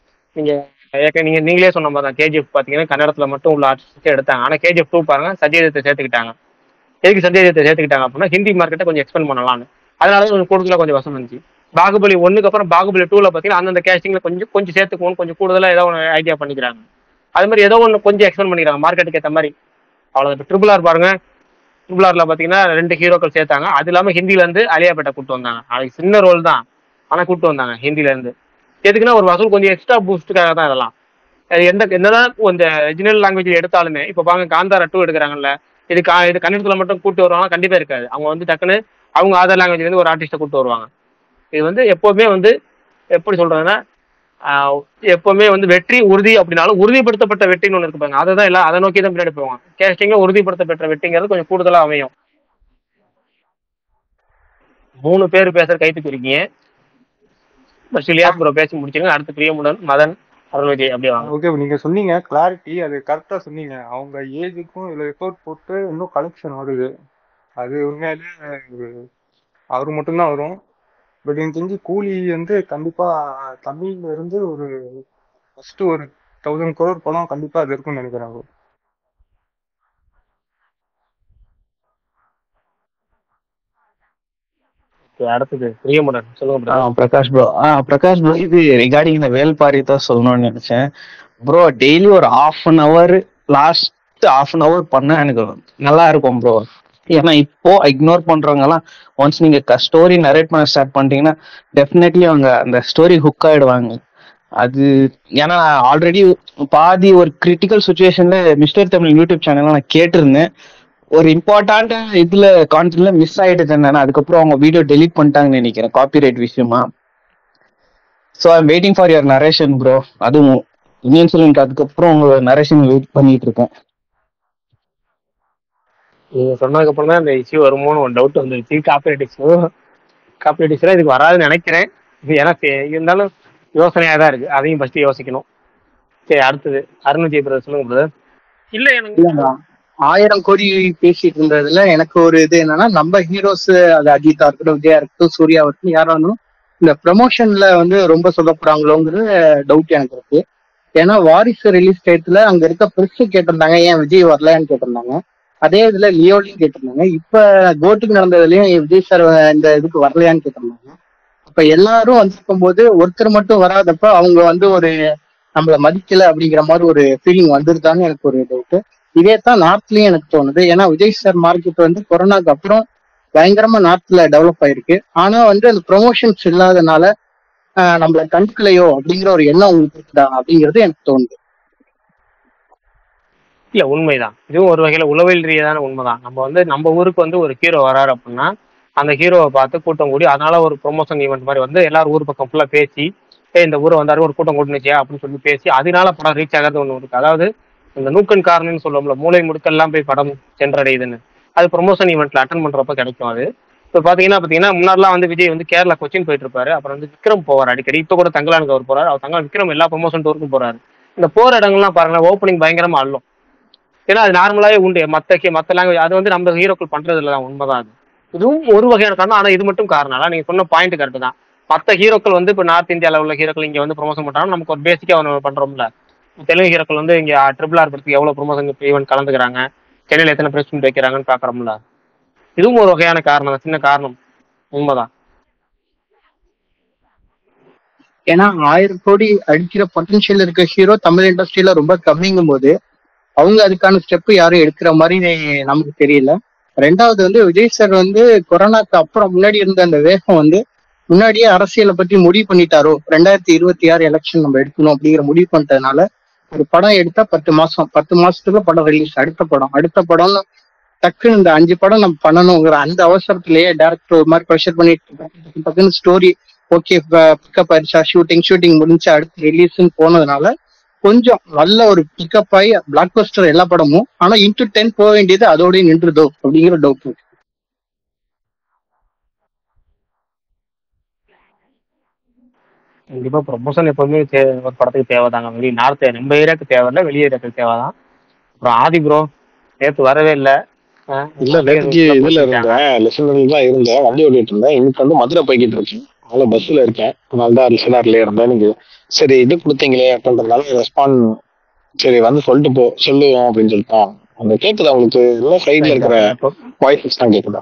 நீங்களே சொன்ன மாதிரி தான் கேஜிஎஃப் பார்த்தீங்கன்னா கன்னடத்துல மட்டும் உள்ள ஆர்டிஸ்ட் எடுத்தாங்க. ஆனால் கேஜிஎஃப் 2 பாருங்க சஞ்சய் தத்தை சேர்த்துக்கிட்டாங்க. எதுக்கு சஞ்சய் தத்தை சேர்த்துக்கிட்டாங்க அப்படின்னா ஹிந்தி மார்க்கெட்டை கொஞ்சம் எக்ஸ்பெண்ட் பண்ணலாம்னு. அதனால கொஞ்சம் கூடுதலாக கொஞ்சம் வசம் இருந்துச்சு. பாகுபலி 1க்கு அப்புறம் பாகுபலி 2ல பார்த்தீங்கன்னா அந்தந்த கேஸ்டிங்ல கொஞ்சம் சேர்த்துக்கணும், கொஞ்சம் கூடுதலாக ஏதோ ஒன்று ஐடியா பண்ணிக்கிறாங்க. அது மாதிரி ஏதோ ஒன்று கொஞ்சம் எக்ஸ்பெண்ட் பண்ணிக்கிறாங்க மார்க்கெட்டுக்கு ஏற்ற மாதிரி. அவ்வளோ. இப்போ RRR பாருங்க, RRRல பார்த்தீங்கன்னா 2 ஹீரோக்கள் சேர்த்தாங்க. அது இல்லாமல் ஹிந்தில இருந்து அலியா பட்டை கூட்டு வந்தாங்க. அது சின்ன ரோல் தான், ஆனால் கூட்டு வந்தாங்க ஹிந்தில இருந்து. எதுக்குன்னா ஒரு வசூல் கொஞ்சம் எக்ஸ்ட்ரா பூஸ்டுக்காக தான் இதெல்லாம். என்னதான் இந்த ஒரிஜினல் லாங்குவேஜ் எடுத்தாலுமே இப்போ பாருங்க காந்தாரா 2 எடுக்கிறாங்கல்ல, இது கன்னடத்துல மட்டும் கூட்டு வருவாங்க கண்டிப்பா இருக்காது. அவங்க வந்து டக்குன்னு அவங்க ஆதார் லாங்குவேஜ்ல இருந்து ஒரு ஆர்டிஸ்ட்டை கூட்டு வருவாங்க. இது வந்து எப்பவுமே வந்து எப்படி சொல்றதுன்னா எப்பவுமே வந்து வெற்றி உறுதி அப்படின்னாலும் உறுதிப்படுத்தப்பட்ட வெற்றின்னு ஒன்று இருக்கு பாருங்க, அதை தான் எல்லாம் அதை நோக்கி தான் பின்னாடி போவாங்க. கேஸ்டிங்ல உறுதிப்படுத்தப்பட்ட வெற்றிங்கிறது கொஞ்சம் கூடுதலா அமையும். 3 பேர் பேசுற கைத்துக்கு இருக்கீங்க. ப்ரோ பேசி முடிச்சுங்க, அடுத்து பிரியமுடன் மதன் அருள்விஜய் அப்படியே வாங்க. ஓகே, நீங்க சொன்னீங்க கிளாரிட்டி, அது கரெக்டா சொன்னீங்க. அவங்க ஏஜுக்கும் இதுல எஃபோர்ட் போட்டு இன்னும் கலெக்ஷன் வருது, அது உண்மையாலே அவரு மட்டும்தான் வரும். பட் எனக்கு தெரிஞ்சு கூலி வந்து கண்டிப்பா தமிழ்ல இருந்து ஒரு ஃபர்ஸ்ட் ஒரு 1000 crore படம் கண்டிப்பா அது இருக்கும்னு நினைக்கிறேன். அடுத்தது பிரியமுடன் சொல்லுங்க. பிரகாஷ் ப்ரோ இது ரிகார்டிங் இந்த வேல்பாரி தான் சொல்லணும்னு நினைச்சேன் ப்ரோ. டெய்லி ஒரு லாஸ்ட் half an hour பண்ண எனக்கு நல்லா இருக்கும் ப்ரோ. ஏன்னா இப்போ இக்னோர் பண்றவங்க எல்லாம் ஒன்ஸ் நீங்க ஸ்டோரி நரேட் பண்ண ஸ்டார்ட் பண்ணிட்டீங்கன்னா டெஃபினெட்லி அவங்க அந்த ஸ்டோரி ஹுக் ஆயிடுவாங்க. அது ஏன்னா ஆல்ரெடி பாதி ஒரு கிரிட்டிக்கல் சுச்சுவேஷன்ல மிஸ்டர் தமிழ் யூடியூப் சேனல்ல நான் கேட்டிருந்தேன். ஒரு இம்பார்ட்டன்ட் இதுல கான்டென்ட்ல மிஸ் ஆயிடுது என்னன்னா அதுக்கப்புறம் அவங்க வீடியோ டெலீட் பண்ணிட்டாங்கன்னு நினைக்கிறேன் காப்பிரைட் விஷயமா. So I'm waiting for your narration bro. அதுவும் இந்தியன் சிலிம்க்கு அதுக்கப்புறம் உங்க நரேஷன் வெயிட் பண்ணிட்டு இருக்கேன். நீங்க சொன்னதுக்கு அப்புறம் தான் இந்த இஷ்யூ வருமோன்னு ஒரு டவுட் வந்துருச்சு, காப்பிரைட் இஷ்யூ. காம்படிஷன் இதுக்கு வராதுன்னு நினைக்கிறேன். எனக்கு இருந்தாலும் யோசனையா தான் இருக்கு, அதையும் ஃபர்ஸ்ட் யோசிக்கணும். சரி, அடுத்தது அருண் விஜய் பிரதர் சொல்லுங்க பிரதர். இல்ல எனக்கு இல்லைண்ணா 1000 கோடி பேசிட்டு இருந்ததுல எனக்கு ஒரு இது என்னன்னா, நம்ம ஹீரோஸ் அது அஜித்தா இருக்கட்டும், விஜயா இருக்கட்டும், சூர்யா இருக்கட்டும், யாரா இருந்தாலும் இந்த ப்ரமோஷன்ல வந்து ரொம்ப சொல்லப்படுறாங்களோங்கிற டவுட் எனக்கு இருக்கு. ஏன்னா வாரிசு ரிலீஸ் டயத்துல அங்க இருக்க பெருசு கேட்டிருந்தாங்க, ஏன் விஜய் வரலன்னு கேட்டிருந்தாங்க. அதே இதுல லியோலையும் கேட்டிருந்தாங்க. இப்ப கோட்டுக்கு நடந்ததுலயும் விஜய் சார் இந்த இதுக்கு வரலையான்னு கேட்டிருந்தாங்க. அப்ப எல்லாரும் வந்திருக்கும் போது ஒருத்தர் மட்டும் வராதப்ப அவங்க வந்து ஒரு நம்மள மதிக்கல அப்படிங்கிற மாதிரி ஒரு ஃபீலிங் வந்துருதான்னு எனக்கு ஒரு டவுட். இதே தான் நார்த்லயும் எனக்கு தோணுது. ஏன்னா விஜய் சார் மார்க்கெட் வந்து கொரோனாக்கு அப்புறம் பயங்கரமா நார்த்ல டெவலப் ஆயிருக்கு. ஆனா வந்து அந்த ப்ரொமோஷன்ஸ் இல்லாதனால நம்மள கண்டுக்கலையோ அப்படிங்கிற ஒரு எண்ணம் உங்களுக்கு இருக்குதா அப்படிங்கிறது எனக்கு தோணுது. இல்ல உண்மைதான், இதுவும் ஒரு வகையில உளவியல் ரீதியான உண்மைதான். நம்ம வந்து நம்ம ஊருக்கு வந்து ஒரு ஹீரோ வராரு அப்படின்னா அந்த ஹீரோவை பார்த்து கூட்டம் கூடி அதனால ஒரு ப்ரொமோஷன் ஈவெண்ட் மாதிரி வந்து எல்லாரும் ஊர் பக்கம் ஃபுல்லா பேசி இந்த ஊரை வந்தாரு ஒரு கூட்டம் கூட்டுனுச்சியா அப்படின்னு சொல்லி பேசி அதனால படம் ரீச் ஆகிறது ஒன்று இருக்கு. அதாவது இந்த நூக்கன் காரணம்னு சொல்லுவோம்ல, மூளை முடுக்கெல்லாம் போய் படம் சென்றடையுதுன்னு, அது ப்ரொமோஷன் ஈவெண்ட்ல அட்டன் பண்றப்ப கிடைக்கும். அது இப்போ பாத்தீங்கன்னா முன்னாடிலாம் வந்து விஜய் வந்து கேரளா கொச்சின் போயிட்டு இருப்பாரு, அப்புறம் வந்து விக்ரம் போவார் அடிக்கடி. இப்போ கூட தங்கலானுக்கு அவர் போறாரு, அவர் தங்கலான் விக்ரம் எல்லா ப்ரொமோஷன் டூருக்கும் போறாரு. இந்த போற இடங்கள்லாம் பாருங்களேன் ஓப்பனிங் பயங்கரமா அள்ளும். ஏன்னா அது நார்மலாவே உண்டு, மற்ற லாங்குவேஜ் அது வந்து நம்ம ஹீரோக்கள் பண்றது இல்லதான், உண்மைதான். அது இதுவும் ஒரு வகையான காரணம். ஆனா இது மட்டும் காரணம் நீங்க சொன்ன பாயிண்ட் கரெக்ட் தான். மற்ற ஹீரோக்கள் வந்து இப்போ நார்த் இந்தியாவில் உள்ள ஹீரோக்கள் இங்க வந்து ப்ரொமோஷன் பண்றாங்க, நமக்கு ஒரு பேசிக்கா ஒன்று பண்றோம்ல. தெலுங்கு ஹீரோக்கள் வந்து இங்க RRR படத்துக்கு எவ்வளவு ப்ரொமோஷன் ஈவெண்ட் கலந்துக்கிறாங்க, சென்னையில் எத்தனை பிரஸ் மீட் வைக்கிறாங்கன்னு பாக்குறோம்ல. இதுவும் ஒரு வகையான காரணம் தான், சின்ன காரணம், உண்மைதான். ஏன்னா 1000 கோடி அடிக்கிற பொட்டன்ஷியல் இருக்க ஹீரோ தமிழ் இண்டஸ்ட்ரியில ரொம்ப கம்மிங்கும் போது அவங்க அதுக்கான ஸ்டெப் யாரும் எடுக்கிற மாதிரி நமக்கு தெரியல. ரெண்டாவது வந்து விஜய் சார் வந்து கொரோனாக்கு அப்புறம் முன்னாடி இருந்த அந்த வேகம் வந்து முன்னாடியே அரசியலை பற்றி முடிவு பண்ணிட்டாரோ, 2026 எலெக்ஷன் நம்ம எடுக்கணும் அப்படிங்கிற முடிவு பண்ணிட்டதுனால ஒரு படம் எடுத்தா 10 மாசத்துக்குள்ள படம் ரிலீஸ், அடுத்த படம்னு டக்குன்னு இந்த 5 படம் நம்ம பண்ணணுங்கிற அந்த அவசரத்திலேயே டேரக்டர் ஒரு மாதிரி ப்ரெஷர் பண்ணிட்டு டக்குன்னு ஸ்டோரி ஓகே பிக்கப் ஆயிடுச்சா, ஷூட்டிங் முடிஞ்சு அடுத்து ரிலீஸ்ன்னு போனதுனால கொஞ்சம் நல்ல ஒரு பிக்கப் ஆகி பிளாக் பஸ்டர் எல்லா படமும். ஆனா இன்டு 10 போக வேண்டியது அதோடய நின்றுதோ அப்படிங்கிற டவுட் இருக்கு. கண்டிப்பா ப்ரொமோஷன் எப்பவுமே ஒரு படத்துக்கு தேவைதாங்க. வெளியே நார்த் நம்ம ஏரியாவுக்கு தேவையில்ல, வெளி ஏரியாவுக்கு தேவைதான். அப்புறம் ஆதி ப்ரோ நேற்று வரவே இல்லை. இல்ல நேற்றுக்கு இதுல இருந்தேன், லிசனர்ல தான் இருந்தேன், வண்டி ஓட்டிட்டு இருந்தேன். இன்னைக்கு வந்து மதுரை போய்கிட்டு இருக்கேன், அதனால பஸ்ல இருக்கேன், அதனால தான் லிசனர்ல இருந்தேன். நீங்க சரி இது கொடுத்தீங்களே அப்படின்றதுனால ரெஸ்பாண்ட் சரி வந்து சொல்லுவோம் அப்படின்னு சொல்லிட்டான். அந்த கேக்குதா உங்களுக்கு? எல்லாம் சைட்ல இருக்கிற வாய்ஸ் தான் கேக்குதா?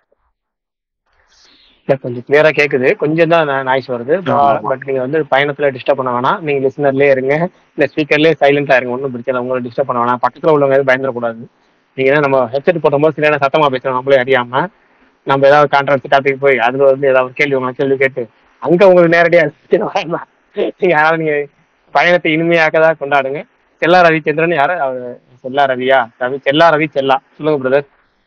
கொஞ்சம் கிளியரா கேக்குது, கொஞ்சம் தான் நாய்ஸ் வருது. பட் நீங்க வந்து பயணத்துல டிஸ்டர்ப் பண்ண வேணாம், நீங்க லிசனர்லயே இருங்க, இல்ல ஸ்பீக்கர்லயே சைலண்டா இருங்க, ஒன்றும் பிரச்சனை. உங்களை டிஸ்டர்ப் பண்ண வேணாம், பக்கத்துல உள்ளவங்க எதுவும் பயந்துடக்கூடாது. நீங்க நம்ம ஹெட்செட் போடும்போது சில சத்தமா பேசுறோம், நம்மளே அறியாம நம்ம ஏதாவது கான்ட்ராக்ட் டாபிக் போய் அதுல வந்து ஏதாவது கேள்வி கேட்டு அங்க உங்களுக்கு நேரடியா யாராவது நீங்க பயணத்தை இனிமையாக்கதான் கொண்டாடுங்க. செல்லா ரவிச்சந்திரன் யாரு? செல்லா ரவியா? செல்லா சொல்லுங்க பிரதர்.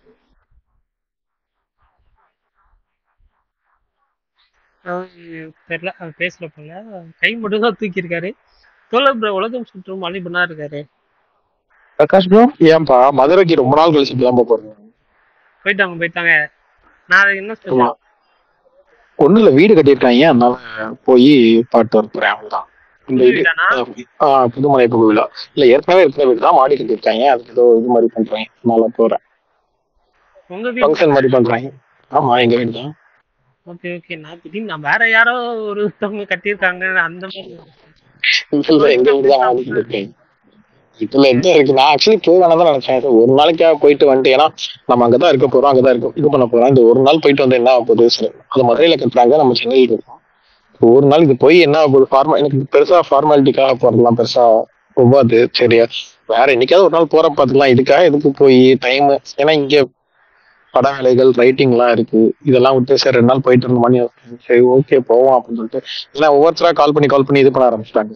தெரியல, அவர் பேசல போல, கை மட்டும் தான் தூக்கி இருக்காரு. உலகம் சுற்றும் வாலிபனா இருக்காரு. பிரகாஷ் ப்ரோ ஏன்பா மதுரைக்கு ரொம்ப நாள் கழிச்சு தான் போறேன்? போயிட்டாங்க. நான் என்ன சொல்றேன், ஒண்ணு இல்ல வீடு கட்டியிருக்காங்க, அதனால போய் பாட்டு வர போறேன். அவ்வளவுதான். புதுமலை கோவிலா இல்ல ஏற்கனவே இருக்கிற வீடு தான், மாடி கட்டியிருக்காங்க, அதுக்கு ஏதோ இது மாதிரி பண்றாங்க, அதனால போறேன். ஃபங்க்ஷன் மாதிரி பண்றாங்க. ஆமா எங்க வீடு தான். ஓகே. நான் திடீர்னு நான் வேற யாரோ ஒருத்தவங்க கட்டியிருக்காங்க அந்த மாதிரி. எங்க வீடு தான் மாடி கட்டியிருக்கேன். இதுல என்ன இருக்கு, நான் ஆக்சுவலி போய் வேணாதான் நினைச்சேன். ஒரு நாளைக்காக போயிட்டு வந்துட்டு, ஏன்னா நம்ம அங்கதான் இருக்க போறோம், அங்கதான் இது பண்ண போறோம். இந்த ஒரு நாள் போயிட்டு வந்து என்ன ஆக போகுது, அது மதுரையில கட்டுறாங்க, நம்ம சென்னையில் இருக்கோம். ஒரு நாள் இது போய் என்ன ஆக போகுது, எனக்கு பெருசா ஃபார்மாலிட்டிக்காக போறதுலாம் பெருசா ஒவ்வாது. சரியா, வேற என்னைக்காவது ஒரு நாள் போற பாத்துக்கலாம். இதுக்காக எதுக்கு போய் டைம், ஏன்னா இங்க பட வேலைகள் ரைட்டிங் எல்லாம் இருக்கு, இதெல்லாம் விட்டு சரி 2 நாள் போயிட்டு இருந்த மணி சரி ஓகே போவோம் அப்படின்னு சொல்லிட்டு ஏன்னா ஒவ்வொருத்தரா கால் பண்ணி இது பண்ண ஆரம்பிச்சிட்டாங்க.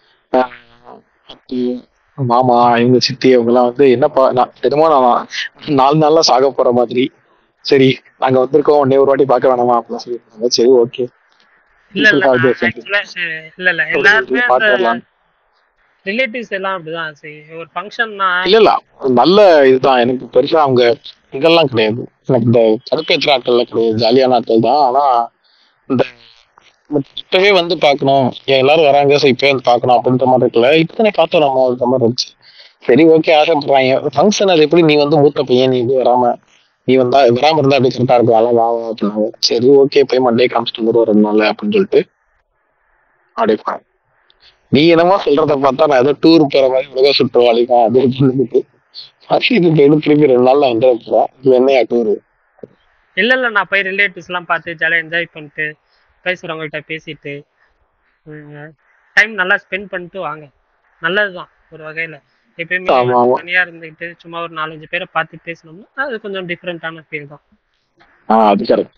மாமா இவங்க சித்தி அவங்க எல்லாம் வந்து என்னப்பா என்னமோ நான் 4 நாள்ல சாக போற மாதிரி, சரி நாங்க வந்திருக்கோம் உடனே ஒரு வாட்டி பார்க்க வேணாமா அப்படின்னு சொல்லியிருக்காங்க. சரி ஓகே ரிலேட்டிவ்ஸ் எல்லாம் அப்படிதான் சரி ஒரு ஃபங்க்ஷன்னா இல்ல இல்ல நல்ல இதுதான். எனக்கு பெருசா அவங்க இதெல்லாம் கிடையாது. எனக்கு இந்த கடுப்பேற்ற ஆட்கள்லாம் கிடையாது. ஜாலியான ஆட்கள் தான். ஆனா இந்த இப்பவே வந்து பாக்கணும், எல்லாரும் வராங்க, சோ இப்பவே வந்து பாக்கணும் அப்படின்ற மாதிரி இருக்குல்ல. இப்பதானே பார்த்தோம் நம்ம அந்த மாதிரி இருந்துச்சு. சரி ஓகே ஆசைப்படுறாங்க ஃபங்க்ஷன். அது எப்படி நீ வந்து மூத்த பையன், நீ இது வராம நீ வராம இருந்தா அப்படி கரெக்டா இருக்கும். அதெல்லாம் வா அப்படின்னாங்க. சரி ஓகே போய் மண்டே காமிச்சிட்டு வந்துருவோம் 2 நாள்ல அப்படின்னு சொல்லிட்டு அப்படியே போனேன். நீ என்னமோ சொல்றத பார்த்தா நான் ஏதோ டூர் போற மாதிரி உலக சுற்றுவாளிங்க அது சொல்லிட்டு இது திருப்பி 2 நாள்ல வந்து இது என்னையா டூரு? இல்ல நான் போய் ரிலேட்டிவ்ஸ் எல்லாம் பார்த்து ஜாலியாக என்ஜாய் பண்ணிட்டு பேசுறவங்கள்ட்ட பேசிட்டு டைம் நல்லா ஸ்பெண்ட் பண்ணிட்டு வாங்க. நல்லதுதான் ஒரு வகையில. எப்பயுமே தனியா இருந்துக்கிட்டு சும்மா ஒரு 4-5 பேரை பார்த்து பேசணும்னா அது கொஞ்சம் டிஃப்ரெண்டான ஃபீல் தான். அது கரெக்ட்.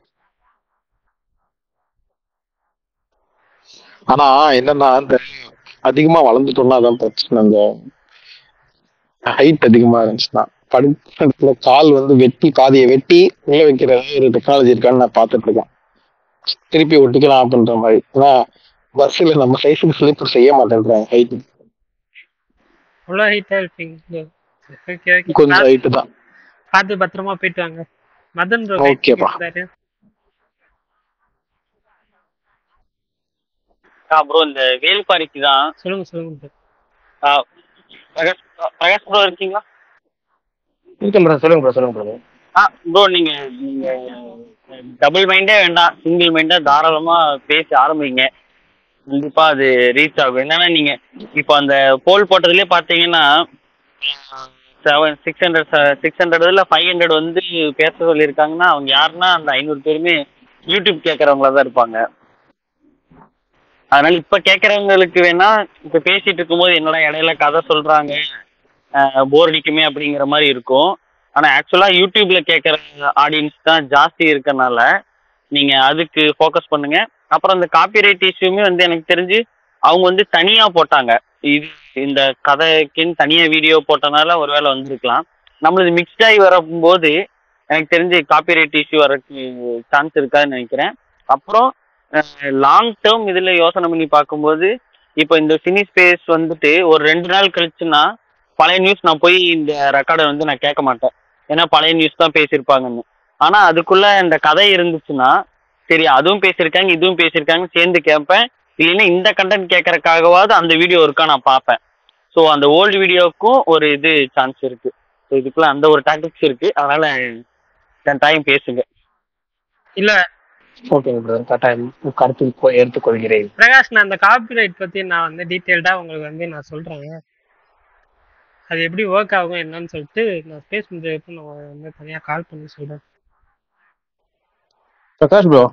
ஆனா என்னன்னா இந்த அதிகமா வளர்ந்துட்டோம்னா அதான் பிரச்சனை. அந்த ஹைட் அதிகமா இருந்துச்சுன்னா படுத்துல கால் வந்து வெட்டி பாதியை வெட்டி உள்ள வைக்கிற ஒரு டெக்னாலஜி இருக்கான்னு நான் பார்த்துட்டு இருக்கேன். திருப்பி ஒட்டிக்கலாம் அப்படின்ற மாதிரி. ஏன்னா பஸ்ல நம்ம சைஸுக்கு ஸ்லீப்பர் செய்ய மாட்டேன்றாங்க. ஹைட் அவ்வளோ ஹைட்டா இருப்பீங்க? கொஞ்சம் ஹைட்டு தான். பார்த்து பத்திரமா போயிட்டு வாங்க. மதன் ப்ரோ ஓகேப்பா. ப்ரோ இந்த வேல்பாரிக்கு தான். சொல்லுங்க பிரகாஷ் ப்ரோ இருக்கீங்களா? இருக்கேன் ப்ரோ. சொல்லுங்க ப்ரோ. ப்ரோ நீங்க டபுள் மைண்டே வேண்டாம், சிங்கிள் மைண்டா தாராளமா பேசி ஆரம்பிங்க. கண்டிப்பா அது ரீச் ஆகும். என்னன்னா நீங்க இப்போ அந்த போல் போட்டதுலயே பாத்தீங்கன்னா 600 500 வந்து பேச சொல்லியிருக்காங்கன்னா அவங்க யாருன்னா அந்த 500 பேருமே யூடியூப் கேட்கறவங்களா தான் இருப்பாங்க. அதனால இப்ப கேட்கறவங்களுக்கு வேணா இப்ப பேசிட்டு இருக்கும்போது என்னடா இடையில கதை சொல்றாங்க போர் அடிக்குமே அப்படிங்கிற மாதிரி இருக்கும். ஆனா ஆக்சுவலா யூடியூப்ல கேட்கற ஆடியன்ஸ் தான் ஜாஸ்தி இருக்கனால நீங்க அதுக்கு ஃபோக்கஸ் பண்ணுங்க. அப்புறம் இந்த காப்பிரைட் இஷ்யூமே வந்து எனக்கு தெரிஞ்சு அவங்க வந்து தனியா போட்டாங்க. இது இந்த கதைக்குன்னு தனியா வீடியோ போட்டனால ஒருவேளை வந்திருக்கலாம். நம்மளது மிக்ஸ்டாகி வரும்போது எனக்கு தெரிஞ்சு காப்பிரைட் இஷ்யூ வரக்கு சான்ஸ் இருக்காதுன்னு நினைக்கிறேன். அப்புறம் லாங் டேர்ம் இதுல யோசனை பண்ணி பார்க்கும்போது இப்போ இந்த சினி ஸ்பேஸ் வந்துட்டு ஒரு 2 நாள் கழிச்சுன்னா பழைய நியூஸ் நான் போய் இந்த ரெக்கார்டை வந்து நான் கேட்க மாட்டேன். ஏன்னா பழைய நியூஸ் தான் பேசியிருப்பாங்கன்னு. ஆனா அதுக்குள்ள இந்த கதை இருந்துச்சுன்னா சரி அதுவும் பேசியிருக்காங்க இதுவும் பேசியிருக்காங்க சேர்ந்து கேட்பேன். இல்லைன்னா இந்த கண்டென்ட் கேட்கறதுக்காகவாவது அந்த வீடியோ இருக்கா நான் பார்ப்பேன். ஸோ அந்த ஓல்டு வீடியோவுக்கும் ஒரு இது சான்ஸ் இருக்கு. ஸோ இதுக்குள்ள அந்த ஒரு டாக்டிக்ஸ் இருக்கு. அதனால டைம் பேசுங்க. இல்ல ஓகே பிரதர், கட்டாயம் கருத்தில் எடுத்துக்கொள்கிறேன். பிரகாஷ், நான் அந்த காப்பிரைட் பத்தி நான் வந்து டீட்டெயில்டா உங்களுக்கு வந்து நான் சொல்றேன். அது எப்படி ஒர்க் ஆகும் என்னன்னு சொல்லிட்டு நான் ஸ்பேஸ் முடிஞ்ச நான் வந்து தனியா கால் பண்ணி சொல்றேன். பிரகாஷ் ப்ரோ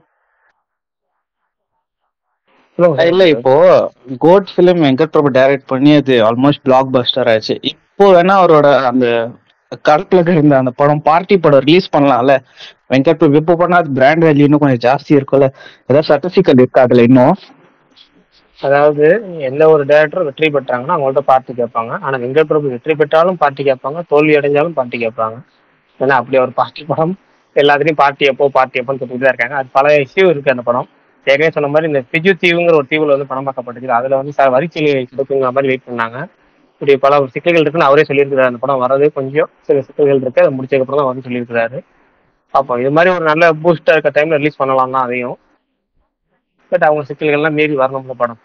இல்ல, இப்போ GOAT film Venkat Prabhu direct பண்ணி அது ஆல்மோஸ்ட் பிளாக் பஸ்டர் ஆயிடுச்சு. இப்போ வேணா அவரோட அந்த கடப்புல இருந்த அந்த படம் பார்ட்டி படம் ரிலீஸ் பண்ணலாம்ல. வெங்கட் பிரபு இப்போ பண்ணா அது பிராண்ட் வேல்யூ இன்னும் கொஞ்சம் ஜாஸ்தி இருக்கும்ல. ஏதாவது சர்டிபிகேட் இருக்கா அதுல இன்னும்? அதாவது எந்த ஒரு டேரக்டர் வெற்றி பெற்றாங்கன்னா அவங்கள்ட்ட பார்ட்டி கேட்பாங்க. ஆனா வெங்கட் பிரபு வெற்றி பெற்றாலும் பார்ட்டி கேட்பாங்க, தோல்வி அடைஞ்சாலும் பார்ட்டி கேட்பாங்க. ஏன்னா அப்படி ஒரு பார்ட்டி படம் எல்லாத்துலயும் பார்ட்டி எப்போன்னு சொல்லிட்டு தான் இருக்காங்க. அது பல இஷ்யூ இருக்கு அந்த படம். ஏற்கனவே சொன்ன மாதிரி இந்த பிஜு தீவுங்கிற ஒரு தீவுல வந்து படம் பார்க்கப்பட்டது. அதுல வந்து வரிச்சொலி கொடுக்குங்கிற மாதிரி வெயிட் பண்ணாங்க. இப்படி பல சிக்கல்கள் இருக்குன்னு அவரே சொல்லியிருக்கிறாரு. அந்த படம் வரது கொஞ்சம் சில சிக்கல்கள் இருக்கு, அதை முடிச்சதுக்கப்புறம் தான் வந்து சொல்லியிருக்கிறாரு. அப்போ இது மாதிரி ஒரு நல்ல பூஸ்டா இருக்க டைம்ல ரிலீஸ் பண்ணலாம் தான் அதையும். பட் அவங்க சிக்கல்கள்லாம் மீறி வரணும்ல படம்.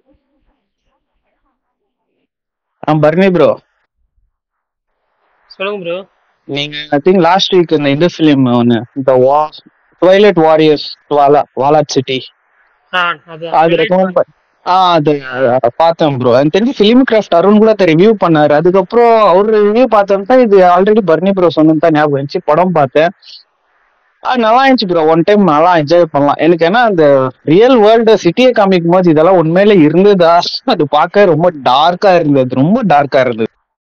பர்னி ப்ரோ சொல்லுங்க ப்ரோ. நீங்க ஐ திங்க் லாஸ்ட் வீக் இந்த ஃபிலிம் ஒன்னு இந்த ட்வைலைட் வாரியர்ஸ் வாலாட் சிட்டி அது ரெக்கமெண்ட் அது பார்த்தேன் ப்ரோ. எனக்கு தெரிஞ்சு ஃபிலிம் கிராஃப்ட் அருண் கூட ரிவ்யூ பண்ணாரு. அதுக்கப்புறம் அவரு ரிவ்யூ பார்த்தோம்னா இது ஆல்ரெடி பர்னி ப்ரோ சொன்னது தான் ஞாபகம் இருந்துச்சு. படம் பார்த்தேன், நல்லா இருந்துச்சு ப்ரோ. ஒன் டைம் நல்லா என்ஜாய் பண்ணலாம். எனக்கு ஏன்னா அந்த ரியல் வேர்ல்டு சிட்டியை காமிக்கும் போது இதெல்லாம் உண்மையில இருந்ததா அது பார்க்க ரொம்ப டார்க்கா இருந்தது, ரொம்ப டார்க்கா இருந்தது.